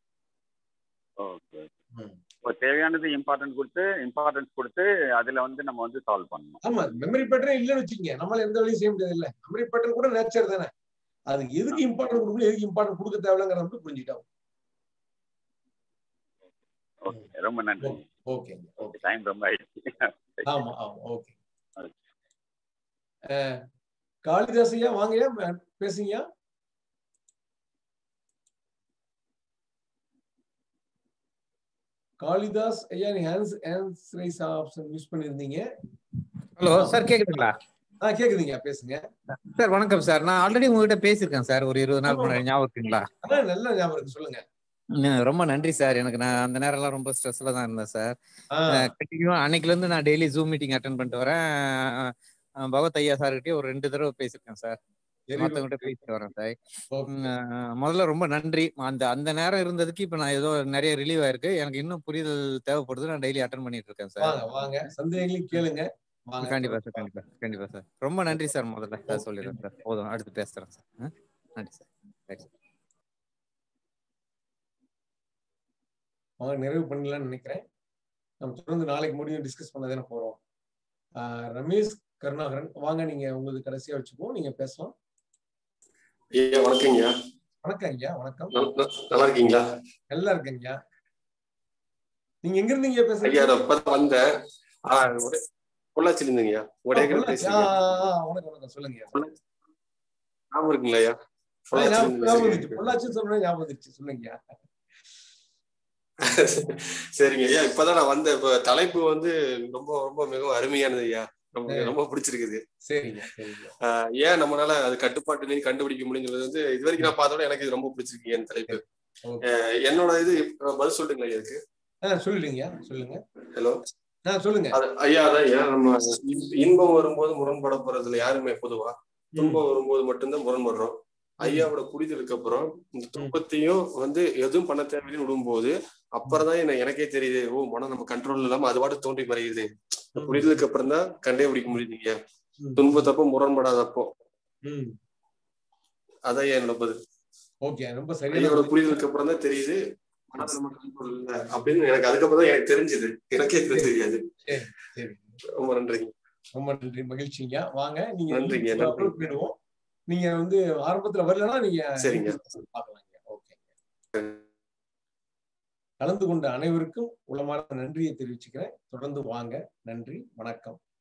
தேவையானது இம்பார்ட்டன்ஸ் கொடுத்து அதுல வந்து நம்ம வந்து சால்வ் பண்ணணும். ஆமா, மெமரி பேட்டர்ன் இல்லைன்னு வச்சுக்கோங்க, நம்மளால எந்த வேலையும் செய்ய முடியாது. இல்ல மெமரி பேட்டர்ன் கூட நேச்சர் தானே, அதுக்கு எதுக்கு இம்பார்ட்டன்ட் கொடுக்கணும், எதுக்கு இம்பார்ட்டன்ட் கொடுக்க தேவையில்லைங்கிறத மட்டும் புரிஞ்சுட்டா. ரொம்ப நன்றி. ஓகே, டைம் ரொம்ப ஆயிடுச்சு. ஆமா ஆமா, ஓகே. காளிதாஸ் ஐயா வாங்கயா, பேசுங்க. காளிதாஸ் ஐயா, நீ ஹேண்ட்ஸ் ரைஸ் ஆப்ஷன் யூஸ் பண்ணிருந்தீங்க. ஹலோ சார், கேக்குதுங்களா? கேக்குதுங்க, பேசுங்க சார். வணக்கம் சார், நான் ஆல்ரெடி உங்ககிட்ட பேசியிருக்கேன் சார் ஒரு 20 நாள் முன்னாடி, ஞாபகம் இருக்குங்களா? நல்ல ஞாபகம் இருக்கு, சொல்லுங்க. ரொம்ப நன்றி சார். நான் அந்த நேரம்லாம் ரொம்ப ஸ்ட்ரெஸ்ல தான் இருந்தேன் சார். கண்டினியூவா அன்னைக்குல இருந்து நான் டெய்லி ஜூம் மீட்டிங் அட்டென்ட் பண்ணிட்டு வரேன். பகவத் ஐயா சார்கிட்டயே ஒரு 2 தடவை பேசியிருக்கேன் சார், மற்றவங்கிட்ட பேசிட்டு வரேன் சார். முதல்ல ரொம்ப நன்றி. அந்த நேரம் இருந்ததுக்கு இப்ப நான் ஏதோ நிறைய ரிலீவ் ஆயிருக்கு, எனக்கு இன்னும் புரிதல் தேவைப்படுது. நான் டெய்லி அட்டென்ட் பண்ணிட்டு இருக்கேன் சார். வாங்க, சந்தேகங்களையும் கேளுங்க. கண்டிப்பா சார், கண்டிப்பா சார். ரொம்ப நன்றி சார். முதல்ல சொல்லிடுறேன் சார், போதும், அடுத்து பேசுறேன் சார். நன்றி சார். நிறைவு பண்ணலாம்னு நினைக்கிறேன். நம்ம தொடர்ந்து நாளைக்கு முடியும் டிஸ்கஸ் பண்ணதானே போறோம். ரமேஷ் கருணாகரன் வாங்க, நீங்க உங்களுக்கு கடைசியா வச்சுப்போம், நீங்க பேசலாம். ஐயா வணக்கம் ஐயா. வணக்கம் ஐயா. வணக்கம். நல்லா இருக்கீங்களா? நல்லா இருக்கேங்க. நீங்க எங்க இருந்தீங்க பேசுறீங்க? ஐயா நான் இப்பதான் வந்தேன், பொள்ளாச்சில இருந்தீங்க. வணக்கம், சொல்லுங்க. ஞாபகம் இருக்குங்களா ஐயா? பொள்ளாச்சி சொன்ன ஞாபகம் வந்துருச்சு, சொல்லுங்க. சரிங்க ஐயா, இப்பதான் நான் வந்தேன். இப்ப தலைப்பு வந்து ரொம்ப ரொம்ப மிகவும் அருமையானது ஐயா, ரொம்ப பிடிச்சிருக்குது. ஏன் நம்மளால அது கட்டுப்பாட்டுலையும் கண்டுபிடிக்க முடியுங்கிறது வந்து இது வரைக்கும் நான் பார்த்தோட எனக்கு இது ரொம்ப பிடிச்சிருக்கு என் தலைப்பு. என்னோட இது பதில் சொல்றீங்களா இதுக்கு? சொல்லுங்க, சொல்லுங்க. ஹலோ, சொல்லுங்க ஐயா. அதான் ஐயா, நம்ம இன்பம் வரும்போது முரண்பட போறதுல யாருமே பொதுவா, துன்பம் வரும்போது மட்டும்தான் முரண்படுறோம். ஐயாவோட புரிதலுக்கு அப்புறம் இந்த துன்பத்தையும் வந்து எதுவும் பண்ண தேவையில்லைன்னு விடும்போது அப்புறம் தான் எனக்கே தெரியுது, ஓ மனம் நம்ம கண்ட்ரோல் இல்லாம அது பாட்டு தோன்றி மறையுது. புரிதலுக்கு அப்புறம் தான் கண்டே பிடிக்க முடியுதுங்க துன்பத்தப்போ முரண்படாதப்போ. அதான் என்னோட பதில். ஐயாவோட புரிதலுக்கு அப்புறம் தான் தெரியுது மனதை நம்ம கண்ட்ரோல் இல்லை அப்படின்னு. எனக்கு அதுக்கப்புறம் தான் எனக்கு தெரிஞ்சது, எனக்கே தெரியாது. ரொம்ப நன்றிங்க. ரொம்ப நன்றி, மகிழ்ச்சிங்க. வாங்க, நீங்க நன்றிங்க. போயிடுவோம். நீங்க வந்து ஆரம்பத்துல வரலன்னா நீங்க பாக்கலாங்க. ஓகே. கலந்து கொண்ட அனைவருக்கும் உளமார்ந்த நன்றியை தெரிவிச்சுக்கிறேன். தொடர்ந்து வாங்க. நன்றி, வணக்கம்.